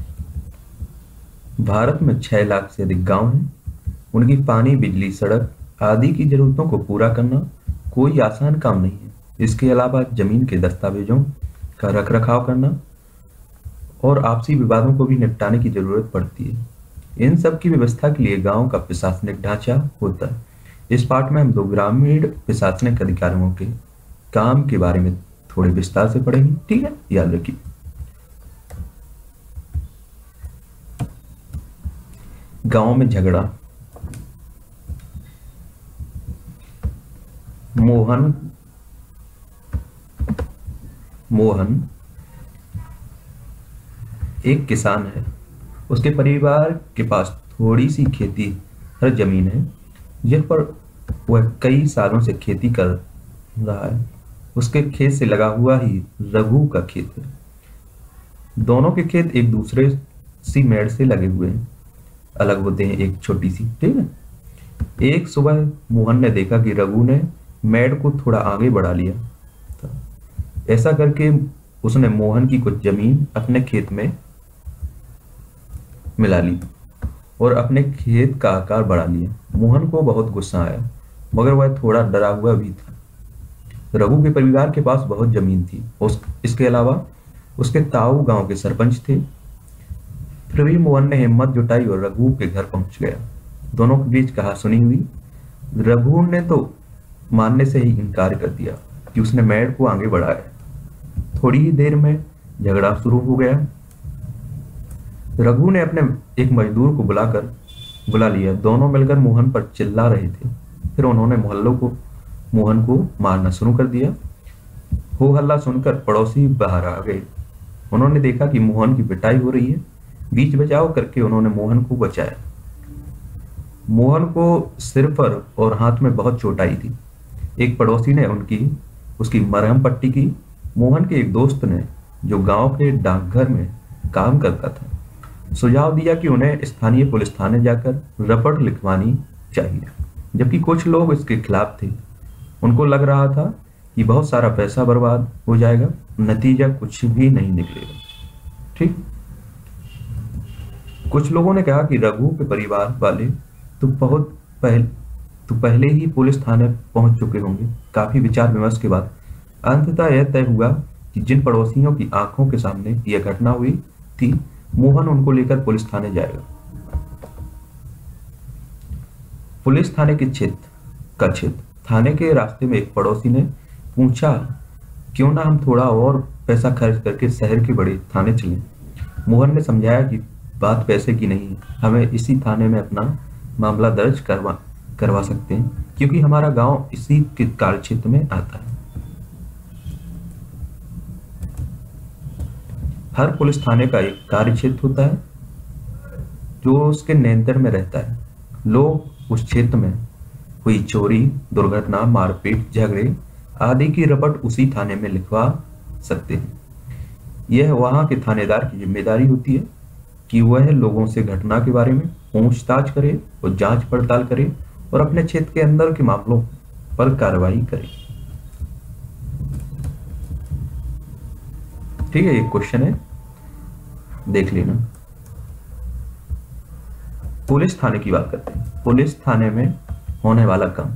भारत में 6 लाख से अधिक गांव हैं। उनकी पानी, बिजली, सड़क आदि की जरूरतों को पूरा करना कोई आसान काम नहीं है। इसके अलावा जमीन के दस्तावेजों का रखरखाव करना और आपसी विवादों को भी निपटाने की जरूरत पड़ती है। इन सब की व्यवस्था के लिए गांव का प्रशासनिक ढांचा होता है। इस पाठ में हम 2 ग्रामीण प्रशासनिक अधिकारियों के काम के बारे में थोड़े विस्तार से पढ़ेंगे। ठीक है, याद रखिए। गांव में झगड़ा। मोहन एक किसान है। उसके परिवार के पास थोड़ी सी खेती हर जमीन है जिस पर वह कई सालों से खेती कर रहा है। उसके खेत से लगा हुआ ही रघु का खेत है। दोनों के खेत एक दूसरे सी मेड़ से लगे हुए हैं, अलग होते हैं एक छोटी सी। ठीक है, एक सुबह मोहन ने देखा कि रघु ने मेड़ को थोड़ा आगे बढ़ा लिया। ऐसा करके उसने मोहन की कुछ जमीन अपने खेत में मिला ली और अपने खेत का आकार बढ़ा लिया। मोहन को बहुत गुस्सा आया, मगर वह थोड़ा डरा हुआ भी था। रघु के परिवार के पास बहुत जमीन थी। इसके अलावा उसके ताऊ गांव के सरपंच थे। फिर भी मोहन ने हिम्मत जुटाई और रघु के घर पहुंच गया। दोनों के बीच कहा सुनी हुई। रघु ने तो मानने से ही इनकार कर दिया कि उसने मेड़ को आगे बढ़ाया। थोड़ी ही देर में झगड़ा शुरू हो गया। रघु ने अपने एक मजदूर को बुला लिया। दोनों मिलकर मोहन पर चिल्ला रहे थे। फिर उन्होंने मोहन को मारना शुरू कर दिया। हो हल्ला सुनकर पड़ोसी बाहर आ गए। उन्होंने देखा कि मोहन की पिटाई हो रही है। बीच बचाव करके उन्होंने मोहन को बचाया। मोहन को सिर पर और हाथ में बहुत चोट आई थी। एक पड़ोसी ने उसकी मरहम पट्टी की। मोहन के एक दोस्त ने, जो गांव के डाकघर में काम करता था, सुझाव दिया कि उन्हें स्थानीय पुलिस थाने जाकर रिपोर्ट लिखवानी चाहिए, जबकि कुछ लोग इसके खिलाफ थे। उनको लग रहा था कि बहुत सारा पैसा बर्बाद हो जाएगा, नतीजा कुछ भी नहीं निकलेगा। ठीक, कुछ लोगों ने कहा कि रघु के परिवार वाले तो पहले ही पुलिस थाने पहुंच चुके होंगे। काफी विचार विमर्श के बाद अंततः यह तय हुआ कि जिन पड़ोसियों की आंखों के सामने यह घटना हुई थी, मोहन उनको लेकर पुलिस थाने जाएगा। पुलिस थाने के क्षेत्र थाने के रास्ते में एक पड़ोसी ने पूछा, क्यों ना हम थोड़ा और पैसा खर्च करके शहर के बड़े थाने चलें। मोहन ने समझाया कि बात पैसे की नहीं है, हमें इसी थाने में अपना मामला दर्ज करवा सकते हैं, क्योंकि हमारा गांव इसी के कार्यक्षेत्र में आता है। हर पुलिस थाने का एक कार्यक्षेत्र होता है जो उसके नियंत्रण में रहता है। लोग उस क्षेत्र में हुई चोरी, दुर्घटना, मारपीट, झगड़े आदि की रिपोर्ट उसी थाने में लिखवा सकते हैं। यह वहां के थानेदार की जिम्मेदारी होती है कि वह लोगों से घटना के बारे में पूछताछ करे और जांच पड़ताल करे और अपने क्षेत्र के अंदर के मामलों पर कार्रवाई करे। ठीक है, एक क्वेश्चन है, देख लेना। पुलिस थाने की बात करते हैं। पुलिस थाने में होने वाला काम।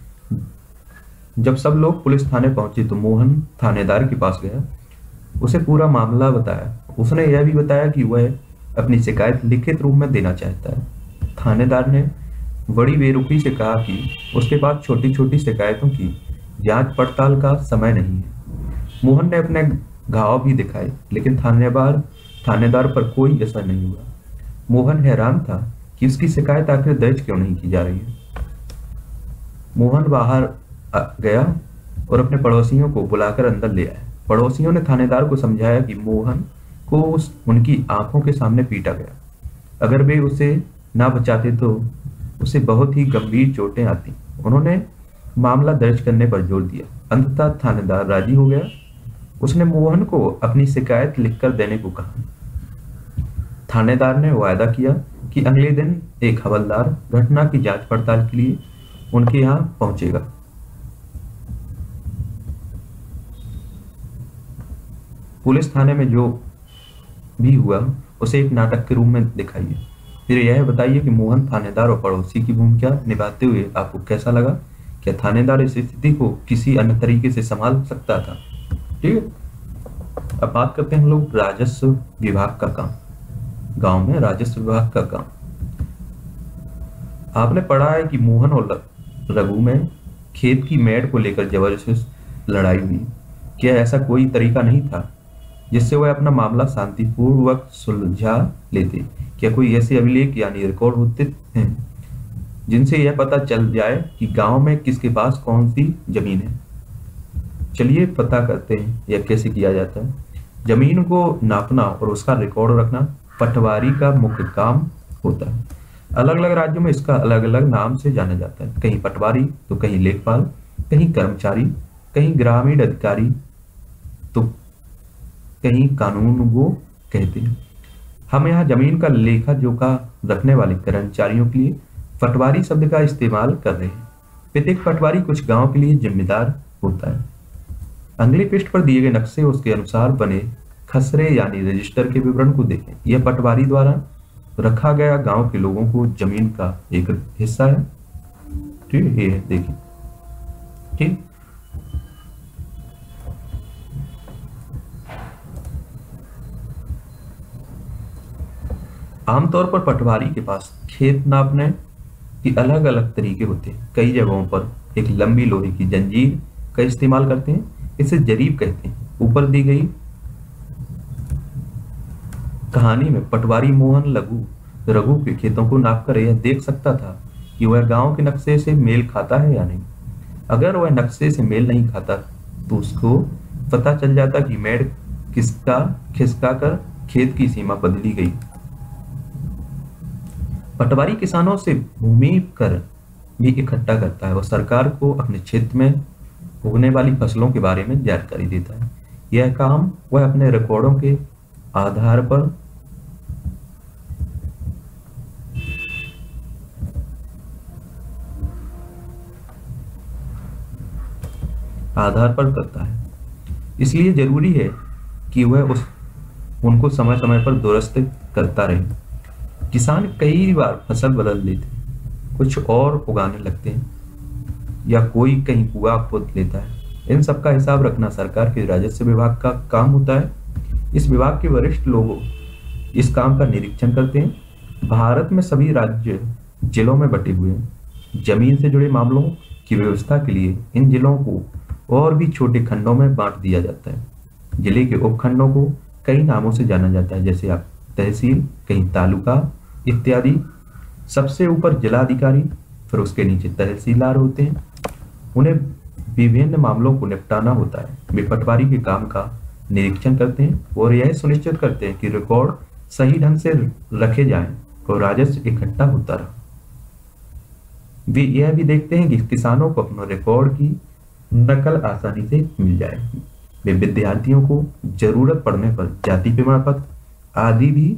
जब सब लोग पुलिस थाने पहुंचे तो मोहन थानेदार के पास गया, उसे पूरा मामला बताया। उसने यह भी बताया कि वह अपनी शिकायत लिखित रूप में देना चाहता है। थानेदार ने बड़ी बेरुखी से कहा कि उसके पास छोटी छोटी शिकायतों की जांच पड़ताल का समय नहीं है। मोहन ने अपने घाव भी दिखाए, लेकिन थानेदार पर कोई असर नहीं हुआ। मोहन हैरान था कि उसकी शिकायत आखिर दर्ज क्यों नहीं की जा रही है। मोहन बाहर गया और अपने पड़ोसियों को बुलाकर अंदर ले आया। पड़ोसियों ने थानेदार को समझाया कि मोहन को उनकी आंखों के सामने पीटा गया। अगर वे उसे ना बचाते तो उसे बहुत ही गंभीर चोटें आती। उन्होंने मामला दर्ज करने पर जोर दिया। अंततः थानेदार राजी हो गया। उसने मोहन को अपनी शिकायत लिखकर देने को कहा। थानेदार ने वायदा किया कि अगले दिन एक हवलदार घटना की जांच पड़ताल के लिए उनके यहां पहुंचेगा। पुलिस थाने में जो भी हुआ उसे एक नाटक के रूप में दिखाइए। फिर यह बताइए कि मोहन थानेदार और पड़ोसी की भूमिका निभाते हुए आपको कैसा लगा। क्या थानेदार इस स्थिति को किसी अन्य तरीके से संभाल सकता था? ठीक है, अब बात करते हैं हम लोग राजस्व विभाग का काम। गांव में राजस्व विभाग का काम। आपने पढ़ा है कि मोहन और रघु में खेत की मेड़ को लेकर जबरदस्त लड़ाई हुई। क्या ऐसा कोई तरीका नहीं था जिससे वह अपना मामला शांतिपूर्वक सुलझा लेते? क्या कोई ऐसे अभिलेख यानी रिकॉर्ड होते हैं जिनसे यह पता चल जाए कि गांव में किसके पास कौन सी जमीन है? चलिए पता करते हैं यह कैसे किया जाता है। जमीन को नापना और उसका रिकॉर्ड रखना पटवारी का मुख्य काम होता है। अलग अलग राज्यों में इसका अलग अलग नाम से जाना जाता है। कहीं पटवारी तो कहीं लेखपाल, कहीं कर्मचारी, कहीं ग्रामीण अधिकारी तो कहीं कानूनगो कहते हैं। हम यहाँ जमीन का लेखा जोखा रखने वाले कर्मचारियों के लिए पटवारी शब्द का इस्तेमाल कर रहे हैं। प्रत्येक पटवारी कुछ गांव के लिए जिम्मेदार होता है। अगली पृष्ठ पर दिए गए नक्शे उसके अनुसार बने खसरे यानी रजिस्टर के विवरण को देखें। यह पटवारी द्वारा रखा गया गांव के लोगों को जमीन का एक हिस्सा है। ठीक है, ये देखिए। ठीक, आमतौर पर पटवारी के पास खेत नापने के अलग अलग तरीके होते हैं। कई जगहों पर एक लंबी लोहे की जंजीर का इस्तेमाल करते हैं, इसे जरीब कहते हैं। ऊपर दी गई कहानी में पटवारी मोहन रघु के खेतों को नापकर यह देख सकता था कि वह गांव के नक्शे से मेल खाता है या नहीं। अगर वह नक्शे से मेल नहीं खाता तो उसको पता चल जाता कि मेड़ खिसका कर खेत की सीमा बदली गई। पटवारी किसानों से भूमि कर भी इकट्ठा करता है और सरकार को अपने क्षेत्र में उगने वाली फसलों के बारे में जानकारी देता है। यह काम वह अपने रिकॉर्डों के आधार पर करता है। इसलिए जरूरी है कि वह उनको समय समय पर दुरुस्त करता रहे। किसान कई बार फसल बदल लेते हैं, कुछ और उगाने लगते हैं या कोई कहीं कुआं खोद लेता है। इन सब का हिसाब रखना सरकार के राजस्व विभाग का काम होता है। इस विभाग के वरिष्ठ लोग इस काम का निरीक्षण करते हैं। भारत में सभी राज्य जिलों में बटे हुए हैं। जमीन से जुड़े मामलों की व्यवस्था के लिए इन जिलों को और भी छोटे खंडों में बांट दिया जाता है। जिले के उपखंडों को कई नामों से जाना जाता है, जैसे आप तहसील, कहीं तालुका इत्यादि। सबसे ऊपर जिलाधिकारी, फिर उसके नीचे तहसीलदार होते हैं। उन्हें विभिन्न मामलों को निपटाना होता है। वे पटवारी के काम का निरीक्षण करते हैं और यह सुनिश्चित करते हैं कि रिकॉर्ड सही ढंग से रखे जाएं और राजस्व इकट्ठा होता रहे। वे यह भी देखते हैं कि किसानों को अपने रिकॉर्ड की नकल आसानी से मिल जाए। वे विद्यार्थियों को जरूरत पड़ने पर जाति प्रमाण पत्र आदि भी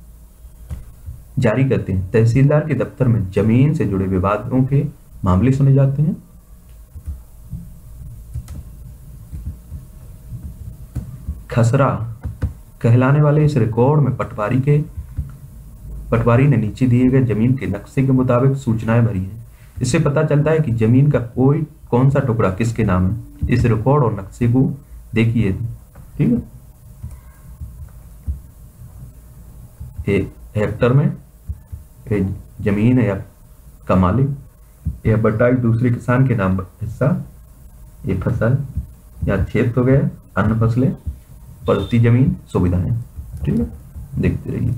जारी करते हैं। तहसीलदार के दफ्तर में जमीन से जुड़े विवादों के मामले सुने जाते हैं। खसरा कहलाने वाले इस रिकॉर्ड में पटवारी ने नीचे दिए गए जमीन के नक्शे के मुताबिक सूचनाएं भरी हैं। इससे पता चलता है कि जमीन का कौन सा टुकड़ा किसके नाम है। इस रिकॉर्ड और नक्शे को देखिए। ठीक है, एक हेक्टर में जमीन है या का मालिक, यह बटा दूसरे किसान के नाम हिस्सा, ये फसल या क्षेत्र हो गया, अन्य फसलें, पड़ती जमीन, सुविधाएं। ठीक है, देखते रहिए।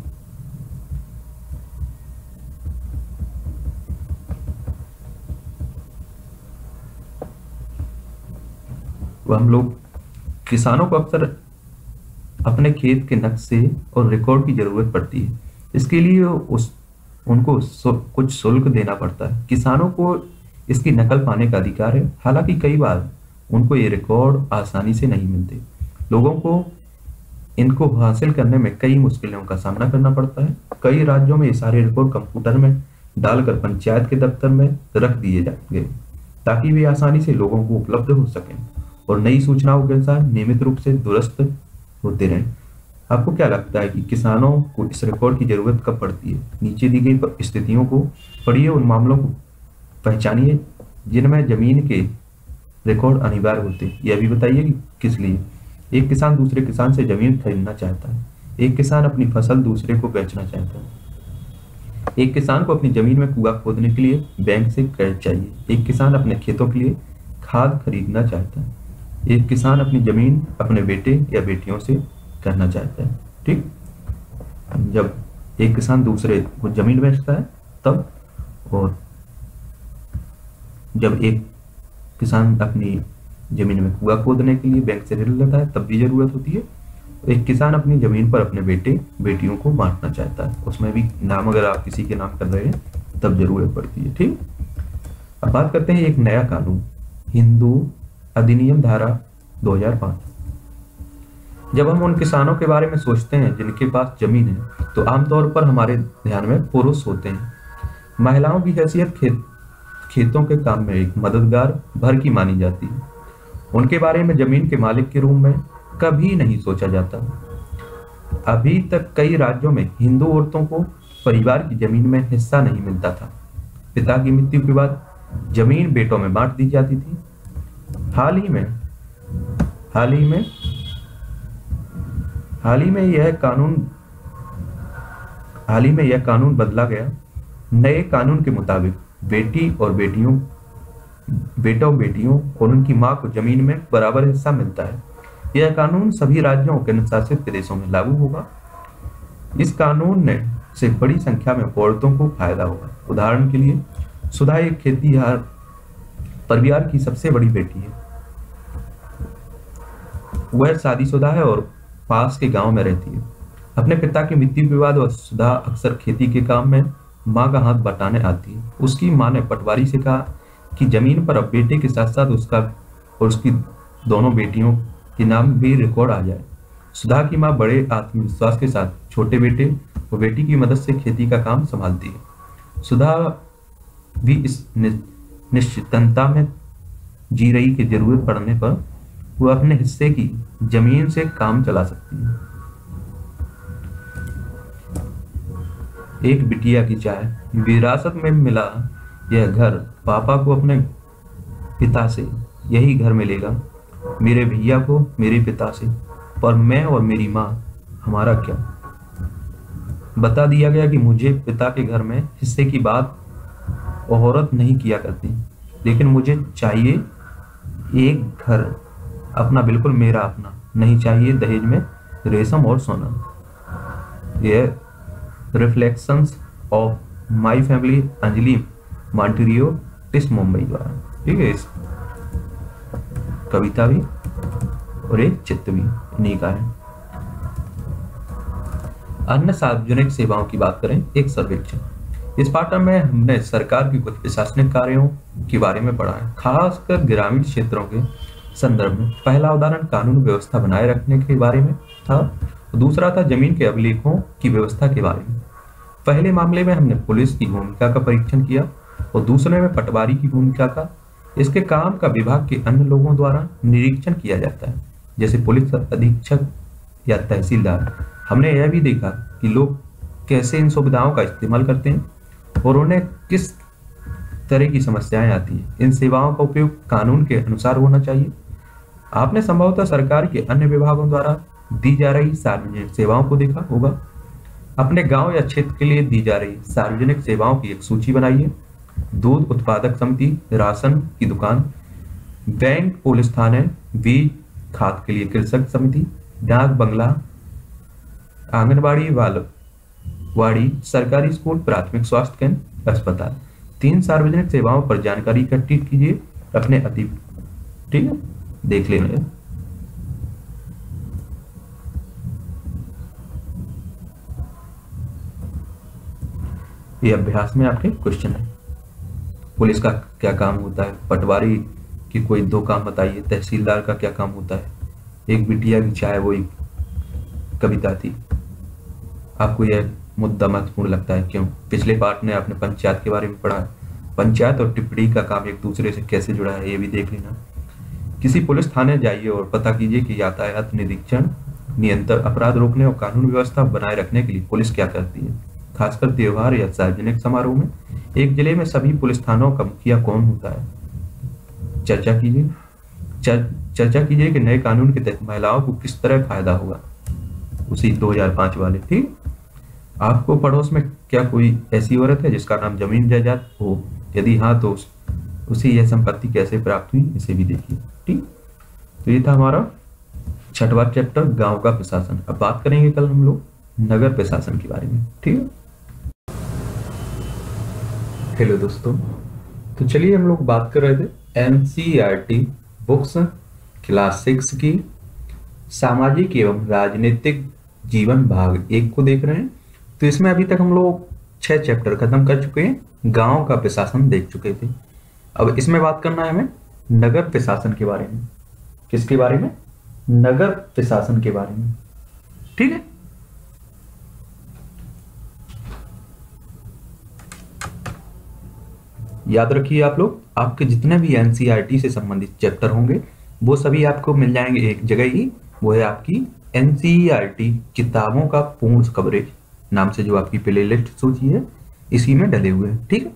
तो हम लोग किसानों को अक्सर अपने खेत के नक्शे और रिकॉर्ड की जरूरत पड़ती है। इसके लिए उनको कुछ शुल्क देना पड़ता है। किसानों को इसकी नकल पाने का अधिकार है, हालांकि कई बार उनको ये रिकॉर्ड आसानी से नहीं मिलते। लोगों को इनको हासिल करने में कई मुश्किलों का सामना करना पड़ता है। कई राज्यों में ये सारे रिकॉर्ड कंप्यूटर में डालकर पंचायत के दफ्तर में रख दिए जाएंगे, ताकि वे आसानी से लोगों को उपलब्ध हो सकें और नई सूचनाओं के अनुसार नियमित रूप से दुरुस्त होते रहें। आपको क्या लगता है कि किसानों को इस रिकॉर्ड की जरूरत कब पड़ती है? नीचे दी गई स्थितियों को पढ़िए, उन मामलों को पहचानिए जिनमें जमीन के रिकॉर्ड अनिवार्य होते हैं। यह भी बताइए कि किस लिए। एक किसान दूसरे किसान से जमीन खरीदना चाहता है। एक किसान अपनी फसल दूसरे को बेचना चाहता है। एक किसान को अपनी जमीन में कुआं खोदने के लिए बैंक से क्रेडिट चाहिए। एक किसान अपने खेतों के लिए खाद खरीदना चाहता है। एक किसान अपनी जमीन अपने बेटे या बेटियों से करना चाहता है। ठीक, जब एक किसान दूसरे को जमीन बेचता है तब, और जब एक किसान अपनी जमीन में कुआं खोदने के लिए बैंक से ऋण लेता है तब भी जरूरत होती है। एक किसान अपनी जमीन पर अपने बेटे बेटियों को बांटना चाहता है, उसमें भी नाम अगर आप किसी के नाम कर रहे हैं तब जरूरत पड़ती है। ठीक, अब बात करते हैं एक नया कानून, हिंदू अधिनियम धारा 2005। जब हम उन किसानों के बारे में सोचते हैं जिनके पास जमीन है तो आमतौर पर हमारे ध्यान में पुरुष होते हैं। महिलाओं की हैसियत खेतों के काम में एक मददगार भर की मानी जाती है। उनके बारे में जमीन के मालिक के रूप में कभी नहीं सोचा जाता। अभी तक कई राज्यों में हिंदू औरतों को परिवार की जमीन में हिस्सा नहीं मिलता था। पिता की मृत्यु के बाद जमीन बेटों में बांट दी जाती थी। हाल ही में यह कानून बदला गया। नए कानून के मुताबिक बेटों बेटियों और उनकी मां को जमीन में बराबर हिस्सा मिलता है। यह कानून सभी राज्यों के अनुशासित प्रदेशों में लागू होगा। इस कानून से बड़ी संख्या में औरतों को फायदा होगा। उदाहरण के लिए, सुधा एक खेतीहर परिवार की सबसे बड़ी बेटी है। वह शादीशुदा है और पास के गांव में रहती है। अपने पिता की मृत्यु के बाद वह सुधा अक्सर खेती के काम में मां का हाथ बटाने आती है। उसकी मां ने पटवारी से कहा कि जमीन पर अब बेटे के साथ साथ उसका और उसकी दोनों बेटियों के नाम भी रिकॉर्ड आ जाए। सुधा की मां बड़े आत्मविश्वास के साथ छोटे बेटे और बेटी की मदद से खेती का काम संभालती है। सुधा भी इस निश्चिंतता में जी रही कि जरूरत पड़ने पर वह अपने हिस्से की जमीन से काम चला सकती है। एक बिटिया की चाय, विरासत में मिला यह घर पापा को अपने पिता से, यही घर मिलेगा मेरे भैया को मेरे पिता से, पर मैं और मेरी माँ हमारा क्या। बता दिया गया कि मुझे पिता के घर में हिस्से की बात औरत नहीं किया करती, लेकिन मुझे चाहिए एक घर अपना, बिल्कुल मेरा अपना, नहीं चाहिए दहेज में रेशम और सोना। यह reflections of my family, Anjali Monteiro TISS Mumbai द्वारा। ठीक है, इस कविता भी और एक चित्र भी इन्हीं का है। अन्य सार्वजनिक सेवाओं की बात करें, एक सर्वेक्षण। इस पाठ्यक्रम में हमने सरकार की कुछ प्रशासनिक कार्यों के बारे में पढ़ा है, खासकर ग्रामीण क्षेत्रों के संदर्भ में। पहला उदाहरण कानून व्यवस्था बनाए रखने के बारे में था, दूसरा था जमीन के अभिलेखों की व्यवस्था के बारे में। पहले मामले में हमने पुलिस की भूमिका का परीक्षण किया और दूसरे में पटवारी की भूमिका का। इसके काम का विभाग के अन्य लोगों द्वारा निरीक्षण किया जाता है, जैसे पुलिस अधीक्षक या तहसीलदार। हमने यह भी देखा कि लोग कैसे इन सुविधाओं का इस्तेमाल करते हैं और उन्हें किस तरह की समस्याएं आती हैं। इन सेवाओं का उपयोग कानून के अनुसार होना चाहिए। आपने संभवतः सरकार के अन्य विभागों द्वारा दी जा रही सार्वजनिक सेवाओं को देखा होगा। अपने गांव या क्षेत्र के लिए दी जा रही सार्वजनिक सेवाओं की एक सूची बनाइए। दूध उत्पादक समिति, राशन की दुकान, बैंक, पुलिस थाने, बीज खाद के लिए कृषक समिति, डाक बंगला, आंगनबाड़ी, वाड़ी, सरकारी स्कूल, प्राथमिक स्वास्थ्य केंद्र, अस्पताल। 3 सार्वजनिक सेवाओं पर जानकारी इकट्ठी कीजिए अपने अति। ठीक है, देख लेना। ये अभ्यास में आपके क्वेश्चन है। पुलिस का क्या काम होता है, पटवारी की कोई 2 काम बताइए, तहसीलदार का क्या काम होता है, एक बिटिया की चाय, वो एक कविता थी। आपको यह मुद्दा महत्वपूर्ण लगता है, क्यों? पिछले पार्ट में आपने पंचायत के बारे में पढ़ा है। पंचायत और टिप्पणी का काम एक दूसरे से कैसे जुड़ा है, ये भी देख लेना। किसी पुलिस थाने जाइए और पता कीजिए कि यातायात निरीक्षण, नियंत्रण, अपराध रोकने और कानून व्यवस्था बनाए रखने के लिए पुलिस क्या करती है। खासकर त्योहार या सार्वजनिक समारोह में एक जिले में सभी पुलिस थानों का मुखिया कौन होता है। चर्चा कीजिए कि नए कानून के तहत महिलाओं को किस तरह फायदा हुआ, उसी 2005 वाले। ठीक, आपको पड़ोस में क्या कोई ऐसी औरत है जिसका नाम जमीन जायदाद हो? यदि हाँ तो उसे यह संपत्ति कैसे प्राप्त हुई, इसे भी देखिए। ठीक, तो ये था हमारा 6वां चैप्टर, गांव का प्रशासन। अब बात करेंगे कल हम लोग नगर प्रशासन के बारे में। ठीक है, हेलो दोस्तों, तो चलिए हम लोग बात कर रहे थे एनसीईआरटी बुक्स क्लास 6 की सामाजिक एवं राजनीतिक जीवन भाग 1 को देख रहे हैं। तो इसमें अभी तक हम लोग 6 चैप्टर खत्म कर चुके हैं, गांव का प्रशासन देख चुके थे। अब इसमें बात करना है हमें नगर प्रशासन के बारे में। किसके बारे में? नगर प्रशासन के बारे में। ठीक है, याद रखिए आप लोग, आपके जितने भी एनसीईआरटी से संबंधित चैप्टर होंगे वो सभी आपको मिल जाएंगे एक जगह ही। वो है आपकी एनसीईआरटी किताबों का पूर्ण कवरेज नाम से जो आपकी प्लेलिस्ट सूची है, इसी में डले हुए हैं। ठीक है,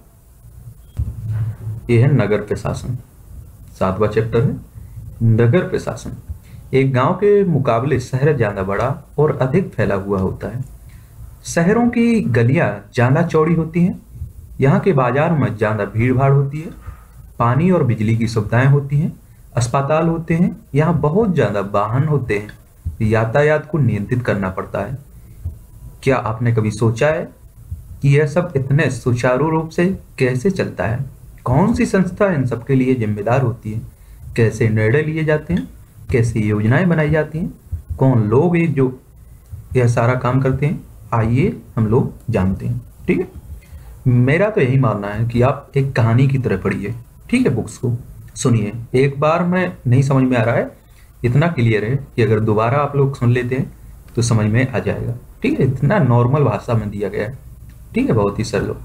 ये है नगर प्रशासन, 7वां चैप्टर है नगर प्रशासन। एक गांव के मुकाबले शहर ज्यादा बड़ा और अधिक फैला हुआ होता है। शहरों की गलियां ज्यादा चौड़ी होती हैं, यहाँ के बाजार में ज्यादा भीड़ भाड़ होती है, पानी और बिजली की सुविधाएं होती हैं, अस्पताल होते हैं, यहाँ बहुत ज्यादा वाहन होते हैं, यातायात को नियंत्रित करना पड़ता है। क्या आपने कभी सोचा है कि यह सब इतने सुचारू रूप से कैसे चलता है? कौन सी संस्था इन सब के लिए जिम्मेदार होती है? कैसे निर्णय लिए जाते हैं? कैसे योजनाएं बनाई जाती हैं? कौन लोग हैं जो यह सारा काम करते हैं? आइए हम लोग जानते हैं। ठीक है, मेरा तो यही मानना है कि आप एक कहानी की तरह पढ़िए। ठीक है, बुक्स को सुनिए। एक बार में नहीं समझ में आ रहा है, इतना क्लियर है कि अगर दोबारा आप लोग सुन लेते हैं तो समझ में आ जाएगा। ठीक है, इतना नॉर्मल भाषा में दिया गया है। ठीक है, बहुत ही सरल।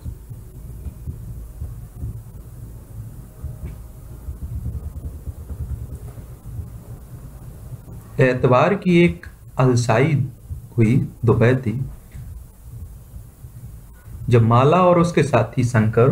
एतवार की एक अलसाई हुई दोपहर थी जब माला और उसके साथी शंकर,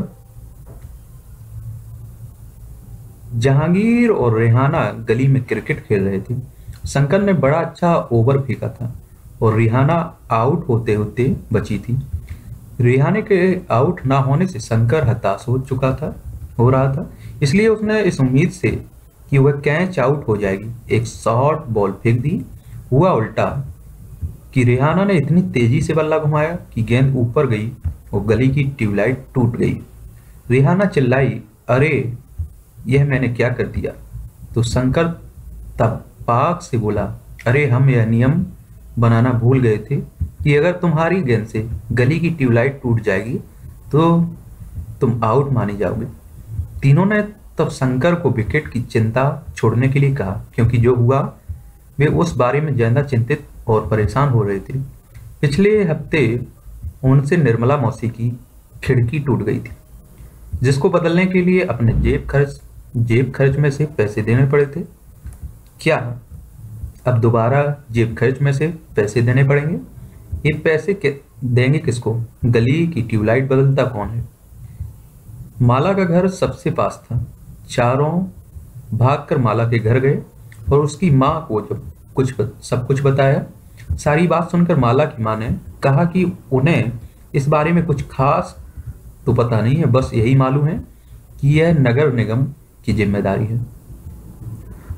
जहांगीर और रेहाना गली में क्रिकेट खेल रहे थे। शंकर ने बड़ा अच्छा ओवर फेंका था और रेहाना आउट होते होते बची थी। रेहाने के आउट ना होने से शंकर हताश हो रहा था, इसलिए उसने इस उम्मीद से कि वह कैच आउट हो जाएगी एक शॉर्ट बॉल फेंक दी। हुआ उल्टा कि रेहाना ने इतनी तेजी से बल्ला घुमाया कि गेंद ऊपर गई और गली की ट्यूबलाइट टूट गई। रेहाना चिल्लाई, अरे यह मैंने क्या कर दिया? तो शंकर तपाक से बोला, अरे हम यह नियम बनाना भूल गए थे कि अगर तुम्हारी गेंद से गली की ट्यूबलाइट टूट जाएगी तो तुम आउट माने जाओगे। तीनों ने तब शंकर को विकेट की चिंता छोड़ने के लिए कहा, क्योंकि जो हुआ वे उस बारे में ज्यादा चिंतित और परेशान हो रहे थे। पिछले हफ्ते उनसे निर्मला मौसी की खिड़की टूट गई थी, जिसको बदलने के लिए अपने जेब खर्च में से पैसे देने पड़े थे। क्या अब दोबारा जेब खर्च में से पैसे देने पड़ेंगे? ये पैसे देंगे किसको? गली की ट्यूबलाइट बदलता कौन है? माला का घर सबसे पास था। चारों भागकर माला के घर गए और उसकी माँ को सब कुछ बताया। सारी बात सुनकर माला की माँ ने कहा कि उन्हें इस बारे में कुछ खास तो पता नहीं है, बस यही मालूम है कि यह नगर निगम की जिम्मेदारी है।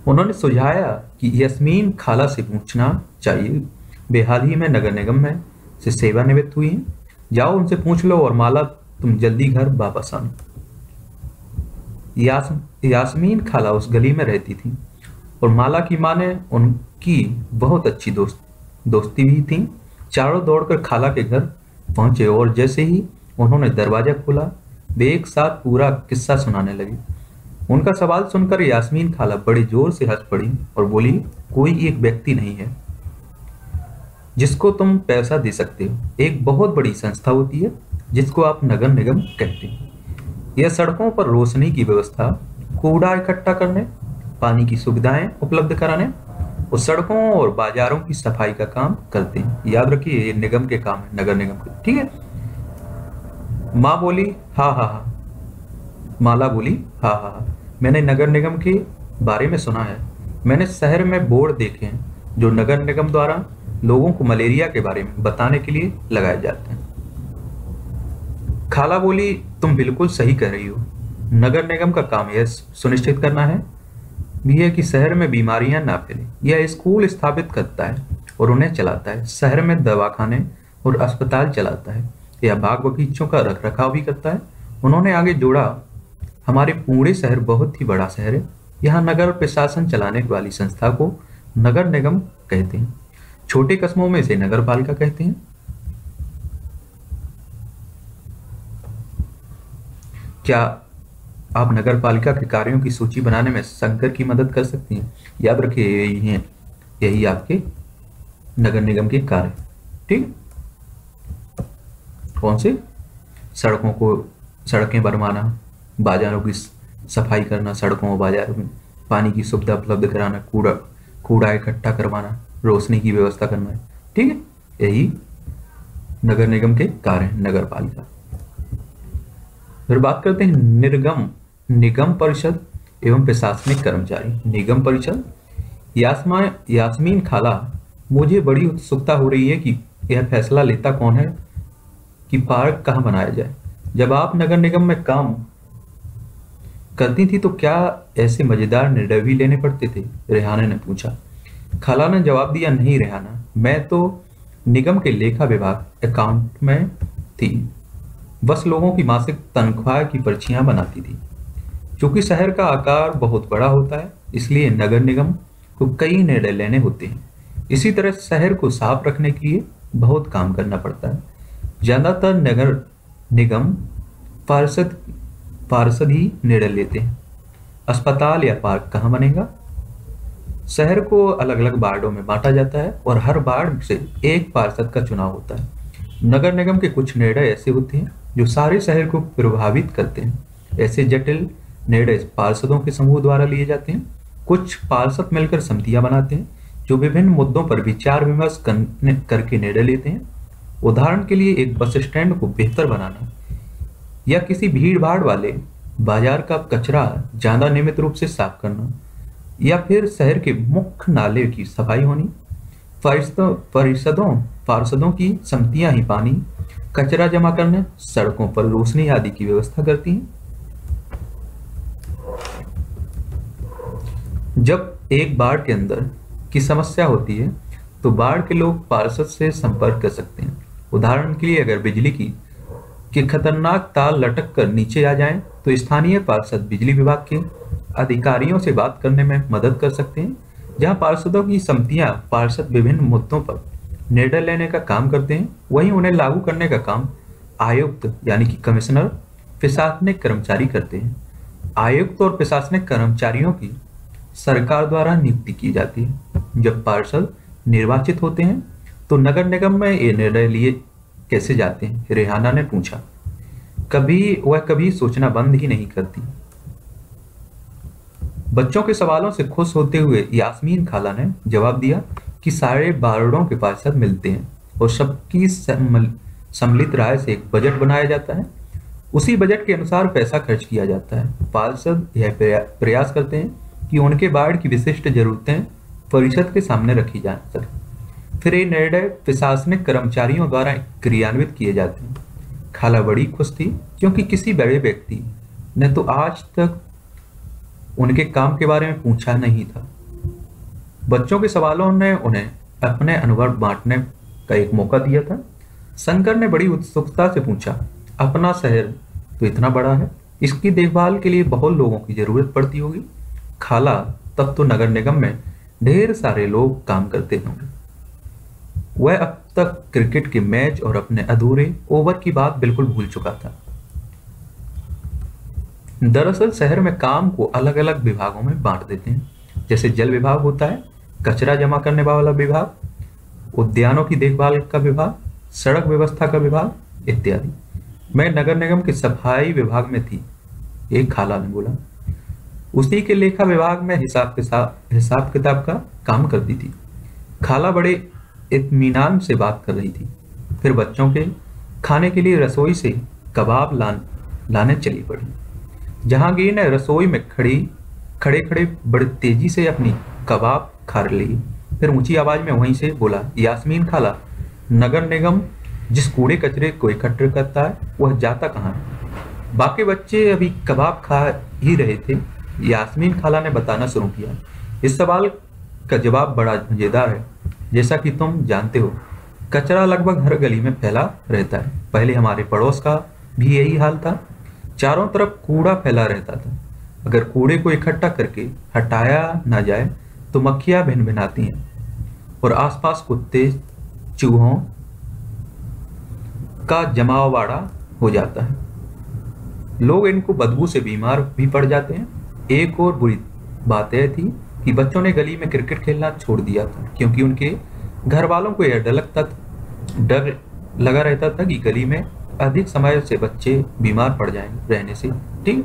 उन्होंने सुझाया कि यास्मीन खाला से पूछना चाहिए, वे हाल ही में नगर निगम में से सेवानिवृत्त हुई हैं। जाओ उनसे पूछ लो और माला तुम जल्दी घर वापस आना। यास्मीन खाला उस गली में रहती थी और माला की माँ ने उनकी बहुत अच्छी दोस्ती भी थी। चारों दौड़कर खाला के घर पहुंचे और जैसे ही उन्होंने दरवाजा खोला वे एक साथ पूरा किस्सा सुनाने लगी। उनका सवाल सुनकर यास्मीन खाला बड़ी जोर से हंस पड़ी और बोली, कोई एक व्यक्ति नहीं है जिसको तुम पैसा दे सकते हो। एक बहुत बड़ी संस्था होती है जिसको आप नगर निगम कहते हैं। यह सड़कों पर रोशनी की व्यवस्था, कूड़ा इकट्ठा करने, पानी की सुविधाएं उपलब्ध कराने और सड़कों और बाजारों की सफाई का काम करते हैं। याद रखिए ये निगम के काम है, नगर निगम के, ठीक है। माँ बोली, हाँ हाँ हाँ। माला बोली, हाँ हाँ हाँ, मैंने नगर निगम के बारे में सुना है। मैंने शहर में बोर्ड देखे हैं जो नगर निगम द्वारा लोगों को मलेरिया के बारे में बताने के लिए लगाए जाते हैं। खाला बोली, तुम बिल्कुल सही कह रही हो। नगर निगम का काम यह सुनिश्चित करना है भी है कि शहर में बीमारियां ना फैले। यह स्कूल स्थापित करता है और उन्हें चलाता है। शहर में दवाखाने और अस्पताल चलाता है। यह बाग बगीचों का रख रखाव भी करता है। उन्होंने आगे जोड़ा, हमारे पूरे शहर बहुत ही बड़ा शहर है। यहाँ नगर प्रशासन चलाने वाली संस्था को नगर निगम कहते हैं। छोटे कस्बों में इसे नगर पालिका कहते हैं। क्या आप नगर पालिका के कार्यों की सूची बनाने में शंकर की मदद कर सकती हैं? याद रखिए यही आपके नगर निगम के कार्य, ठीक। कौन से? सड़कें बनवाना, बाजारों की सफाई करना, सड़कों और बाजारों में पानी की सुविधा उपलब्ध कराना, कूड़ा इकट्ठा करवाना, रोशनी की व्यवस्था करना है, ठीक है। यही नगर निगम के कार्य है, नगर पालिका। फिर बात करते हैं निगम परिषद एवं प्रशासनिक कर्मचारी। निगम परिषद। यास्मीन खाला, मुझे बड़ी उत्सुकता हो रही है कि यह फैसला लेता कौन है कि पार्क कहाँ बनाया जाए। जब आप नगर निगम में काम करती थी तो क्या ऐसे मजेदार निर्णय भी लेने पड़ते थे? रेहाना ने पूछा। खाला ने जवाब दिया, नहीं रेहाना, मैं तो निगम के लेखा विभाग अकाउंट में थी, बस लोगों की मासिक तनख्वाह की पर्चियां बनाती थी। क्योंकि शहर का आकार बहुत बड़ा होता है इसलिए नगर निगम को कई निर्णय लेने होते हैं। इसी तरह शहर को साफ रखने के लिए बहुत काम करना पड़ता है। ज्यादातर नगर निगम पार्षद ही निर्णय लेते हैं। अस्पताल या पार्क कहाँ बनेगा? शहर को अलग अलग वार्डों में बांटा जाता है और हर वार्ड से एक पार्षद का चुनाव होता है। नगर निगम के कुछ निर्णय ऐसे होते हैं जो सारे शहर को प्रभावित करते हैं। ऐसे जटिल निर्णय पार्षदों के समूह द्वारा लिए जाते हैं। कुछ पार्षद मिलकर समितियां बनाते हैं जो विभिन्न मुद्दों पर विचार विमर्श करके निर्णय लेते हैं। उदाहरण के लिए एक बस स्टैंड को बेहतर बनाना या किसी भीड़ भाड़ वाले बाजार का कचरा ज्यादा नियमित रूप से साफ करना या फिर शहर के मुख्य नाले की सफाई होनी। पार्षदों की समितियां ही पानी, कचरा जमा करने, सड़कों पर रोशनी आदि की व्यवस्था करती हैं। जब एक वार्ड के अंदर की समस्या होती है तो वार्ड के लोग पार्षद से संपर्क कर सकते हैं। उदाहरण के लिए अगर बिजली की खतरनाक तार लटक कर नीचे आ जाए तो स्थानीय पार्षद बिजली विभाग के अधिकारियों से बात करने में मदद कर सकते हैं। जहां पार्षदों की समितियां पार्षद विभिन्न मुद्दों पर निर्णय लेने का काम करते हैं, वहीं उन्हें लागू करने का काम आयुक्त यानी कि कमिश्नर, प्रशासनिक कर्मचारी करते हैं। आयुक्त और प्रशासनिक कर्मचारियों की सरकार द्वारा नियुक्ति की जाती है। जब पार्षद निर्वाचित होते हैं तो नगर निगम में ये निर्णय लिए कैसे जाते हैं? रेहाना ने पूछा। कभी सोचना बंद ही नहीं करती। बच्चों के सवालों से खुश होते हुए यास्मीन खाला ने जवाब दिया कि सारे वार्डों के पार्षद मिलते हैं और सबकी सम्मिलित राय से एक बजट बनाया जाता है। उसी बजट के अनुसार पैसा खर्च किया जाता है। पार्षद यह प्रयास करते हैं कि उनके वार्ड की विशिष्ट जरूरतें परिषद के सामने रखी जा सके। फिर ये निर्णय प्रशासनिक कर्मचारियों द्वारा क्रियान्वित किए जाते हैं। खाला बड़ी खुश थी क्योंकि किसी बड़े व्यक्ति ने तो आज तक उनके काम के बारे में पूछा नहीं था। बच्चों के सवालों ने उन्हें अपने अनुभव बांटने का एक मौका दिया था। शंकर ने बड़ी उत्सुकता से पूछा, अपना शहर तो इतना बड़ा है, इसकी देखभाल के लिए बहुत लोगों की जरूरत पड़ती होगी। खाला, तब तो नगर निगम में ढेर सारे लोग काम करते होंगे। वह अब तक क्रिकेट के मैच और अपने अधूरे ओवर की बात बिल्कुल भूल चुका था। दरअसल शहर में काम को अलग अलग विभागों में बांट देते हैं। जैसे जल विभाग होता है, कचरा जमा करने वाला विभाग, उद्यानों की देखभाल का विभाग, सड़क व्यवस्था का विभाग इत्यादि। मैं नगर निगम के सफाई विभाग में थी, एक खाला ने बोला। उसी के लेखा विभाग में हिसाब किताब का काम करती थी। खाला बड़े इत्मीनान से बात कर रही थी। फिर बच्चों के खाने के लिए रसोई से कबाब लाने चली पड़ी। जहांगीर ने रसोई में खड़े खड़े बड़ी तेजी से अपनी कबाब खा ली। फिर ऊंची आवाज में वहीं से बोला, यास्मीन खाला, नगर निगम जिस कूड़े कचरे को इकट्ठे करता है वह जाता कहाँ है? बाकी बच्चे अभी कबाब खा ही रहे थे। यास्मीन खाला ने बताना शुरू किया। इस सवाल का जवाब बड़ा मजेदार है। जैसा कि तुम जानते हो, कचरा लगभग हर गली में फैला रहता है। पहले हमारे पड़ोस का भी यही हाल था। चारों तरफ कूड़ा फैला रहता था। अगर कूड़े को इकट्ठा करके हटाया ना जाए तो मक्खियां भिनभिनाती हैं और आसपास कुत्ते चूहों का जमावड़ा हो जाता है। लोग इनको बदबू से बीमार भी पड़ जाते हैं। एक और बुरी बात यह थी कि बच्चों ने गली में क्रिकेट खेलना छोड़ दिया था, क्योंकि उनके घर वालों को यह डर लगा रहता था कि गली में अधिक समय से बच्चे बीमार पड़ जाएंगे रहने से। ठीक,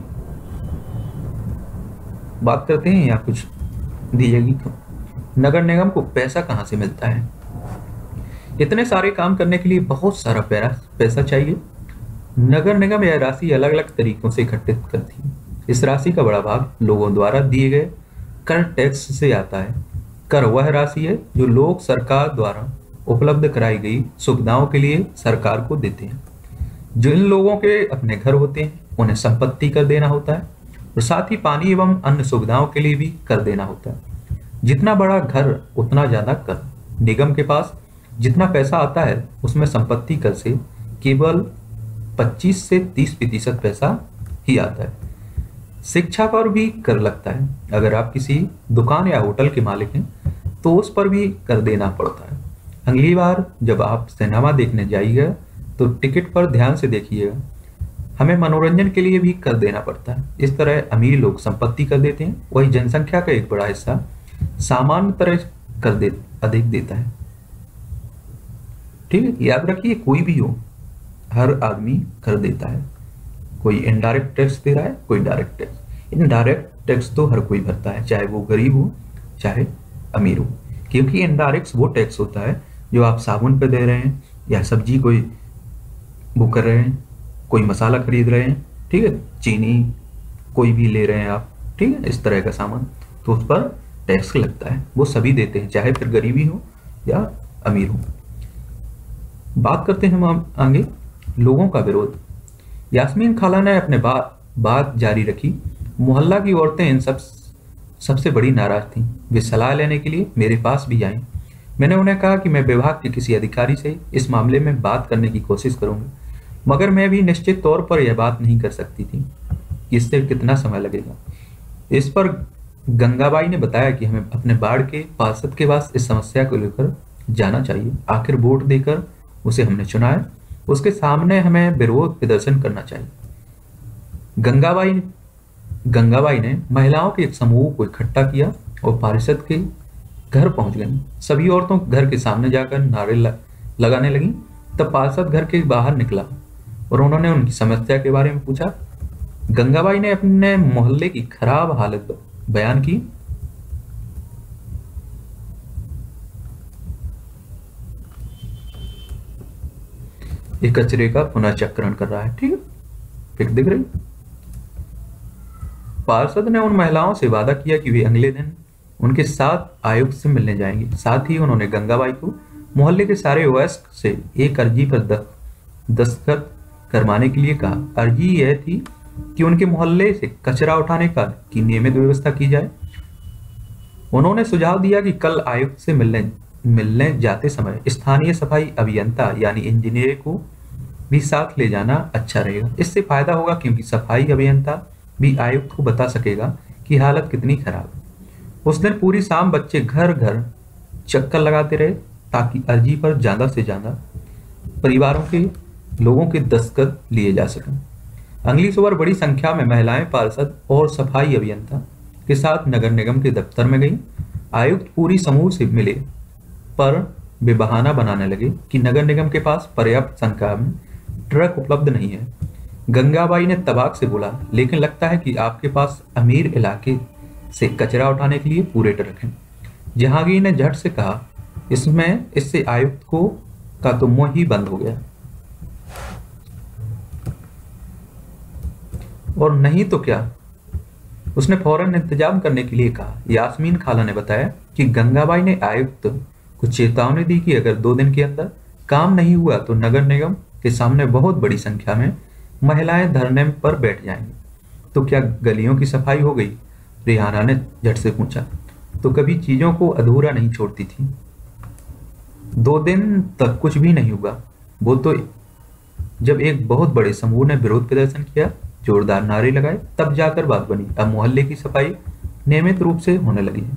बात करते हैं या कुछ दीजिएगी। नगर निगम को पैसा कहाँ से मिलता है? इतने सारे काम करने के लिए बहुत सारा पैसा चाहिए। नगर निगम यह राशि अलग अलग तरीकों से इकट्ठित करती है। इस राशि का बड़ा भाग लोगों द्वारा दिए गए कर टैक्स से आता है। कर वह राशि है जो लोग सरकार द्वारा उपलब्ध कराई गई सुविधाओं के लिए सरकार को देते हैं। जिन लोगों के अपने घर होते हैं उन्हें संपत्ति कर देना होता है और साथ ही पानी एवं अन्य सुविधाओं के लिए भी कर देना होता है। जितना बड़ा घर उतना ज्यादा कर। निगम के पास जितना पैसा आता है उसमें संपत्ति कर से केवल 25 से 30% पैसा ही आता है। शिक्षा पर भी कर लगता है। अगर आप किसी दुकान या होटल के मालिक हैं तो उस पर भी कर देना पड़ता है। अगली बार जब आप सिनेमा देखने जाइएगा तो टिकट पर ध्यान से देखिएगा। हमें मनोरंजन के लिए भी कर देना पड़ता है। इस तरह अमीर लोग संपत्ति कर देते हैं, वही जनसंख्या का एक बड़ा हिस्सा सामान्य तरह कर अधिक देता है। ठीक है, याद रखिए, कोई भी हो, हर आदमी कर देता है। कोई इनडायरेक्ट टैक्स दे रहा है, कोई डायरेक्ट टैक्स। इनडायरेक्ट टैक्स तो हर कोई भरता है, चाहे वो गरीब हो चाहे अमीर हो, क्योंकि इनडायरेक्ट वो टैक्स होता है जो आप साबुन पे दे रहे हैं या सब्जी कोई वो कर रहे हैं, कोई मसाला खरीद रहे हैं, ठीक है, चीनी कोई भी ले रहे हैं आप, ठीक है, इस तरह का सामान, तो उस पर टैक्स लगता है। वो सभी देते हैं, चाहे फिर गरीबी हो या अमीर हो। बात करते हैं हम आगे लोगों का विरोध। यास्मीन खाला ने अपने बात जारी रखी। मोहल्ला की औरतें इन सबसे बड़ी नाराज थीं। वे सलाह लेने के लिए मेरे पास भी आईं। मैंने उन्हें कहा कि मैं विभाग के किसी अधिकारी से इस मामले में बात करने की कोशिश करूंगी, मगर मैं भी निश्चित तौर पर यह बात नहीं कर सकती थी कि इससे कितना समय लगेगा। इस पर गंगाबाई ने बताया कि हमें अपने वार्ड के पार्षद के पास इस समस्या को लेकर जाना चाहिए। आखिर वोट देकर उसे हमने चुना है, उसके सामने हमें विरोध प्रदर्शन करना चाहिए। गंगाबाई ने महिलाओं के एक समूह को इकट्ठा किया और पार्षद के घर पहुंच गई। सभी औरतों घर के सामने जाकर नारे लगाने लगी। तब पार्षद घर के बाहर निकला और उन्होंने उनकी समस्या के बारे में पूछा। गंगाबाई ने अपने मोहल्ले की खराब हालत बयान की। ये कचरे का पुनर्चक्रण कर रहा है, ठीक है, फिर दिख रही। पार्षद ने उन महिलाओं से वादा किया कि वे अगले दिन उनके साथ आयुक्त से मिलने जाएंगे। साथ ही उन्होंने गंगाबाई को मोहल्ले के सारे वयस्क से एक अर्जी पर दस्तखत करवाने के लिए कहा। अर्जी यह थी कि उनके मोहल्ले से कचरा उठाने की नियमित व्यवस्था की जाए। उन्होंने सुझाव दिया कि कल आयुक्त से मिलने जाते समय स्थानीय सफाई अभियंता यानी इंजीनियर को भी साथ ले जाना अच्छा रहेगा। इससे फायदा होगा क्योंकि सफाई अभियंता भी आयुक्त को बता सकेगा कि हालत कितनी खराब है। उस दिन पूरी शाम बच्चे घर घर चक्कर लगाते रहे ताकि अर्जी पर ज्यादा से ज्यादा परिवारों के लोगों के दस्तखत लिए जा सकें। अगली सुबह बड़ी संख्या में महिलाएं पार्षद और सफाई अभियंता के साथ नगर निगम के दफ्तर में गई। आयुक्त पूरी समूह से मिले पर वे बहाना बनाने लगे कि नगर निगम के पास पर्याप्त संख्या में ट्रक उपलब्ध नहीं है। गंगाबाई ने तबाक से बोला, लेकिन लगता है कि आपके पास अमीर इलाके से कचरा उठाने के लिए पूरे ट्रक हैं। जहांगीर ने झट से कहा, इससे आयुक्त का तो मुंह ही बंद हो गया। और नहीं तो क्या, उसने फौरन इंतजाम करने के लिए कहा। यास्मीन खाला ने बताया कि गंगाबाई ने आयुक्त को चेतावनी दी कि अगर 2 दिन के अंदर काम नहीं हुआ तो नगर निगम के सामने बहुत बड़ी संख्या में महिलाएं धरने पर बैठ जाएंगी। तो क्या गलियों की सफाई हो गई? रिहाना ने झट से पूछा। तो कभी चीजों को अधूरा नहीं छोड़ती थी। 2 दिन तक कुछ भी नहीं हुआ। वो तो जब एक बहुत बड़े समूह ने विरोध प्रदर्शन किया, जोरदार नारे लगाए, तब जाकर बात बनी। अब मोहल्ले की सफाई नियमित रूप से होने लगी है।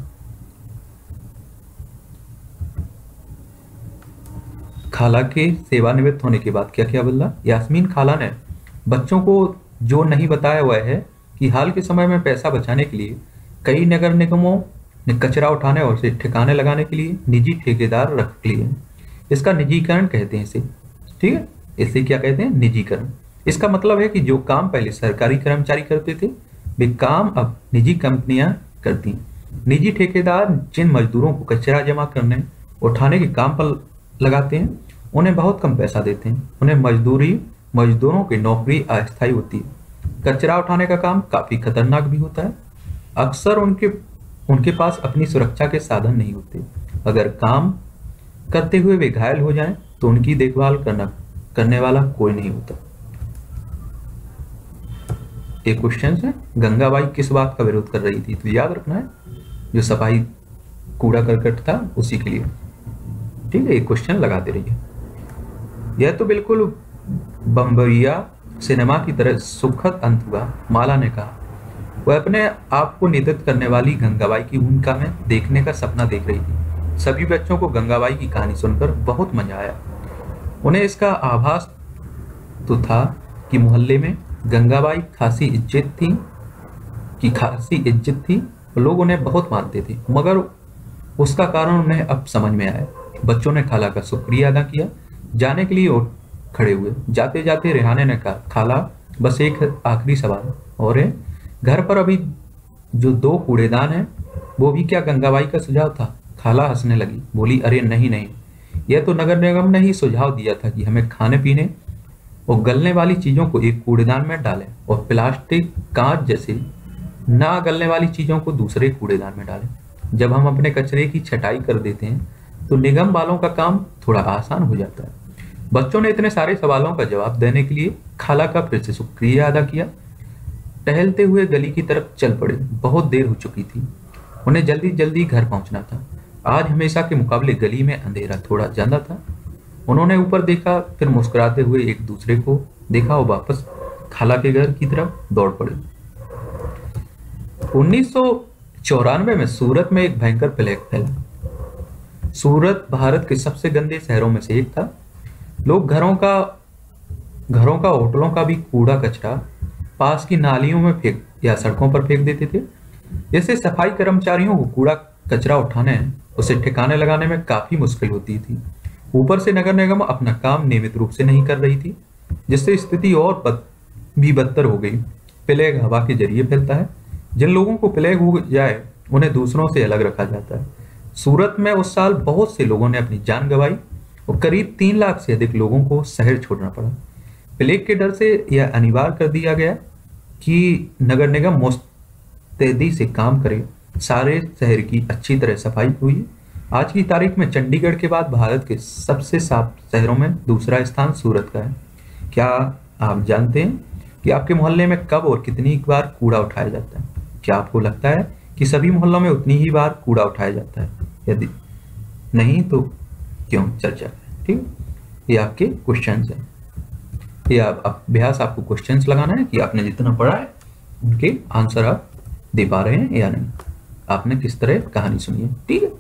खाला के सेवानिवृत्त होने के बाद क्या क्या बदला? यास्मीन खाला ने बच्चों को जो नहीं बताया हुआ है कि हाल के समय में पैसा बचाने के लिए कई नगर निगमों ने कचरा उठाने और उसे ठिकाने लगाने के लिए निजी ठेकेदार रख लिए। इसका निजीकरण कहते हैं इसे, ठीक है। इसे क्या कहते हैं? निजीकरण। इसका मतलब है कि जो काम पहले सरकारी कर्मचारी करते थे वे काम अब निजी कंपनियां करती हैं। निजी ठेकेदार जिन मजदूरों को कचरा जमा करने उठाने के काम पर लगाते हैं उन्हें बहुत कम पैसा देते हैं। उन्हें मजदूरों की नौकरी अस्थायी होती है। कचरा उठाने का काम काफी खतरनाक भी होता है। अक्सर उनके पास अपनी सुरक्षा के साधन नहीं होते। अगर काम करते हुए वे घायल हो जाएं तो उनकी देखभाल करने वाला कोई नहीं होता। एक क्वेश्चन है, गंगाबाई किस बात का विरोध कर रही थी? तो याद रखना है, जो सफाई कूड़ा करकट था उसी के लिए, ठीक है। एक क्वेश्चन लगाते रहिए। यह तो बिल्कुल बम्बैया सिनेमा की तरह सुखद अंत हुआ, माला ने कहा। वह अपने आप को नेतृत्व करने वाली गंगाबाई की भूमिका में देखने का सपना देख रही थी। सभी बच्चों को गंगाबाई की कहानी सुनकर बहुत मजा आया। उन्हें इसका आभास तो था कि मोहल्ले में गंगाबाई खासी इज्जत थी और लोग उन्हें बहुत मानते थे, मगर उसका कारण उन्हें अब समझ में आया। बच्चों ने खाला का शुक्रिया अदा किया, जाने के लिए उठ खड़े हुए। जाते जाते रेहाने ने कहा, खाला बस एक आखिरी सवाल और है, घर पर अभी जो 2 कूड़ेदान हैं वो भी क्या गंगाबाई का सुझाव था? खाला हंसने लगी, बोली, अरे नहीं, यह तो नगर निगम ने ही सुझाव दिया था कि हमें खाने पीने और गलने वाली चीजों को एक कूड़ेदान में डालें और प्लास्टिक, कांच जैसे ना गलने वाली चीजों को दूसरे कूड़ेदान में डालें। जब हम अपने कचरे की छटाई कर देते हैं तो निगम वालों का काम थोड़ा आसान हो जाता है। बच्चों ने इतने सारे सवालों का जवाब देने के लिए खाला का फिर से शुक्रिया अदा किया। टहलते हुए गली की तरफ चल पड़े। बहुत देर हो चुकी थी, उन्हें जल्दी जल्दी घर पहुंचना था। आज हमेशा के मुकाबले गली में अंधेरा थोड़ा ज्यादा था। उन्होंने ऊपर देखा, फिर मुस्कुराते हुए एक दूसरे को देखा और वापस खाला के घर की तरफ दौड़ पड़े। 1994 में सूरत में एक भयंकर प्लेग फैला। सूरत भारत के सबसे गंदे शहरों में से एक था। लोग घरों का होटलों का भी कूड़ा कचरा पास की नालियों में फेंक या सड़कों पर फेंक देते थे। जैसे सफाई कर्मचारियों को कूड़ा कचरा उठाने उसे ठिकाने लगाने में काफी मुश्किल होती थी। ऊपर से नगर निगम अपना काम नियमित रूप से नहीं कर रही थी, जिससे स्थिति और भी बदतर हो गई। प्लेग हवा के जरिए फैलता है। जिन लोगों को प्लेग हो जाए उन्हें दूसरों से अलग रखा जाता है। सूरत में उस साल बहुत से लोगों ने अपनी जान गंवाई और करीब 3 लाख से अधिक लोगों को शहर छोड़ना पड़ा। प्लेग के डर से यह अनिवार्य कर दिया गया कि नगर निगम मुस्तैदी से काम करे। सारे शहर की अच्छी तरह सफाई हुई। आज की तारीख में चंडीगढ़ के बाद भारत के सबसे साफ शहरों में दूसरा स्थान सूरत का है। क्या आप जानते हैं कि आपके मोहल्ले में कब और कितनी बार कूड़ा उठाया जाता है? क्या आपको लगता है कि सभी मोहल्लों में उतनी ही बार कूड़ा उठाया जाता है? यदि नहीं तो क्यों? चर्चा करें। ठीक, ये आपके क्वेश्चंस हैं। ये अभ्यास आपको क्वेश्चंस लगाना है कि आपने जितना पढ़ा है उनके आंसर आप दे पा रहे हैं या नहीं, आपने किस तरह कहानी सुनी है। ठीक है,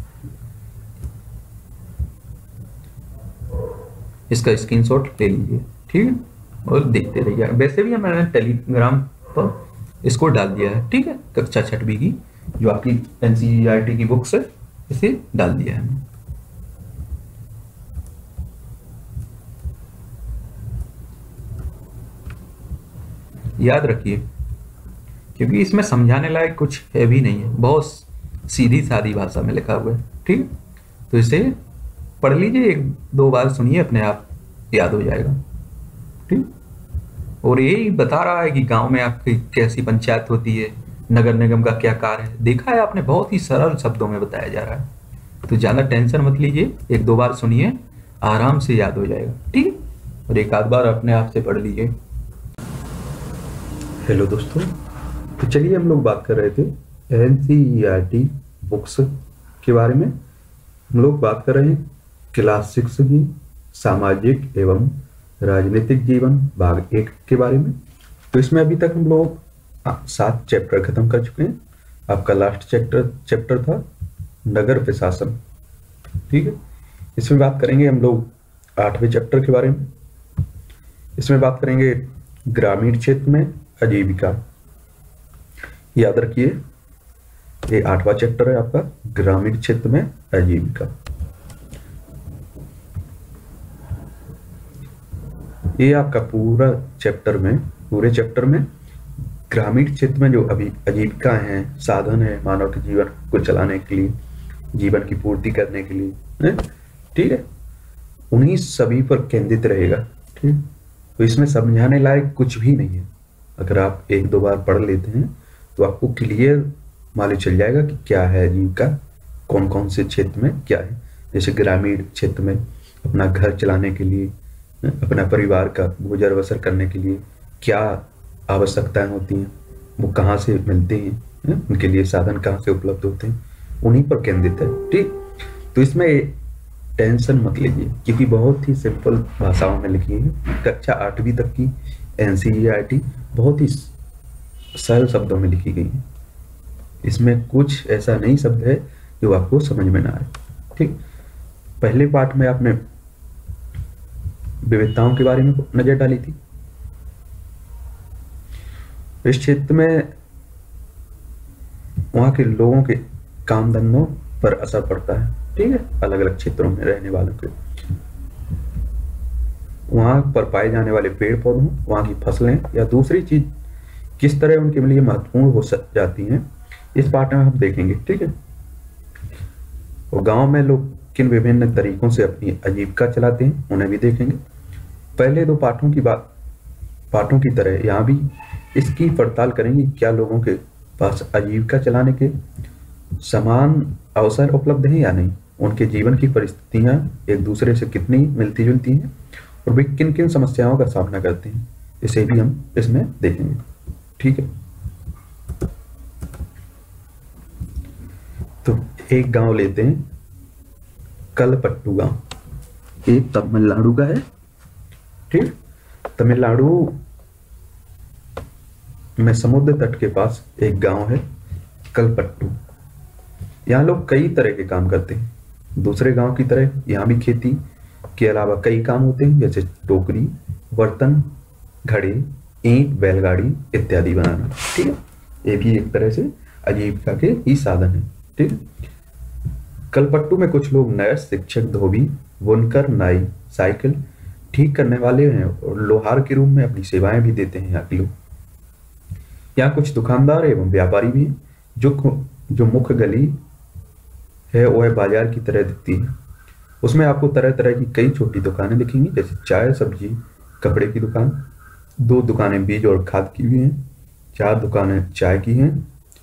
इसका स्क्रीनशॉट ले लीजिए। ठीक है, और देखते रहिए। वैसे भी मैंने टेलीग्राम पर इसको डाल दिया है। ठीक है, कक्षा 6वीं की जो आपकी एनसीईआरटी की बुक्स है, इसे डाल दिया है। याद रखिए, क्योंकि इसमें समझाने लायक कुछ है भी नहीं है, बहुत सीधी सादी भाषा में लिखा हुआ है। ठीक, तो इसे पढ़ लीजिए, 1-2 बार सुनिए, अपने आप याद हो जाएगा। ठीक, और यही बता रहा है कि गांव में आपकी कैसी पंचायत होती है, नगर निगम का क्या कार्य है। देखा है आपने, बहुत ही सरल शब्दों में बताया जा रहा है, तो ज्यादा टेंशन मत लीजिए, 1-2 बार सुनिए, आराम से याद हो जाएगा। ठीक, और 1-आध बार अपने आप से पढ़ लीजिए। हेलो दोस्तों, तो चलिए हम लोग बात कर रहे थे एनसीईआरटी बुक्स के बारे में। हम लोग बात कर रहे हैं क्लास 6 की सामाजिक एवं राजनीतिक जीवन भाग 1 के बारे में। तो इसमें अभी तक हम लोग 7 चैप्टर खत्म कर चुके हैं। आपका लास्ट चैप्टर था नगर प्रशासन। ठीक है, इसमें बात करेंगे हम लोग 8वें चैप्टर के बारे में। इसमें बात करेंगे ग्रामीण क्षेत्र में आजीविका। याद रखिए, ये 8वां चैप्टर है आपका, ग्रामीण क्षेत्र में आजीविका। ये आपका पूरे चैप्टर में ग्रामीण क्षेत्र में जो अभी आजीविका हैं, साधन है मानव के जीवन को चलाने के लिए, जीवन की पूर्ति करने के लिए, ठीक है, उन्हीं सभी पर केंद्रित रहेगा। ठीक, तो इसमें समझाने लायक कुछ भी नहीं है। अगर आप 1-2 बार पढ़ लेते हैं तो आपको क्लियर मालूम चल जाएगा कि क्या है आजीविका, कौन कौन से क्षेत्र में क्या है। जैसे ग्रामीण क्षेत्र में अपना घर चलाने के लिए, अपना परिवार का गुजर बसर करने के लिए क्या आवश्यकताएं होती हैं, वो कहाँ से मिलते हैं, उनके लिए साधन कहाँ से उपलब्ध होते हैं, उन्हीं पर केंद्रित है। ठीक, तो इसमें टेंशन मत लीजिए, क्योंकि बहुत ही सिंपल भाषाओं में लिखी है। कक्षा 8वीं तक की एनसीईआरटी बहुत ही सरल शब्दों में लिखी गई है। इसमें कुछ ऐसा नहीं शब्द है जो आपको समझ में ना आए। ठीक, पहले पार्ट में आपने विविधताओं के बारे में नजर डाली थी। इस क्षेत्र में वहां के लोगों के काम धंधों पर असर पड़ता है। ठीक है, अलग अलग क्षेत्रों में रहने वालों के, वहां पर पाए जाने वाले पेड़ पौधों, वहां की फसलें या दूसरी चीज किस तरह उनके लिए महत्वपूर्ण हो जाती हैं, इस पाठ में हम देखेंगे। ठीक है, और गांव में लोग किन विभिन्न तरीकों से अपनी आजीविका चलाते हैं, उन्हें भी देखेंगे। पहले 2 पाठों की तरह यहाँ भी इसकी पड़ताल करेंगे, क्या लोगों के पास आजीविका चलाने के समान अवसर उपलब्ध हैं या नहीं, उनके जीवन की परिस्थितियां एक दूसरे से कितनी मिलती जुलती हैं, और वे किन किन समस्याओं का सामना करते हैं, इसे भी हम इसमें देखेंगे। ठीक है, तो एक गांव लेते हैं, कलपट्टू गांव, ये तमिलनाडु का है। ठीक, तमिलनाडु में समुद्र तट के पास एक गांव है कलपट्टू। यहाँ लोग कई तरह के काम करते हैं, दूसरे गांव की तरह यहाँ भी खेती के अलावा कई काम होते हैं, जैसे टोकरी, बर्तन, घड़े, ईंट, बैलगाड़ी इत्यादि बनाना। ठीक है, ये भी एक तरह से आजीविका के ही साधन है। ठीक है, कलपट्टू में कुछ लोग नर्स, शिक्षक, धोबी, बुनकर, नाई, साइकिल ठीक करने वाले हैं और लोहार के रूप में अपनी सेवाएं भी देते हैं यहाँ के लोग। यहाँ कुछ दुकानदार एवं व्यापारी भी हैं। जो मुख्य गली है वह बाजार की तरह दिखती है। उसमें आपको तरह तरह की कई छोटी दुकानें दिखेंगी, जैसे चाय, सब्जी, कपड़े की दुकान, 2 दुकानें बीज और खाद की भी हैं, 4 दुकानें चाय की हैं,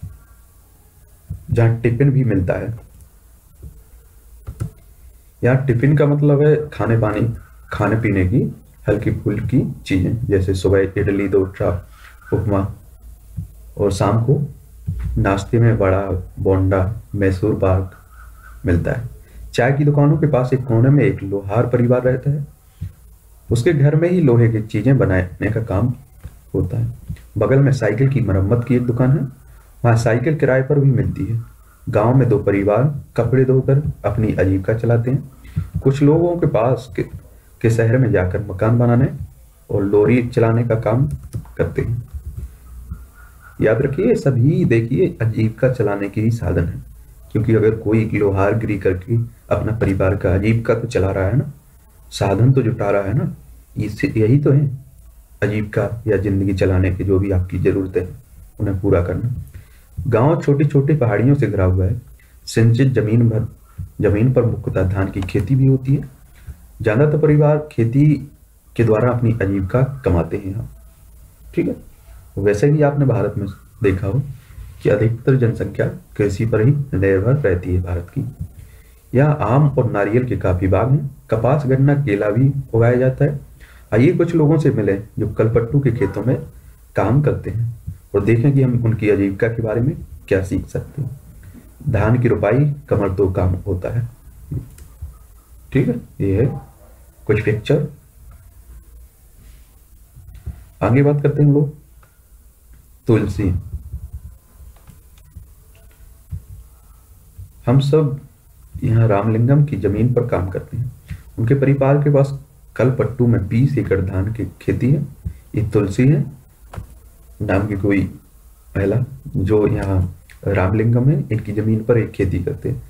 जहाँ टिफिन भी मिलता है। यहाँ टिफिन का मतलब है खाने पीने की हल्की फुल्की चीजें, जैसे सुबह इडली, डोसा, उपमा, और शाम को नाश्ते में वड़ा, बोंडा, मैसूर पाक मिलता है। चाय की दुकानों के पास एक कोने में एक लोहार परिवार रहता है। उसके घर में ही लोहे की चीजें बनाने का काम होता है। बगल में साइकिल की मरम्मत की एक दुकान है, वहाँ साइकिल किराए पर भी मिलती है। गांव में दो परिवार कपड़े धोकर अपनी आजीविका चलाते हैं। कुछ लोगों के पास के शहर में जाकर मकान बनाने और लॉरी चलाने का काम करते हैं। याद रखिए, सभी देखिए आजीविका चलाने के ही साधन है, क्योंकि अगर कोई लोहारगिरी करके अपना परिवार का आजीविका तो चला रहा है ना, साधन तो जुटा रहा है ना, इससे यही तो है आजीविका या जिंदगी चलाने की जो भी आपकी जरूरतें हैं उन्हें पूरा करना। गांव छोटी छोटी पहाड़ियों से घिरा हुआ है। सिंचित जमीन पर मुख्यतः धान की खेती भी होती है। ज्यादातर परिवार खेती के द्वारा अपनी आजीविका कमाते हैं यहाँ। ठीक है, वैसे भी आपने भारत में देखा हो कि अधिकतर जनसंख्या कृषि पर ही निर्भर रहती है भारत की। यहाँ आम और नारियल के काफी बाग हैं। कपास, गन्ना, केला भी उगाया जाता है। आइए कुछ लोगों से मिले जो कलपट्टू के खेतों में काम करते हैं और देखें कि हम उनकी आजीविका के बारे में क्या सीख सकते हैं। धान की रुपाई कमर तो काम होता है। ठीक है, ये है कुछ पिक्चर। आगे बात करते हैं हम लोग तुलसी। हम सब यहाँ रामलिंगम की जमीन पर काम करते हैं। उनके परिवार के पास कलपट्टू में 20 एकड़ धान की खेती है। ये तुलसी है नाम की कोई महिला जो यहाँ रामलिंगम है, इनकी जमीन पर एक खेती करते हैं।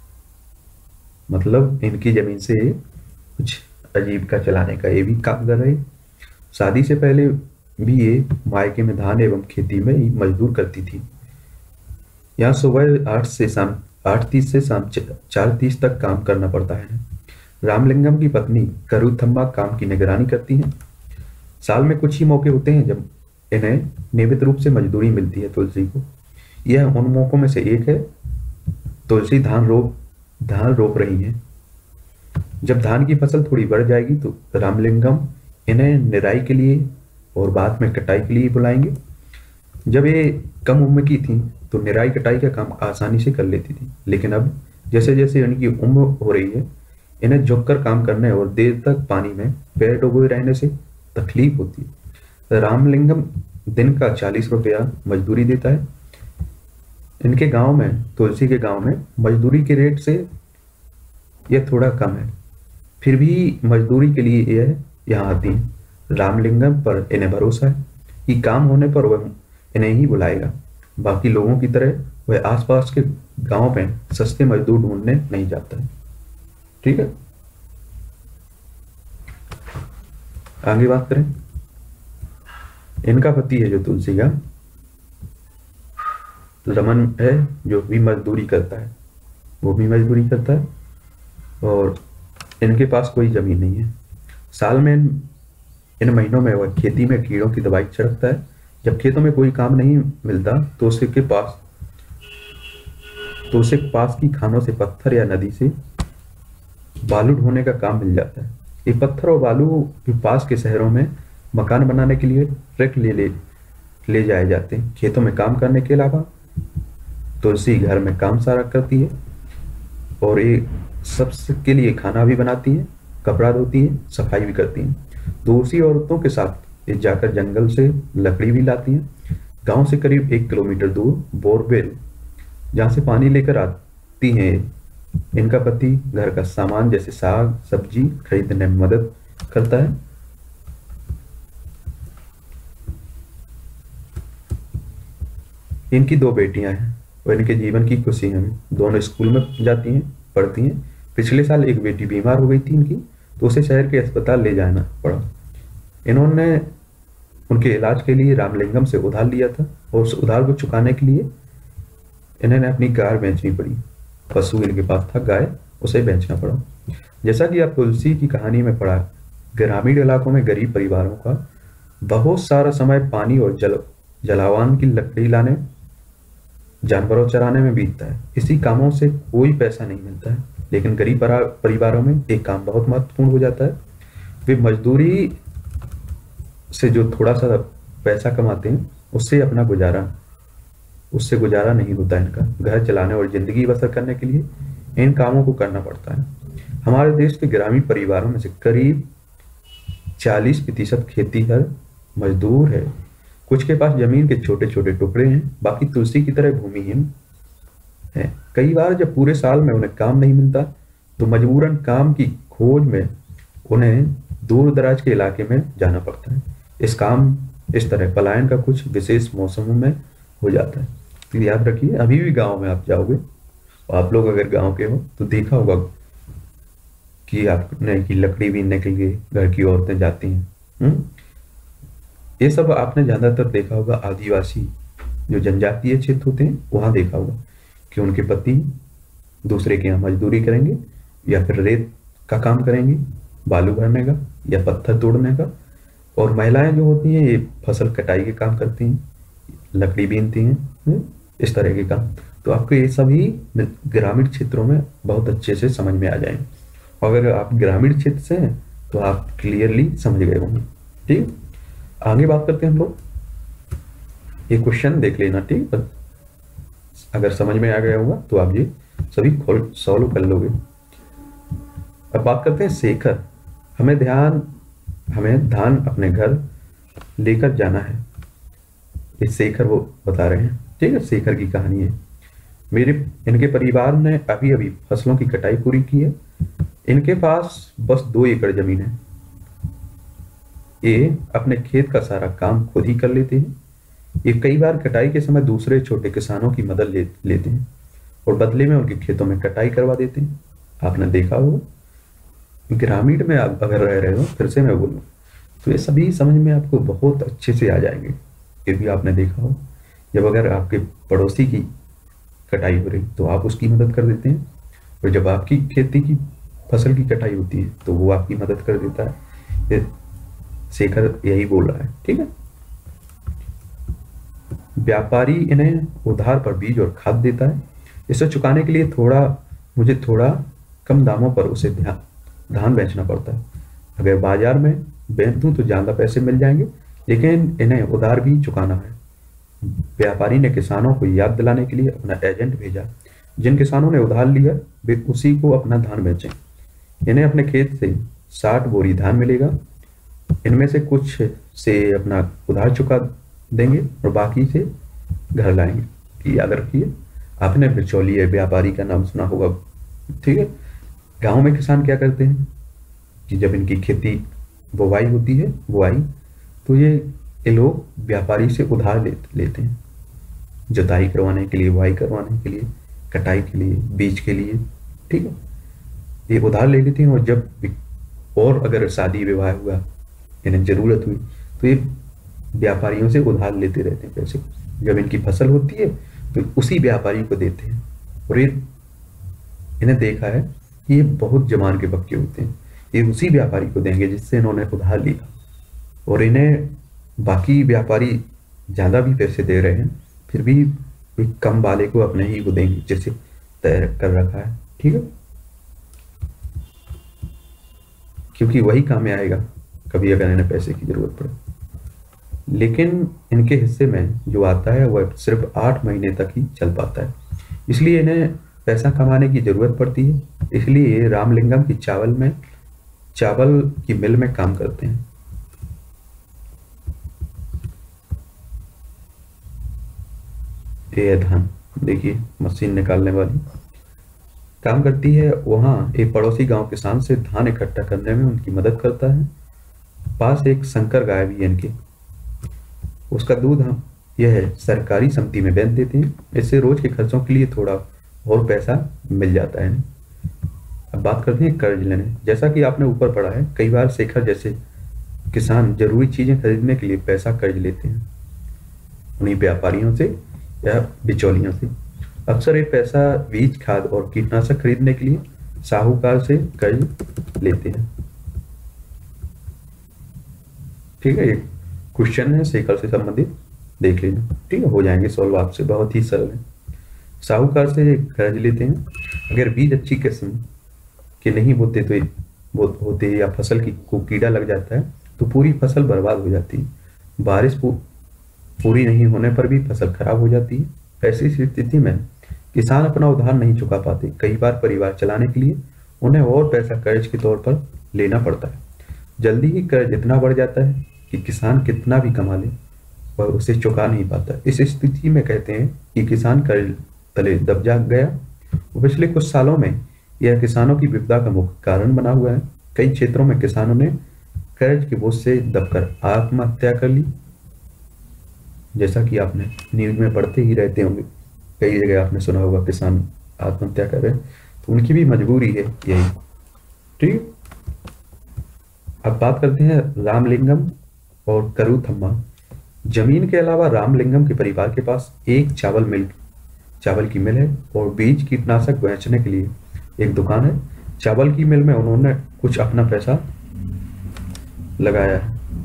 मतलब इनकी जमीन से कुछ आजीविका चलाने का ये भी काम कर रहे। शादी से पहले भी ये मायके में धान एवं खेती में ही मजदूर करती थी। यहाँ सुबह 8:30 से शाम 4:30 तक काम करना पड़ता है। रामलिंगम की पत्नी करूथम्मा काम की निगरानी करती हैं। साल में कुछ ही मौके होते हैं जब इन्हें नियमित रूप से मजदूरी मिलती है तुलसी को। यह उन मौकों में से एक है। तुलसी धान रोप रही है। जब धान की फसल थोड़ी बढ़ जाएगी तो रामलिंगम इन्हें निराई के लिए और बाद में कटाई के लिए बुलाएंगे। जब ये कम उम्र की थी तो निराई कटाई का काम आसानी से कर लेती थी, लेकिन अब जैसे जैसे इनकी उम्र हो रही है, इन्हें झुककर काम करने और देर तक पानी में पैर डुबोए रहने से तकलीफ होती है। रामलिंगम दिन का 40 रुपया मजदूरी देता है। इनके गांव में, तुलसी के गांव में मजदूरी के रेट से यह थोड़ा कम है, फिर भी मजदूरी के लिए यह यहाँ आती है। रामलिंगम पर इन्हें भरोसा है कि काम होने पर वह इन्हें ही बुलाएगा। बाकी लोगों की तरह वह आसपास के गांव में सस्ते मजदूर ढूंढने नहीं जाता है। ठीक है, आगे बात करें। इनका पति है जो तुलसी का, रमन है, जो भी मजदूरी करता है, वो भी मजदूरी करता है और इनके पास कोई जमीन नहीं है। साल में इन महीनों में वह खेती में कीड़ों की दवाई छिड़कता है। जब खेतों में कोई काम नहीं मिलता तो उसे पास की खानों से पत्थर या नदी से बालू ढोने का काम मिल जाता है। ये पत्थर और बालू भी पास के शहरों में मकान बनाने के लिए ट्रक ले जाए जाते हैं। खेतों में काम करने के अलावा तुलसी घर में काम सारा करती है और ये सबके लिए खाना भी बनाती है, कपड़ा धोती है, सफाई भी करती है। दूसरी औरतों के साथ ये जाकर जंगल से लकड़ी भी लाती हैं। गांव से करीब 1 किलोमीटर दूर बोरवेल, जहां से पानी लेकर आती हैं। इनका पति घर का सामान जैसे साग सब्जी खरीदने में मदद करता है। इनकी 2 बेटियां हैं और इनके जीवन की खुशी है। दोनों स्कूल में जाती हैं, पढ़ती हैं। पिछले साल एक बेटी बीमार हो गई थी इनकी, तो उसे शहर के अस्पताल ले जाना पड़ा। इन्होंने उनके इलाज के लिए रामलिंगम से उधार लिया था और उस उधार को चुकाने के लिए इन्हें अपनी गाय बेचनी पड़ी। पशु इनके पास था गाय, उसे बेचना पड़ा। जैसा कि आप तुलसी की कहानी में पढ़ा, ग्रामीण इलाकों में गरीब परिवारों का बहुत सारा समय पानी और जलावन की लकड़ी लाने, जानवरों चराने में बीतता है। इसी कामों से कोई पैसा नहीं मिलता है, लेकिन गरीब परिवारों में एक काम बहुत महत्वपूर्ण हो जाता है। वे मजदूरी से जो थोड़ा सा पैसा कमाते हैं उससे अपना गुजारा उससे गुजारा नहीं होता इनका। घर चलाने और जिंदगी बसर करने के लिए इन कामों को करना पड़ता है। हमारे देश के ग्रामीण परिवारों में से करीब 40% खेतीहर मजदूर है। कुछ के पास जमीन के छोटे छोटे टुकड़े हैं, बाकी तुलसी की तरह भूमिहीन है। कई बार जब पूरे साल में उन्हें काम नहीं मिलता तो मजबूरन काम की खोज में उन्हें दूर दराज के इलाके में जाना पड़ता है। इस तरह पलायन का कुछ विशेष मौसमों में हो जाता है। तो याद रखिए, अभी भी गांव में आप जाओगे, आप लोग अगर गांव के हो तो देखा होगा कि आपने की लकड़ी बीनने के लिए घर की औरतें जाती हैं। ये सब आपने ज्यादातर देखा होगा आदिवासी जो जनजातीय क्षेत्र होते हैं वहां देखा होगा कि उनके पति दूसरे के यहाँ मजदूरी करेंगे या फिर रेत का काम करेंगे, बालू भरने का या पत्थर तोड़ने का, और महिलाएं जो होती हैं ये फसल कटाई के काम करती हैं, लकड़ी बीनती हैं, इस तरह के काम। तो आपको ये सभी ग्रामीण क्षेत्रों में बहुत अच्छे से समझ में आ जाएंगे। अगर आप ग्रामीण क्षेत्र से हैं तो आप क्लियरली समझ गए होंगे। ठीक, आगे बात करते हैं हम लोग। ये क्वेश्चन देख लेना, ठीक। अगर समझ में आ गया होगा तो आप ये सभी सॉल्व कर लोगे। अब बात करते हैं शेखर। हमें धान अपने घर लेकर जाना है। ये शेखर वो बता रहे हैं, ठीक है। शेखर की कहानी है। इनके परिवार ने अभी अभी फसलों की कटाई पूरी की है। इनके पास बस 2 एकड़ जमीन है। ये अपने खेत का सारा काम खुद ही कर लेते हैं। ये कई बार कटाई के समय दूसरे छोटे किसानों की मदद लेते हैं और बदले में उनके खेतों में कटाई करवा देते हैं। आपने देखा होगा ग्रामीण में आप अगर रह रहे हो, फिर से मैं बोलूँ तो ये सभी समझ में आपको बहुत अच्छे से आ जाएंगे। ये भी आपने देखा हो, जब अगर आपके पड़ोसी की कटाई हो रही तो आप उसकी मदद कर देते हैं, और जब आपकी खेती की फसल की कटाई होती है तो वो आपकी मदद कर देता है। ये शेखर यही बोल रहा है, ठीक है। व्यापारी इन्हें उधार पर बीज और खाद देता है। इसे चुकाने के लिए मुझे थोड़ा कम दामों पर उसे धान बेचना पड़ता है। अगर बाजार में बेच दूं तो ज्यादा पैसे मिल जाएंगे, लेकिन इन्हें उधार भी चुकाना है। व्यापारी ने किसानों को याद दिलाने के लिए अपना एजेंट भेजा। जिन किसानों ने उधार लिया वे उसी को अपना धान बेचें। इन्हें अपने खेत से 60 बोरी धान मिलेगा। इनमें से कुछ से अपना उधार चुका देंगे और बाकी से घर लाएंगे। याद रखिए, आपने बिचौलिए व्यापारी का नाम सुना होगा, ठीक है। गांव में किसान क्या करते हैं कि जब इनकी खेती बुवाई होती है, तो ये लोग व्यापारी से उधार लेते हैं, जुताई करवाने के लिए, बुवाई करवाने के लिए, कटाई के लिए, बीज के लिए, ठीक है। ये उधार ले लेते हैं और अगर शादी विवाह हुआ, इन्हें जरूरत हुई तो ये व्यापारियों से उधार लेते रहते हैं पैसे। जब इनकी फसल होती है तो उसी व्यापारी को देते हैं। और ये इन्हें देखा है कि ये बहुत जमान के पक्के होते हैं। ये उसी व्यापारी को देंगे जिससे इन्होंने उधार लिया, और इन्हें बाकी व्यापारी ज्यादा भी पैसे दे रहे हैं फिर भी कम वाले को अपने ही को देंगे जिसे तय कर रखा है, ठीक है। क्योंकि वही काम में आएगा कभी अगर इन्हें पैसे की जरूरत पड़े। लेकिन इनके हिस्से में जो आता है वह सिर्फ 8 महीने तक ही चल पाता है, इसलिए इन्हें पैसा कमाने की जरूरत पड़ती है। इसलिए ये रामलिंगम की चावल की मिल में काम करते हैं। ये धान देखिए, मशीन निकालने वाली काम करती है। वहां एक पड़ोसी गांव किसान से धान इकट्ठा करने में उनकी मदद करता है। पास एक संकर गाय भी है इनके, उसका दूध हम यह सरकारी समिति में बेच देते हैं। इससे रोज के खर्चों के लिए थोड़ा और पैसा मिल जाता है। अब बात करते हैं कर्ज लेने। जैसा कि आपने ऊपर पढ़ा है, कई बार शेखर जैसे किसान जरूरी चीजें खरीदने के लिए पैसा कर्ज लेते हैं उन्हीं व्यापारियों से या बिचौलियों से। अक्सर ये पैसा बीज, खाद और कीटनाशक खरीदने के लिए साहूकार से कर्ज लेते हैं, ठीक है। ये क्वेश्चन है शेखर से संबंधित, देख लेना, ठीक है। हो जाएंगे सॉल्व आपसे, बहुत ही सरल है। साहूकार से कर्ज लेते हैं। अगर बीज अच्छी किस्म के नहीं होते या फसल को कीड़ा लग जाता है तो पूरी फसल बर्बाद हो जाती है। बारिश पूरी नहीं होने पर भी फसल खराब हो जाती है। ऐसी स्थिति में किसान अपना उधार नहीं चुका पाते। कई बार परिवार चलाने के लिए उन्हें और पैसा कर्ज के तौर पर लेना पड़ता है। जल्दी ही कर्ज इतना बढ़ जाता है कि किसान कितना भी कमा ले वह उसे चुका नहीं पाता। इस स्थिति में कहते हैं कि किसान कर्ज तले दब जा गया। पिछले कुछ सालों में यह किसानों की विपदा का मुख्य कारण बना हुआ है। कई क्षेत्रों में किसानों ने कर्ज के बोझ से दबकर आत्महत्या कर ली। जैसा कि आपने न्यूज में पढ़ते ही रहते होंगे, कई जगह आपने सुना होगा किसान आत्महत्या कर रहे हैं, तो उनकी भी मजबूरी है यही। ठीक, अब बात करते हैं रामलिंगम और करूथम्मा। जमीन के अलावा रामलिंगम के परिवार के पास एक चावल की मिल है और बीज कीटनाशक बेचने के लिए एक दुकान है। चावल की मिल में उन्होंने कुछ अपना पैसा लगाया,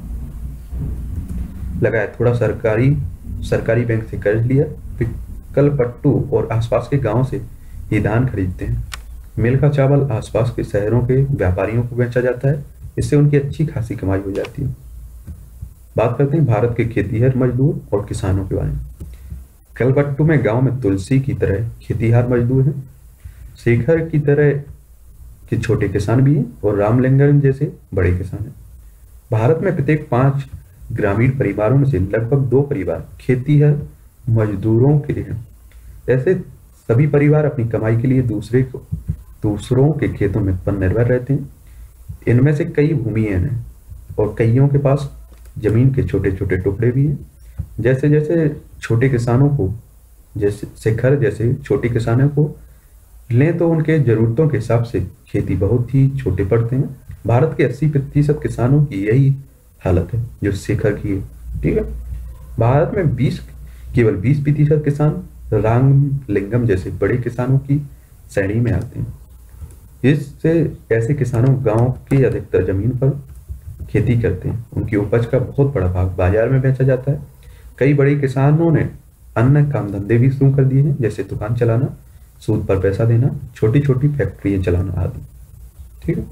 थोड़ा सरकारी बैंक से कर्ज लिया, फिर कलपट्टू और आसपास के गांव से ये धान खरीदते हैं। मिल का चावल आसपास के शहरों के व्यापारियों को बेचा जाता है। इससे उनकी अच्छी खासी कमाई हो जाती है। बात करते हैं भारत के खेतीहर मजदूर और किसानों के बारे में। कलपट्टू में गांव में तुलसी की तरह खेतीहर मजदूर हैं, शेखर की तरह के छोटे किसान भी हैं और रामलिंगम जैसे बड़े किसान हैं। भारत में प्रत्येक 5 ग्रामीण परिवारों में से लगभग 2 परिवार खेतीहर मजदूरों के लिए हैं। ऐसे सभी परिवार अपनी कमाई के लिए दूसरों के खेतों में पर निर्भर रहते हैं। इनमें से कई भूमिहीन हैं और कईयों के पास जमीन के छोटे छोटे टुकड़े भी हैं। जैसे जैसे छोटे किसानों को शेखर जैसे छोटे किसानों को लें तो उनके जरूरतों के हिसाब से खेती बहुत ही छोटे पड़ते हैं। भारत के 80% किसानों की यही हालत है जो शेखर की है। ठीक है, भारत में केवल 20% किसान रामलिंगम जैसे बड़े किसानों की श्रेणी में आते हैं। इससे ऐसे किसानों गांव की अधिकतर जमीन पर खेती करते हैं। उनकी उपज का बहुत बड़ा भाग बाजार में बेचा जाता है। कई बड़े किसानों ने अन्य काम धंधे भी शुरू कर दिए हैं, जैसे दुकान चलाना, सूद पर पैसा देना, छोटी छोटी फैक्ट्रियां चलाना आदि। ठीक है,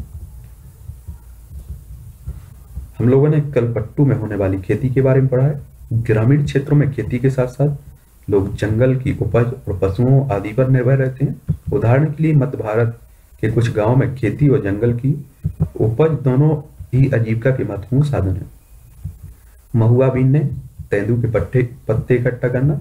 हम लोगों ने कलपट्टू में होने वाली खेती के बारे में पढ़ा है। ग्रामीण क्षेत्रों में खेती के साथ साथ लोग जंगल की उपज और पशुओं आदि पर निर्भर रहते हैं। उदाहरण के लिए मध्य भारत के कुछ गांवों में खेती और जंगल की उपज दोनों ही आजीविका के महत्वपूर्ण साधन है। महुआ बीनने, तेंदू के पत्ते इकट्ठा करना,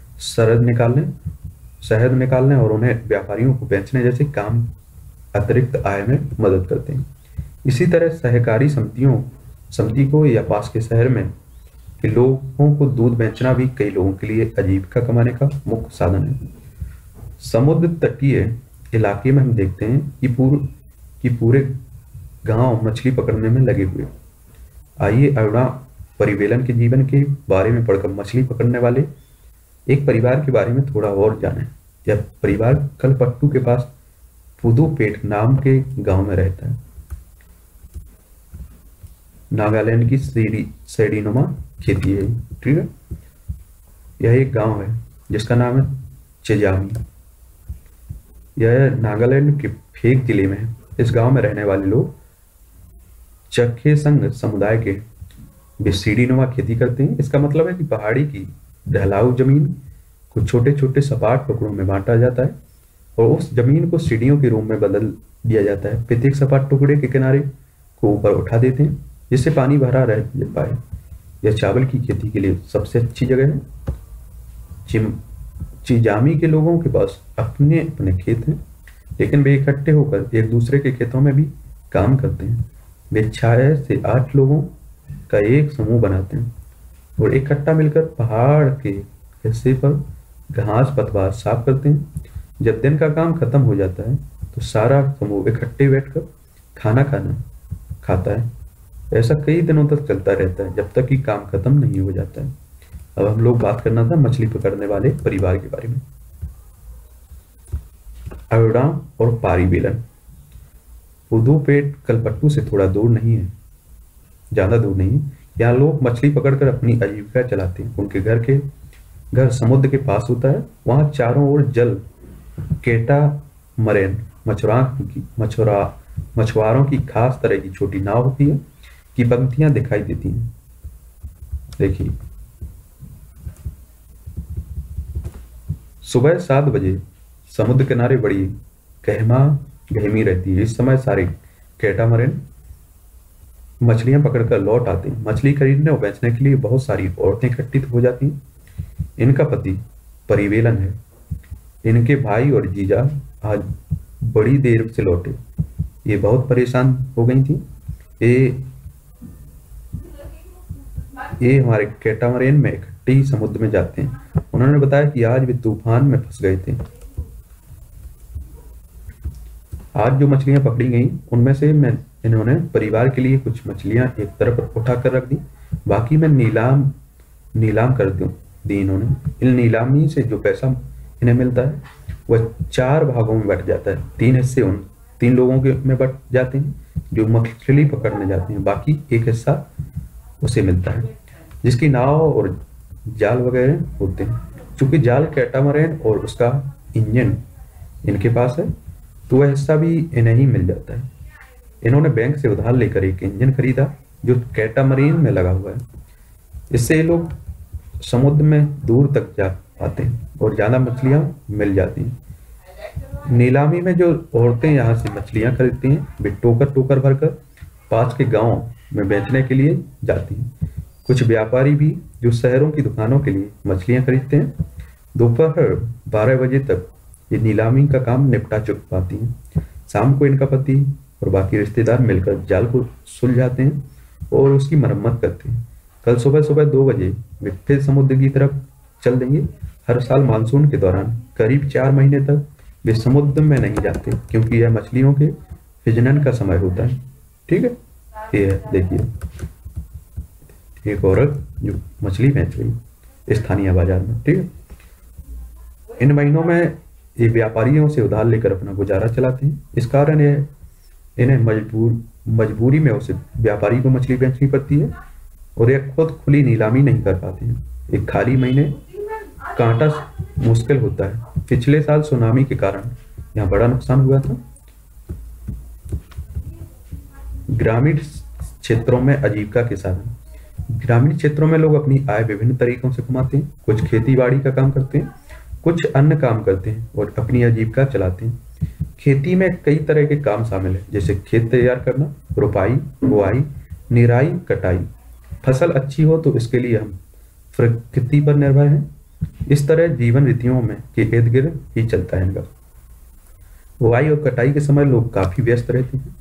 शहद निकालने और उन्हें व्यापारियों को बेचने जैसे काम अतिरिक्त आय में मदद करते हैं। इसी तरह सहकारी समिति को या पास के शहर में के लोगों को दूध बेचना भी कई लोगों के लिए आजीविका कमाने का मुख्य साधन है। समुद्र तटीय इलाके में हम देखते हैं कि पूरे गांव मछली पकड़ने में लगे हुए। आइए अरुणा परिवेलन के जीवन के बारे में पढ़कर मछली पकड़ने वाले एक परिवार के बारे में थोड़ा और जानें। यह परिवार कलपट्टू के पास पुदुपेट नाम के गांव में रहता है। नागालैंड की सीढ़ीनुमा खेती है। ठीक है, यह एक गांव है जिसका नाम है चेजामी। यह नागालैंड के फेक जिले में है। इस गांव में रहने वाले लोग चखे संघ समुदाय के वे सीढ़ीनुमा खेती करते हैं। इसका मतलब है कि पहाड़ी की ढलाऊ जमीन को छोटे छोटे सपाट टुकड़ों में बांटा जाता है और उस जमीन को सीढ़ियों के रूप में बदल दिया जाता है। प्रत्येक सपाट टुकड़े के किनारे को ऊपर उठा देते हैं जिससे पानी भरा रह पाए। यह चावल की खेती के लिए सबसे अच्छी जगह है। चिजामी के लोगों के पास अपने अपने खेत हैं, लेकिन वे इकट्ठे होकर एक दूसरे के खेतों में भी काम करते हैं। वे 6 से 8 लोगों का एक समूह बनाते हैं और इकट्ठा मिलकर पहाड़ के हिस्से पर घास पतवार साफ करते हैं। जब दिन का काम खत्म हो जाता है तो सारा समूह इकट्ठे बैठकर खाना खाता है। ऐसा कई दिनों तक चलता रहता है जब तक कि काम खत्म नहीं हो जाता है। अब हम लोग बात करना था मछली पकड़ने वाले परिवार के बारे में। अरुणा और पारिवेलन पुदुपेट कलपट्टू से थोड़ा दूर नहीं है, ज्यादा दूर नहीं। यहाँ लोग मछली पकड़कर अपनी आजीविका चलाते हैं। उनके घर समुद्र के पास होता है। वहां चारों ओर जल केटा मरेन मछुआरों की खास तरह की छोटी नाव होती है की पंक्तियां दिखाई देती हैं। देखिए सुबह 7 बजे समुद्र किनारे बड़ी गहमा गहमी रहती है। इस समय सारे कैटामरन मछलियां पकड़कर लौट आते हैं। मछली खरीदने और बेचने के लिए बहुत सारी औरतें इकट्ठित हो जाती हैं। इनका पति परिवेलन है। इनके भाई और जीजा आज बड़ी देर से लौटे। ये बहुत परेशान हो गई थी। ये हमारे कैटामरेन में इकट्ठी समुद्र में जाते हैं। उन्होंने बताया कि आज वे तूफान में फंस गए थे। आज जो मछलियां पकड़ी गई उनमें से इन्होंने परिवार के लिए कुछ मछलियां एक तरफ उठाकर रख दी, बाकी में नीलाम कर दी इन्होंने। इन नीलामी से जो पैसा इन्हें मिलता है वह 4 भागों में बट जाता है। 3 हिस्से उन 3 लोगों के में बट जाते हैं जो मछली पकड़ने जाते हैं, बाकी एक हिस्सा उसे मिलता है जिसकी नाव और जाल वगैरह होते हैं। चूंकि जाल कैटामरैन और उसका इंजन इनके पास है तो वह हिस्सा भी इन्हें ही मिल जाता है। इन्होंने बैंक से उधार लेकर एक इंजन खरीदा जो कैटामरीन में लगा हुआ है। इससे ये लोग समुद्र में दूर तक जा पाते हैं और ज्यादा मछलियां मिल जाती हैं। नीलामी में जो औरतें यहाँ से मछलियां खरीदती हैं वे टोकर टोकर भरकर पास के गांव में बेचने के लिए जाती हैं। कुछ व्यापारी भी जो शहरों की दुकानों के लिए मछलियां खरीदते हैं दोपहर 12 बजे तक ये नीलामी का काम निपटा चुक पाती हैं। शाम को इनका पति और बाकी रिश्तेदार मिलकर जाल को सुलझाते हैं और उसकी मरम्मत करते हैं। कल सुबह सुबह 2 बजे वे फिर समुद्र की तरफ चल देंगे। हर साल मानसून के दौरान करीब 4 महीने तक वे समुद्र में नहीं जाते क्योंकि यह मछलियों के प्रजनन का समय होता है। ठीक है, ये है देखिए एक औरत जो मछली बेच रही स्थानीय बाजार में। ठीक है, इन महीनों में ये व्यापारियों से उधार लेकर अपना गुजारा चलाते हैं। इस कारण इन्हें मजबूरी में उसे व्यापारी को मछली बेचनी पड़ती है और ये खुद खुली नीलामी नहीं कर पाते हैं। एक खाली महीने कांटा मुश्किल होता है। पिछले साल सुनामी के कारण यहाँ बड़ा नुकसान हुआ था। ग्रामीण क्षेत्रों में आजीविका के साधन। ग्रामीण क्षेत्रों में लोग अपनी आय विभिन्न तरीकों से कमाते हैं। कुछ खेती बाड़ी का काम करते हैं, कुछ अन्य काम करते हैं और अपनी आजीविका चलाते हैं। खेती में कई तरह के काम शामिल है जैसे खेत तैयार करना, रोपाई, बुआई, निराई, कटाई। फसल अच्छी हो तो इसके लिए हम प्रकृति पर निर्भर हैं। इस तरह जीवन रीतियों में के इर्द गिर्द ही चलता है इनका। बुआई और कटाई के समय लोग काफी व्यस्त रहते हैं।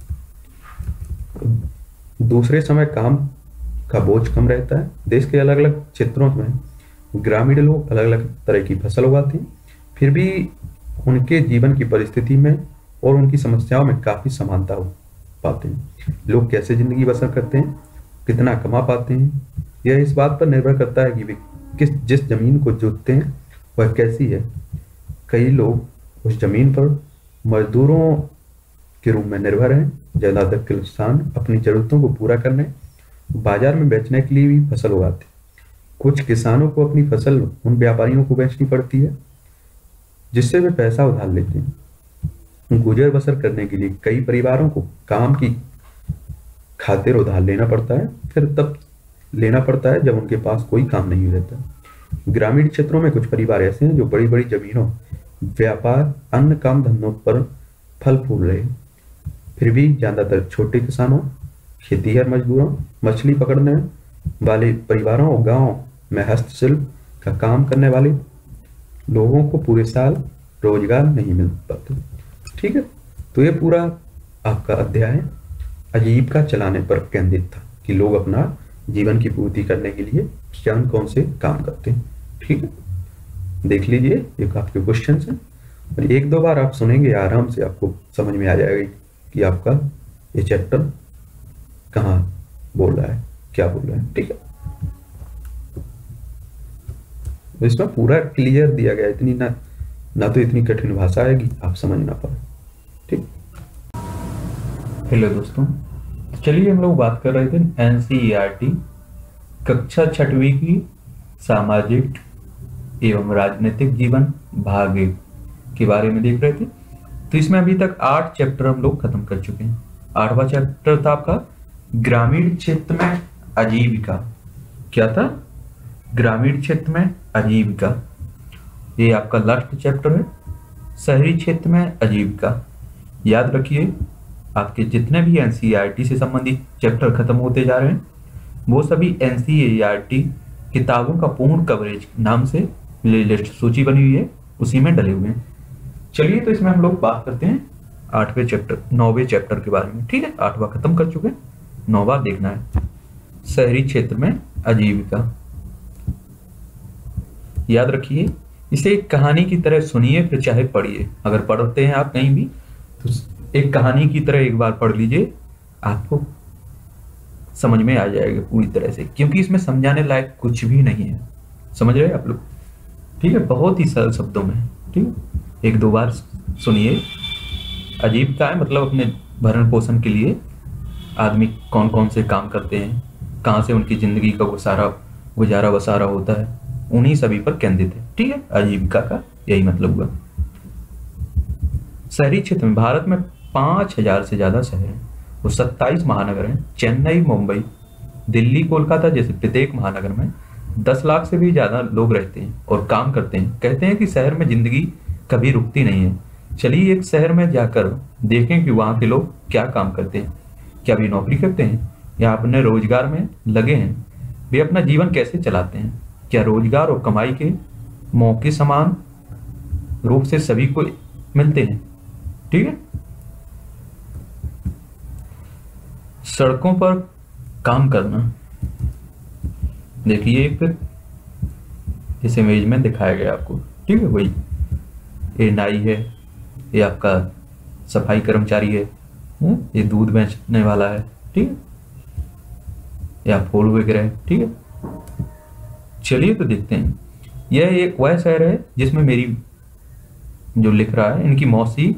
दूसरे समय काम का बोझ कम रहता है। देश के अलग अलग क्षेत्रों में ग्रामीण लोग अलग अलग तरह की फसल उगाते हैं, फिर भी उनके जीवन की परिस्थिति में और उनकी समस्याओं में काफी समानता हो पाते हैं। लोग कैसे जिंदगी बसर करते हैं, कितना कमा पाते हैं, यह इस बात पर निर्भर करता है कि वे जिस जमीन को जोतते हैं वह कैसी है। कई लोग उस जमीन पर मजदूरों के रूप में निर्भर हैं। ज्यादातर किसान अपनी जरूरतों को पूरा करने बाजार में बेचने के लिए भी फसल उगाते हैं। कुछ किसानों को अपनी फसल उन व्यापारियों को बेचनी पड़ती है जिससे वे पैसा उधार लेते हैं। गुजर बसर करने के लिए कई परिवारों को काम की खातिर उधार लेना पड़ता है, फिर तब लेना पड़ता है जब उनके पास कोई काम नहीं रहता। ग्रामीण क्षेत्रों में कुछ परिवार ऐसे हैं जो बड़ी बड़ी जमीनों, व्यापार, अन्य काम धंधों पर फल फूल रहे हैं। फिर भी ज्यादातर छोटे किसानों, खेतीहर मजदूरों, मछली पकड़ने वाले परिवारों और गांव में हस्तशिल्प का काम करने वाले लोगों को पूरे साल रोजगार नहीं मिल पाते। ठीक है, तो ये पूरा आपका अध्याय आजीविका चलाने पर केंद्रित था कि लोग अपना जीवन की पूर्ति करने के लिए कौन से काम करते हैं। ठीक है, देख लीजिए, ये आपके क्वेश्चन है और 1-2 बार आप सुनेंगे आराम से आपको समझ में आ जाएगा कि आपका ये चैप्टर कहाँ बोल रहा है, क्या बोल रहा है। ठीक है, इसमें पूरा क्लियर दिया गया, इतनी ना तो इतनी कठिन भाषा आएगी आप समझ ना पाए। ठीक, हेलो दोस्तों, चलिए हम लोग बात कर रहे थे एनसीईआरटी कक्षा 6वीं की सामाजिक एवं राजनीतिक जीवन भाग 1 के बारे में देख रहे थे। तो इसमें अभी तक 8 चैप्टर हम लोग खत्म कर चुके हैं। 8वां चैप्टर था आपका ग्रामीण क्षेत्र में आजीविका। क्या था? ग्रामीण क्षेत्र में आजीविका। ये आपका लास्ट चैप्टर है, शहरी क्षेत्र में आजीविका। याद रखिए, आपके जितने भी एनसीईआरटी से संबंधित चैप्टर खत्म होते जा रहे हैं, वो सभी एनसीईआरटी किताबों का पूर्ण कवरेज नाम से लिस्ट सूची बनी हुई है, उसी में डले हुए हैं। चलिए, तो इसमें हम लोग बात करते हैं 9वें चैप्टर के बारे में। ठीक है, 8वां खत्म कर चुके हैं, 9वां देखना है, शहरी क्षेत्र में आजीविका। याद रखिए, इसे एक कहानी की तरह सुनिए, फिर चाहे पढ़िए। अगर पढ़ते हैं आप कहीं भी, तो एक कहानी की तरह एक बार पढ़ लीजिए, आपको समझ में आ जाएगा पूरी तरह से, क्योंकि इसमें समझाने लायक कुछ भी नहीं है। समझ रहे हैं आप लोग? ठीक है, बहुत ही सरल शब्दों में। ठीक है, 1-2 बार सुनिए। आजीविका है मतलब अपने भरण पोषण के लिए आदमी कौन कौन से काम करते हैं, कहाँ से उनकी जिंदगी का गुजारा बसारा होता है, उन्हीं सभी पर केंद्रित है। ठीक है, आजीविका का यही मतलब हुआ। शहरी क्षेत्र में भारत में 5000 से ज्यादा शहर हैं और 27 महानगर हैं। चेन्नई, मुंबई, दिल्ली, कोलकाता जैसे प्रत्येक महानगर में 10 लाख से भी ज्यादा लोग रहते हैं और काम करते हैं। कहते हैं कि शहर में जिंदगी कभी रुकती नहीं है। चलिए एक शहर में जाकर देखें कि वहां के लोग क्या काम करते हैं, क्या भी नौकरी करते हैं या अपने रोजगार में लगे हैं, वे अपना जीवन कैसे चलाते हैं, क्या रोजगार और कमाई के मौके समान रूप से सभी को मिलते हैं। ठीक है, सड़कों पर काम करना। देखिए एक इस इमेज में दिखाया गया आपको। ठीक है, वही ये नाई है, ये आपका सफाई कर्मचारी है, ये दूध बेचने वाला है। ठीक है, या फूल वगैरह है। ठीक है, चलिए तो देखते हैं। यह एक वह शहर है जिसमें मेरी जो लिख रहा है इनकी मौसी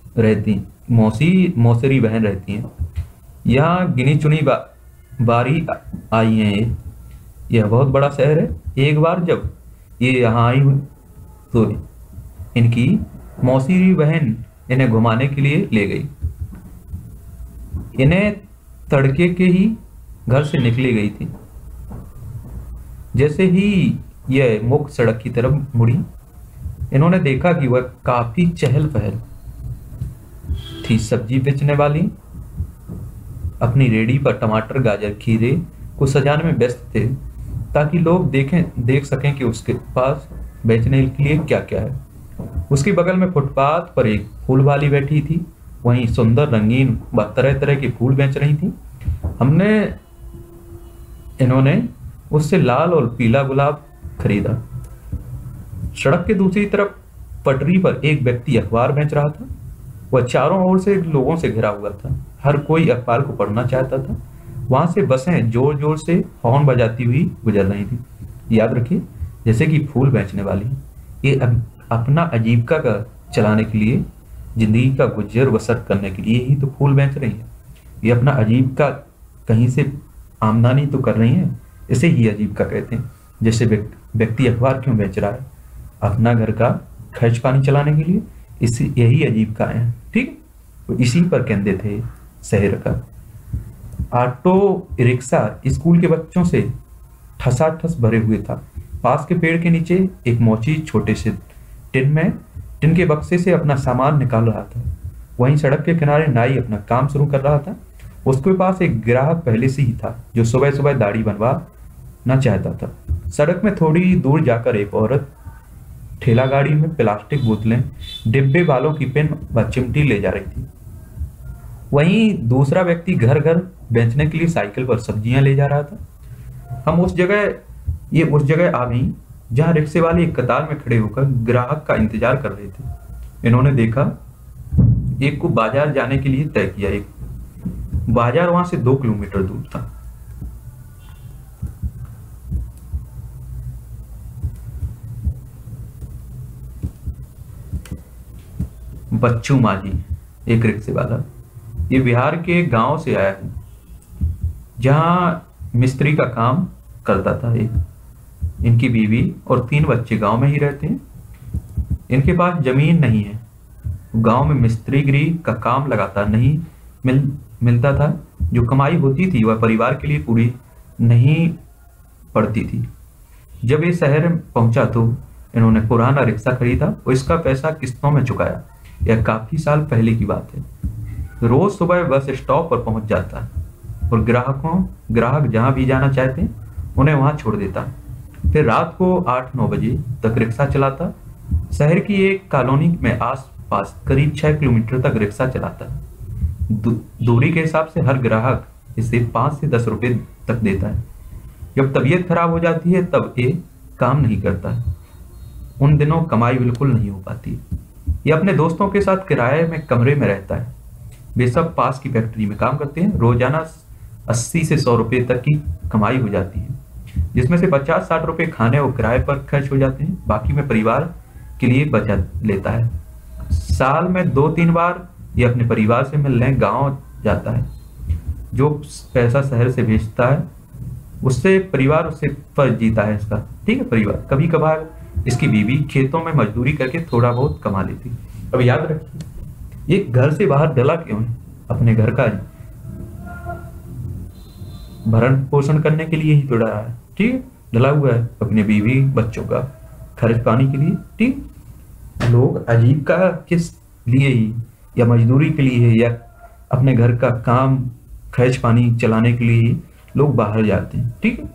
मौसेरी बहन रहती हैं। यहाँ गिनी चुनी बारी आई हैं। यह बहुत बड़ा शहर है। एक बार जब ये यहाँ आई हुई तो इनकी मौसेरी बहन इन्हें घुमाने के लिए ले गई। इन्हें तड़के के ही घर से निकली गई थी। जैसे ही यह मुख्य सड़क की तरफ मुड़ी, इन्होंने देखा कि वह काफी चहल पहल थी। सब्जी बेचने वाली अपनी रेडी पर टमाटर, गाजर, खीरे को सजाने में व्यस्त थे ताकि लोग देख सकें कि उसके पास बेचने के लिए क्या क्या है। उसके बगल में फुटपाथ पर एक फूल वाली बैठी थी, वहीं सुंदर, रंगीन व तरह तरह के फूल बेच रही थी। इन्होंने उससे लाल और पीला गुलाब खरीदा। सड़क के दूसरी तरफ पटरी पर एक व्यक्ति अखबार बेच रहा था। वह चारों ओर से लोगों से घिरा हुआ था। हर कोई अखबार को पढ़ना चाहता था। वहां से बसें जोर जोर से हॉर्न बजाती हुई गुजर रही थी। याद रखिए, जैसे कि फूल बेचने वाली ये अपना आजीविका का चलाने के लिए, जिंदगी का गुजर बसर करने के लिए ही तो फूल बेच रही है। ये अपना आजीविका कहीं से आमदनी तो कर रही है, इसे ही आजीविका कहते हैं। जैसे व्यक्ति अखबार क्यों बेच रहा है? अपना घर का खर्च पानी चलाने के लिए। यही आजीविका है। ठीक, तो इसी पर केंद्रित है शहर का। ऑटो रिक्शा स्कूल के बच्चों से ठसाठस भरे हुए था। पास के पेड़ के नीचे एक मौची छोटे से टिन के बक्से से अपना सामान निकाल रहा था। वहीं सड़क के किनारे नाई अपना काम शुरू कर रहा था। उसके पास एक ग्राहक पहले से ही था जो सुबह सुबह दाढ़ी बनवाना चाहता था। सड़क में थोड़ी दूर जाकर एक औरत ठेला गाड़ी में प्लास्टिक बोतलें, डिब्बे, बालों की पेन व चिमटी ले जा रही थी। वहीं दूसरा व्यक्ति घर घर बेचने के लिए साइकिल पर सब्जियां ले जा रहा था। हम उस जगह आ गई जहां रिक्शे वाले एक कतार में खड़े होकर ग्राहक का इंतजार कर रहे थे। इन्होंने देखा एक को बाजार जाने के लिए तय किया। एक बाजार वहां से 2 किलोमीटर दूर था। बच्चू माझी एक रिक्शे वाला, ये बिहार के गांव से आया है जहां मिस्त्री का काम करता था। इनकी बीवी और 3 बच्चे गांव में ही रहते हैं। इनके पास जमीन नहीं है। गांव में मिस्त्रीगिरी का काम लगातार नहीं मिलता था। जो कमाई होती थी वह परिवार के लिए पूरी नहीं पड़ती थी। जब ये शहर पहुंचा तो इन्होंने पुराना रिक्शा खरीदा और इसका पैसा किस्तों में चुकाया। यह काफी साल पहले की बात है। रोज सुबह बस स्टॉप पर पहुंच जाता और ग्राहक जहां भी जाना चाहते हैं उन्हें वहां छोड़ देता। फिर रात को 8-9 बजे तक रिक्शा चलाता। शहर की एक कॉलोनी में आसपास करीब 6 किलोमीटर तक रिक्शा चलाता। दूरी के हिसाब से हर ग्राहक इसे 5 से 10 रुपए तक देता है। जब तबीयत खराब हो जाती है तब ये काम नहीं करता है। उन दिनों कमाई बिल्कुल नहीं हो पाती। ये अपने दोस्तों के साथ किराए में कमरे में रहता है। वे सब पास की फैक्ट्री में काम करते हैं। रोजाना 80 से 100 रुपए तक की कमाई हो जाती है, जिसमें से 50-60 रुपए खाने और किराए पर खर्च हो जाते हैं। बाकी में परिवार के लिए बचत लेता है। साल में 2-3 बार ये अपने परिवार से मिलने गांव जाता है। जो पैसा शहर से भेजता है उससे परिवार उससे फर्ज जीता है इसका, ठीक है। परिवार कभी कभार इसकी बीवी खेतों में मजदूरी करके थोड़ा बहुत कमा लेती। अब याद रखिए, ये घर से बाहर डला क्यों है? अपने घर का भरण पोषण करने के लिए ही तो डरा है, ठीक है। डला हुआ है अपने बीवी बच्चों का खर्च पाने के लिए, ठीक। लोग अजीब का किस लिए ही, या मजदूरी के लिए है या अपने घर का काम खर्च पानी चलाने के लिए लोग बाहर जाते हैं, ठीक है।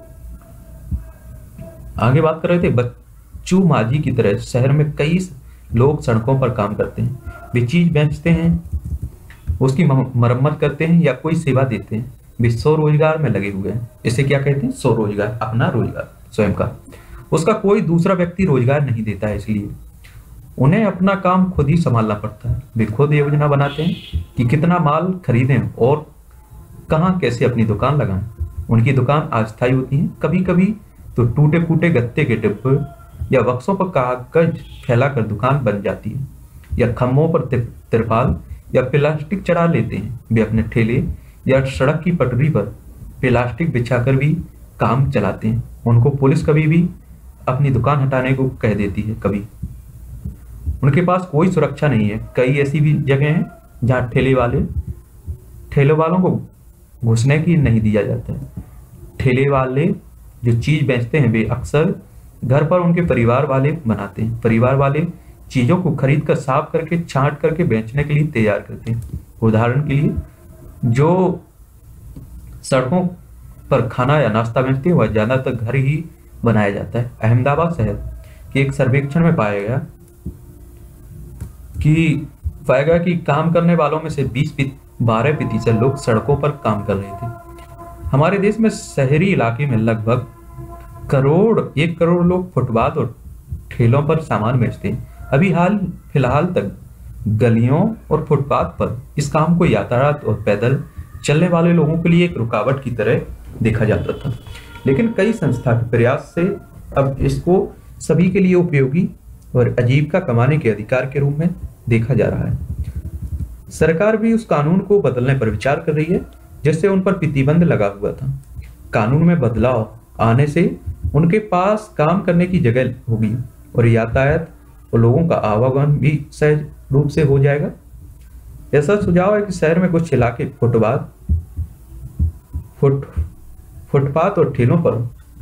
आगे बात कर रहे थे, बच्चू माजी की तरह शहर में कई लोग सड़कों पर काम करते हैं। वे चीज बेचते हैं, उसकी मरम्मत करते हैं या कोई सेवा देते हैं। वे स्वरोजगार में लगे हुए हैं। इसे क्या कहते हैं? स्वरोजगार, अपना रोजगार स्वयं का। उसका कोई दूसरा व्यक्ति रोजगार नहीं देता है, इसलिए उन्हें अपना काम खुद ही संभालना पड़ता है। वे खुद योजना बनाते हैं कि कितना माल खरीदें और कहाँ कैसे अपनी दुकान लगाएं। उनकी दुकान अस्थायी होती है। कभी कभी तो टूटे फूटे गत्ते के डिब्बे या बक्सों पर कागज फैलाकर दुकान बन जाती है, या खम्भों पर तिरपाल या प्लास्टिक चढ़ा लेते हैं। वे अपने ठेले या सड़क की पटरी पर प्लास्टिक बिछाकर भी काम चलाते हैं। उनको पुलिस कभी भी अपनी दुकान हटाने को कह देती है। कभी उनके पास कोई सुरक्षा नहीं है। कई ऐसी भी जगह हैं जहां ठेले वालों को घुसने की नहीं दिया जाता है। ठेले वाले जो चीज बेचते हैं वे अक्सर घर पर उनके परिवार वाले बनाते हैं। परिवार वाले चीजों को खरीद कर साफ करके छांट करके बेचने के लिए तैयार करते हैं। उदाहरण के लिए, जो सड़कों पर खाना या नाश्ता बेचते हैं वह ज्यादातर घर ही बनाया जाता है। अहमदाबाद शहर के एक सर्वेक्षण में पाया गया कि काम करने वालों में से 12% लोग सड़कों पर काम कर रहे थे। हमारे देश में शहरी इलाके में लगभग 1 करोड़ लोग फुटपाथ और ठेलों पर सामान बेचते हैं। अभी फिलहाल तक गलियों और फुटपाथ पर इस काम को यातायात और पैदल चलने वाले लोगों के लिए एक रुकावट की तरह देखा जाता था, लेकिन कई संस्था के प्रयास से अब इसको सभी के लिए उपयोगी और आजीविका कमाने के अधिकार के रूप में देखा जा रहा है। सरकार भी उस कानून को बदलने पर विचार कर रही है जिससे उन पर प्रतिबंध लगा हुआ था। कानून में बदलाव आने से उनके पास काम करने की जगह होगी और यातायात और लोगों का आवागमन भी सहज रूप से हो जाएगा। ऐसा सुझाव है कि शहर में कुछ इलाके फुटपाथ और ठेलों पर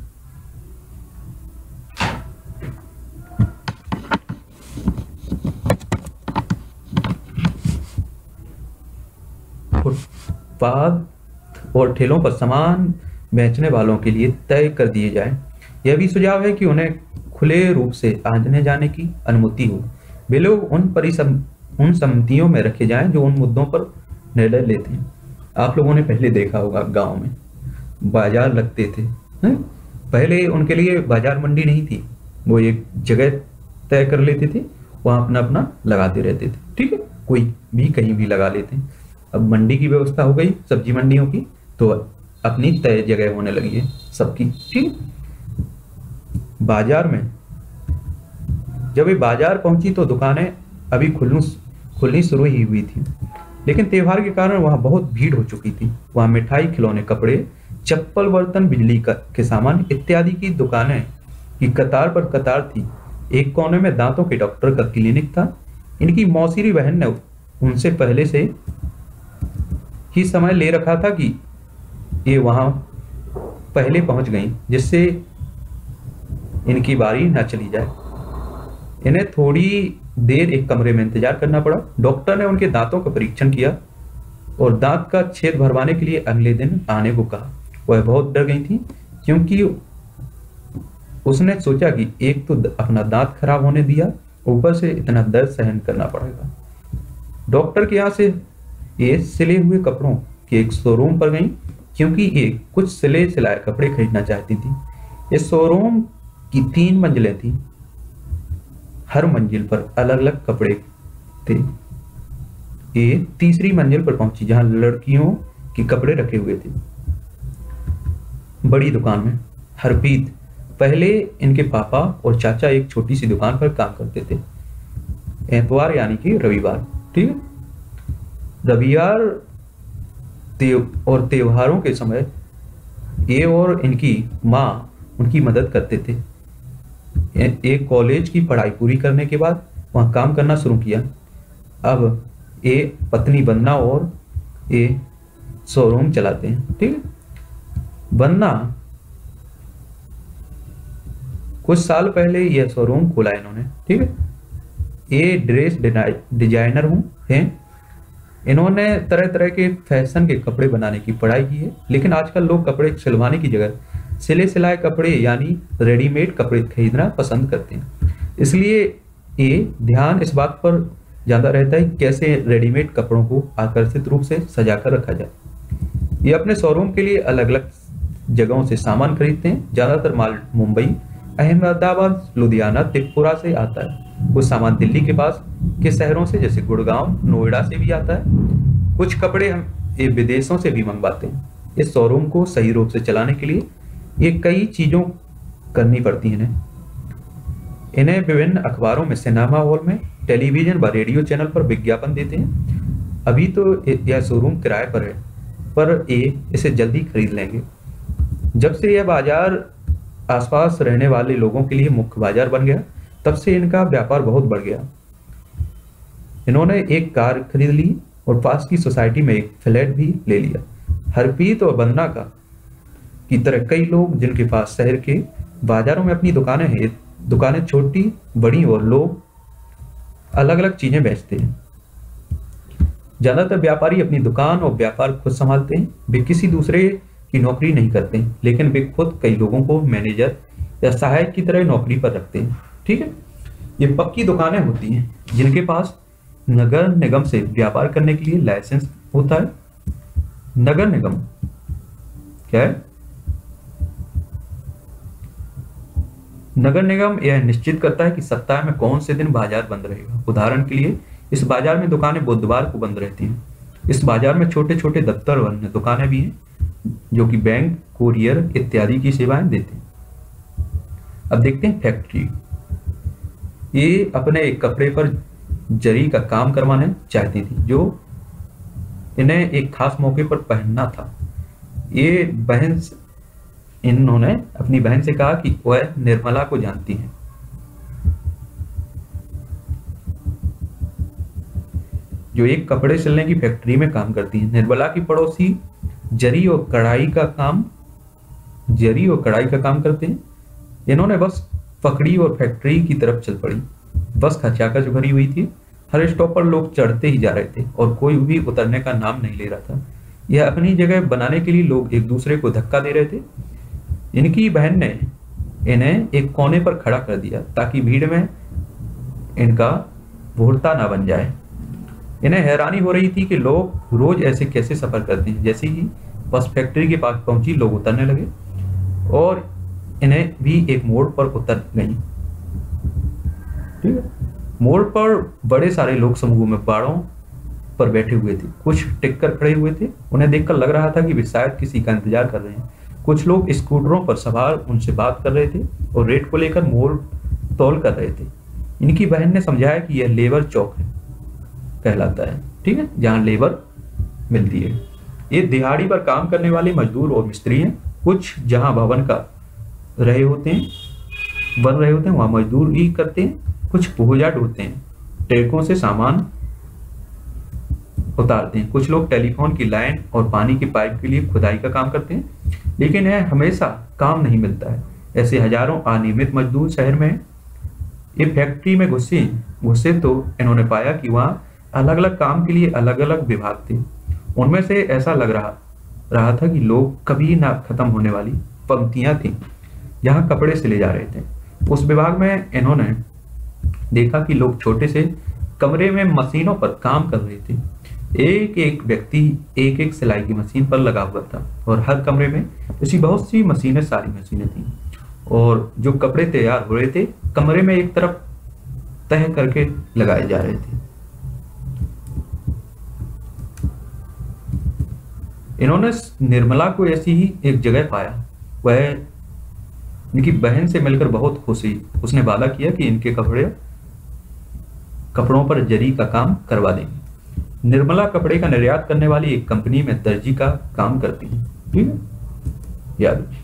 सामान बेचने वालों के लिए तय कर दिए जाए। यह भी सुझाव है कि उन्हें खुले रूप से आने जाने की अनुमति हो। वे लोग उन समितियों में रखे जाएं जो उन मुद्दों पर निर्णय लेते हैं। आप लोगों ने पहले देखा होगा गांव में बाजार लगते थे, पहले उनके लिए बाजार मंडी नहीं थी, वो एक जगह तय कर लेते थे, वहां अपना अपना लगाते रहते थे, ठीक है। कोई भी कहीं भी लगा लेते हैं। अब मंडी की व्यवस्था हो गई सब्जी मंडियों की, तो अपनी तय जगह होने लगी है सबकी, ठीक। बाजार में जब ये बाजार पहुंची तो दुकानें अभी खुलनी शुरू ही हुई थी, लेकिन त्योहार के कारण वहां बहुत भीड़ हो चुकी थी। वहां मिठाई, खिलौने, कपड़े, चप्पल, बर्तन, बिजली के सामान इत्यादि की दुकानें की कतार पर कतार थी। एक कोने में दांतों के डॉक्टर का क्लिनिक था। इनकी मौसीरी बहन ने उनसे पहले से ही समय ले रखा था कि ये वहां पहले पहुंच गई, जिससे इनकी बारी न चली जाए। इन्हें थोड़ी देर एक कमरे में इंतजार करना पड़ा। डॉक्टर ने उनके दांतों का परीक्षण किया और दांत का छेद भरवाने के लिए अगले दिन आने को कहा। वह बहुत डर गई थी, क्योंकि उसने सोचा कि एक तो अपना दांत खराब होने दिया, ऊपर से इतना दर्द सहन करना पड़ेगा। डॉक्टर के यहाँ से ये सिले हुए कपड़ों के एक शोरूम पर गई, क्योंकि ये कुछ सिले सिलाए कपड़े खरीदना चाहती थी। इस शोरूम की 3 मंजिलें थी, हर मंजिल पर अलग अलग कपड़े थे। ये तीसरी मंजिल पर पहुंची, जहां लड़कियों के कपड़े रखे हुए थे। बड़ी दुकान में हरप्रीत, पहले इनके पापा और चाचा एक छोटी सी दुकान पर काम करते थे। एतवार यानी कि रविवार, ठीक है, रविवार और त्योहारों के समय ये और इनकी माँ उनकी मदद करते थे। एक कॉलेज की पढ़ाई पूरी करने के बाद वहाँ काम करना शुरू किया। अब ये पत्नी वंदना और ये शोरूम चलाते हैं, ठीक है। वंदना कुछ साल पहले यह शोरूम खोला इन्होंने, ठीक है। ये ड्रेस डिजाइनर हैं। इन्होंने तरह तरह के फैशन के कपड़े बनाने की पढ़ाई की है, लेकिन आजकल लोग कपड़े सिलवाने की जगह सिले सिलाए कपड़े यानी रेडीमेड कपड़े खरीदना पसंद करते हैं। इसलिए ये ध्यान इस बात पर ज्यादा रहता है कैसे रेडीमेड कपड़ों को आकर्षित रूप से सजाकर रखा जाए। ये अपने शोरूम के लिए अलग अलग जगहों से सामान खरीदते हैं। ज्यादातर माल मुंबई, अहमदाबाद, लुधियाना, त्रिपुरा से आता है। कुछ सामान दिल्ली के पास के शहरों से जैसे गुड़गांव, नोएडा से भी आता है। कुछ कपड़े हम ये विदेशों से भी मंगवाते हैं। इस शोरूम को सही रूप से चलाने के लिए ये कई चीजों करनी पड़ती हैं। इन्हें विभिन्न अखबारों में, सिनेमा हॉल में, टेलीविजन व रेडियो चैनल पर विज्ञापन देते हैं। अभी तो यह शोरूम किराए पर है, पर ये इसे जल्दी खरीद लेंगे। जब से यह बाजार आसपास रहने वाले लोगों के लिए मुख्य बाजार बन गया, तब से इनका व्यापार बहुत बढ़ गया। इन्होंने एक कार खरीद ली और पास की सोसाइटी में एक फ्लैट भी ले लिया। हरप्रीत और वंदना का की तरह कई लोग जिनके पास शहर के बाजारों में अपनी दुकानें हैं, दुकानें छोटी बड़ी और लोग अलग अलग चीजें बेचते हैं। ज्यादातर व्यापारी अपनी दुकान और व्यापार खुद संभालते हैं। वे किसी दूसरे की नौकरी नहीं करते हैं, लेकिन वे खुद कई लोगों को मैनेजर या सहायक की तरह नौकरी पर रखते हैं, ठीक है। ये पक्की दुकानें होती हैं जिनके पास नगर निगम से व्यापार करने के लिए लाइसेंस होता है। नगर निगम क्या है? नगर निगम यह निश्चित करता है कि सप्ताह में कौन से दिन बाजार बंद रहेगा। उदाहरण के लिए इस बाजार में दुकानें बुधवार को बंद रहती हैं। इस बाजार में छोटे छोटे दफ्तर और अन्य दुकानें भी हैं जो कि बैंक, कुरियर इत्यादि की सेवाएं देते हैं। अब देखते हैं फैक्ट्री। ये अपने एक कपड़े पर जरी का काम करवाना चाहती थी जो इन्हें एक खास मौके पर पहनना था। ये बहन, इन्होंने अपनी बहन से कहा कि वह निर्मला को जानती है। जो एक कपड़े सिलने की फैक्ट्री में काम करती है। निर्मला की पड़ोसी जरी और कढ़ाई का काम करते हैं। इन्होंने बस पकड़ी और फैक्ट्री की तरफ चल पड़ी। बस खचाखच भरी हुई थी। हर स्टॉप पर लोग चढ़ते ही जा रहे थे और कोई भी उतरने का नाम नहीं ले रहा था। यह अपनी जगह बनाने के लिए लोग एक दूसरे को धक्का दे रहे थे। इनकी बहन ने इन्हें एक कोने पर खड़ा कर दिया ताकि भीड़ में इनका भोरता ना बन जाए। इन्हें हैरानी हो रही थी कि लोग रोज ऐसे कैसे सफर करते हैं। जैसे ही बस फैक्ट्री के पास पहुंची, लोग उतरने लगे और इन्हें भी एक मोड़ पर उतर गई। ठीक है, मोड़ पर बड़े सारे लोग समूह में बाड़ों पर बैठे हुए थे। कुछ टिक कर खड़े हुए थे। उन्हें देखकर लग रहा था कि वे शायद किसी का इंतजार कर रहे हैं। कुछ लोग स्कूटरों पर सवार उनसे बात कर रहे थे और रेट को लेकर मोल तोल कर रहे थे। इनकी बहन ने समझाया कि यह लेबर चौक है कहलाता है, ठीक है, जहां लेबर मिलती है। ये दिहाड़ी पर काम करने वाले मजदूर और मिस्त्री हैं। कुछ जहां भवन का बन रहे होते हैं वहां मजदूरी करते हैं। कुछ पूजा ढोते हैं, ट्रकों से सामान उतारते हैं। कुछ लोग टेलीफोन की लाइन और पानी की पाइप के लिए खुदाई का काम करते हैं, लेकिन यह हमेशा काम नहीं मिलता है। ऐसे हजारों अनियमित मजदूर शहर में हैं। ये फैक्ट्री में घुसे तो इन्होंने पाया कि वहाँ अलग अलग काम के लिए अलग अलग विभाग थे। उनमें से ऐसा लग रहा था कि लोग कभी ना खत्म होने वाली पंक्तियां थी जहाँ कपड़े सिले जा रहे थे। उस विभाग में इन्होंने देखा कि लोग छोटे से कमरे में मशीनों पर काम कर रहे थे। एक एक व्यक्ति एक एक सिलाई की मशीन पर लगा हुआ था और हर कमरे में ऐसी बहुत सी मशीनें, सारी मशीनें थी और जो कपड़े तैयार हो रहे थे कमरे में एक तरफ तह करके लगाए जा रहे थे। इन्होंने निर्मला को ऐसी ही एक जगह पाया। वह इनकी बहन से मिलकर बहुत खुश हुई। उसने वादा किया कि इनके कपड़ों पर जरी का काम करवा देंगे। निर्मला कपड़े का निर्यात करने वाली एक कंपनी में दर्जी का काम करती है। ठीक है, याद रखिए।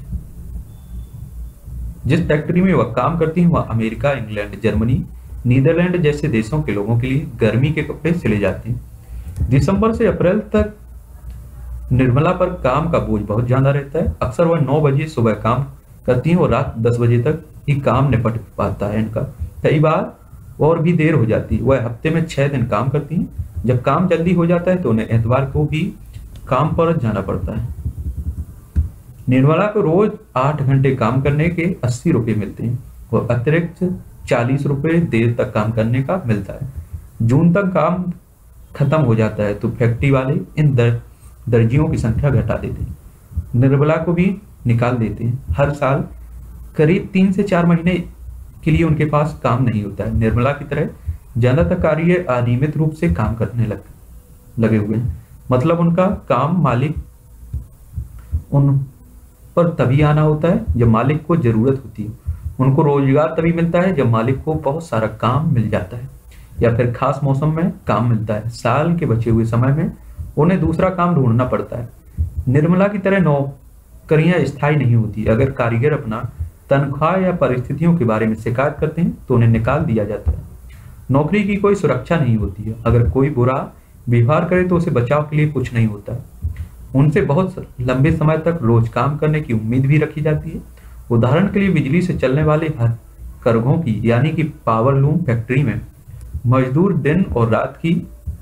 जिस फैक्ट्री में वह काम करती है वह अमेरिका, इंग्लैंड, जर्मनी, नीदरलैंड जैसे देशों के लोगों के लिए गर्मी के कपड़े सिले जाते हैं। दिसंबर से अप्रैल तक निर्मला पर काम का बोझ बहुत ज्यादा रहता है। अक्सर वह 9 बजे सुबह काम करती हैं और रात 10 बजे तक ही काम निपट पाता है इनका। कई बार और भी देर हो जाती है। वह हफ्ते में 6 दिन काम करती हैं। जब काम जल्दी हो जाता है तो उन्हें एतवार को भी काम पर जाना पड़ता है। निर्मला को रोज 8 घंटे काम करने के 80 रुपए मिलते हैं और अतिरिक्त 40 रुपए देर तक काम करने का मिलता है। जून तक काम खत्म हो जाता है तो फैक्ट्री वाले इन दर्जियों की संख्या घटा देते हैं। निर्मला को भी निकाल देते हैं। हर साल करीब 3 से 4 महीने के लिए उनके पास काम नहीं होता है। निर्मला की तरह ज्यादातर कार्य अनियमित रूप से काम करने लगे हुए हैं। मतलब उनका काम मालिक उन पर तभी आना होता है जब मालिक को जरूरत होती है। उनको रोजगार तभी मिलता है जब मालिक को बहुत सारा काम मिल जाता है या फिर खास मौसम में काम मिलता है। साल के बचे हुए समय में उन्हें दूसरा काम ढूंढना पड़ता है। निर्मला की तरह नौकरियां स्थायी नहीं होती। अगर कारीगर अपना तनख्वाह या परिस्थितियों के बारे में शिकायत करते हैं तो उन्हें निकाल दिया जाता है। नौकरी की कोई सुरक्षा नहीं होती है। अगर कोई बुरा व्यवहार करे तो उसे बचाव के लिए कुछ नहीं होता है। उनसे बहुत लंबे समय तक रोज काम करने की उम्मीद भी रखी जाती है। उदाहरण के लिए बिजली से चलने वाले हथकरघों की यानी कि पावर लूम फैक्ट्री में मजदूर दिन और रात की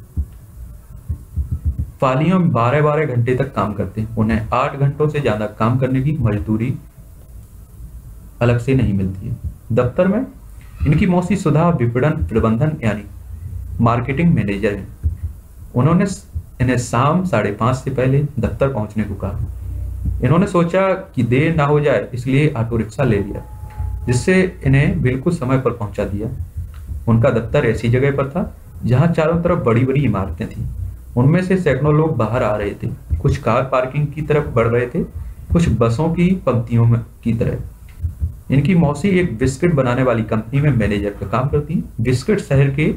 पालियों में 12-12 घंटे तक काम करते हैं। उन्हें 8 घंटों से ज्यादा काम करने की मजदूरी अलग से नहीं मिलती है। दफ्तर में इनकी मौसी सुधा विपणन प्रबंधन यानी मार्केटिंग मैनेजर है। उन्होंने इन्हें शाम 5:30 से पहले दफ्तर पहुंचने को कहा। इन्होंने सोचा कि देर ना हो जाए इसलिए ऑटो रिक्शा ले लिया जिससे इन्हें बिल्कुल समय पर पहुंचा दिया। उनका दफ्तर ऐसी जगह पर था जहां चारों तरफ बड़ी बड़ी इमारतें थीं। उनमें से सैकड़ों लोग बाहर आ रहे थे। कुछ कार पार्किंग की तरफ बढ़ रहे थे, कुछ बसों की पंक्तियों में की तरह। इनकी मौसी एक बिस्किट बनाने वाली कंपनी में मैनेजर का काम करती है। बिस्किट शहर के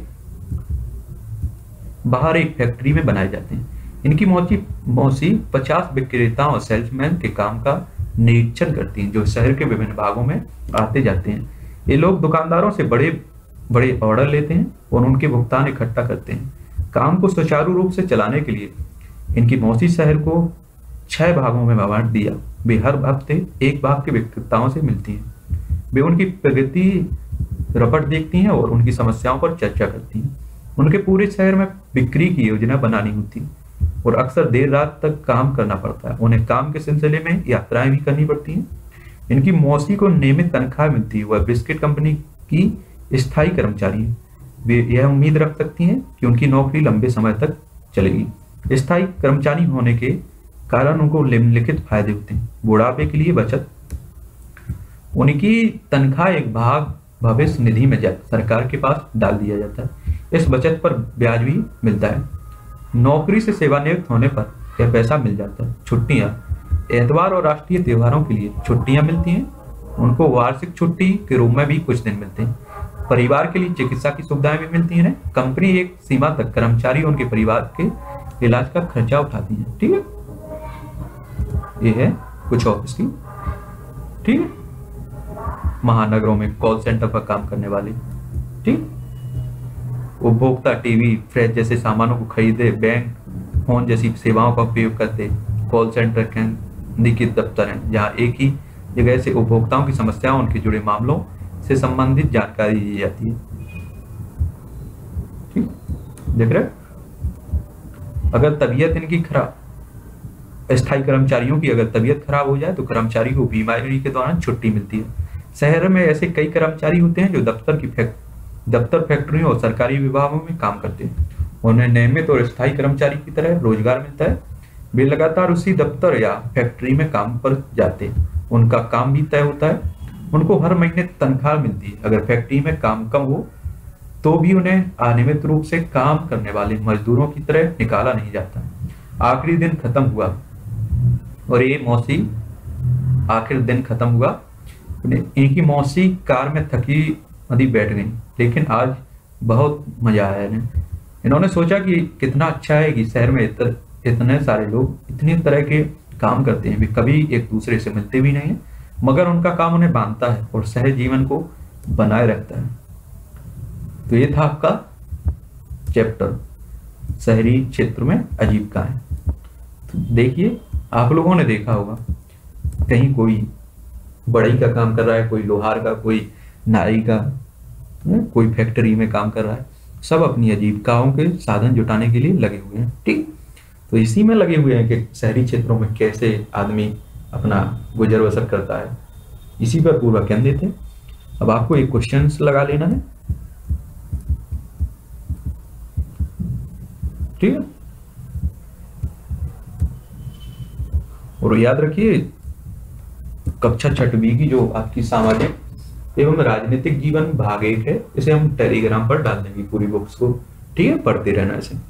बाहर एक फैक्ट्री में बनाए जाते हैं। इनकी मौसी 50 विक्रेताओं और सेल्समैन के काम का निरीक्षण करती हैं जो शहर के विभिन्न भागों में आते जाते हैं। ये लोग दुकानदारों से बड़े बड़े ऑर्डर लेते हैं और उनके भुगतान इकट्ठा करते हैं। काम को सुचारू रूप से चलाने के लिए इनकी मौसी शहर को 6 भागों में बांट दिया। वे हर हफ्ते एक भाग के विक्रेताओं से मिलती हैं। वे उनकी प्रगति रपट देखती हैं और उनकी समस्याओं पर चर्चा करती हैं। उनके पूरे शहर में बिक्री की योजना बनानी होती है और अक्सर देर रात तक काम करना पड़ता है। उन्हें काम के सिलसिले में यात्राएं भी करनी पड़ती हैं। इनकी मौसी को नियमित तनख्वाह मिलती है। वह बिस्किट कंपनी की स्थायी कर्मचारी है। वे यह उम्मीद रख सकती हैं कि उनकी नौकरी लंबे समय तक चलेगी। स्थायी कर्मचारी होने के कारण उनको निम्नलिखित फायदे होते हैं। बुढ़ापे के लिए बचत। उनकी तनख्वाह एक भाग भविष्य निधि में सरकार के पास डाल दिया जाता है। इस बचत पर ब्याज भी मिलता है। नौकरी से सेवानिवृत्त होने पर यह पैसा मिल जाता है। छुट्टियां, एतवार और राष्ट्रीय त्योहारों के लिए छुट्टियां मिलती हैं। उनको वार्षिक छुट्टी के रूप में भी कुछ दिन मिलते हैं। परिवार के लिए चिकित्सा की सुविधाएं भी मिलती हैं। कंपनी एक सीमा तक कर्मचारी उनके परिवार के इलाज का खर्चा उठाती है। ठीक है, ये है कुछ ऑफिस की। ठीक है, महानगरों में कॉल सेंटर पर काम करने वाले। ठीक, उपभोक्ता टीवी, फ्रिज जैसे सामानों को खरीदे, बैंक, फोन जैसी सेवाओं का उपयोग करते कॉल सेंटर के दफ्तर हैं जहां एक ही जगह से उपभोक्ताओं की समस्याओं, उनके जुड़े मामलों से संबंधित जानकारी दी जाती है। ठीक, देख रहे, अगर तबीयत इनकी खराब, स्थायी कर्मचारियों की अगर तबीयत खराब हो जाए तो कर्मचारी को बीमारी के दौरान छुट्टी मिलती है। शहर में ऐसे कई कर्मचारी होते हैं जो दफ्तर, फैक्ट्रियों और सरकारी विभागों में काम करते हैं। उन्हें नियमित और स्थायी कर्मचारी की तरह रोजगार मिलता है। वे लगातार उसी दफ्तर या फैक्ट्री में काम पर जाते हैं। उनका काम भी तय होता है। उनको हर महीने तनख्वाह मिलती है। अगर फैक्ट्री में काम कम हो तो भी उन्हें अनियमित रूप से काम करने वाले मजदूरों की तरह निकाला नहीं जाता। आखिरी दिन खत्म हुआ और ये मौसी आखिर दिन खत्म हुआ, इनकी मौसी कार में थकी मदी बैठ गई, लेकिन आज बहुत मजा आया इन्हें। इन्होंने सोचा कि कितना अच्छा है कि शहर में इतने सारे लोग इतनी तरह के काम करते हैं, वे कभी एक दूसरे से मिलते भी नहीं है, मगर उनका काम उन्हें बांधता है और शहरी जीवन को बनाए रखता है। तो ये था आपका चैप्टर शहरी क्षेत्र में आजीविकाएं। तो देखिए, आप लोगों ने देखा होगा कहीं कोई बढ़ई का काम कर रहा है, कोई लोहार का, कोई नाई का, कोई फैक्ट्री में काम कर रहा है, सब अपनी आजीविकाओं के साधन जुटाने के लिए लगे हुए हैं। ठीक, तो इसी में लगे हुए हैं कि शहरी क्षेत्रों में कैसे आदमी अपना गुजर बसर करता है, इसी पर पूरा केंद्रित है। अब आपको एक क्वेश्चन लगा लेना है। ठीक है, और याद रखिए कक्षा 6वीं की जो आपकी सामाजिक एवं राजनीतिक जीवन भाग 1 है, इसे हम टेलीग्राम पर डाल देंगे पूरी बुक्स को। ठीक है, पढ़ते रहना इसे।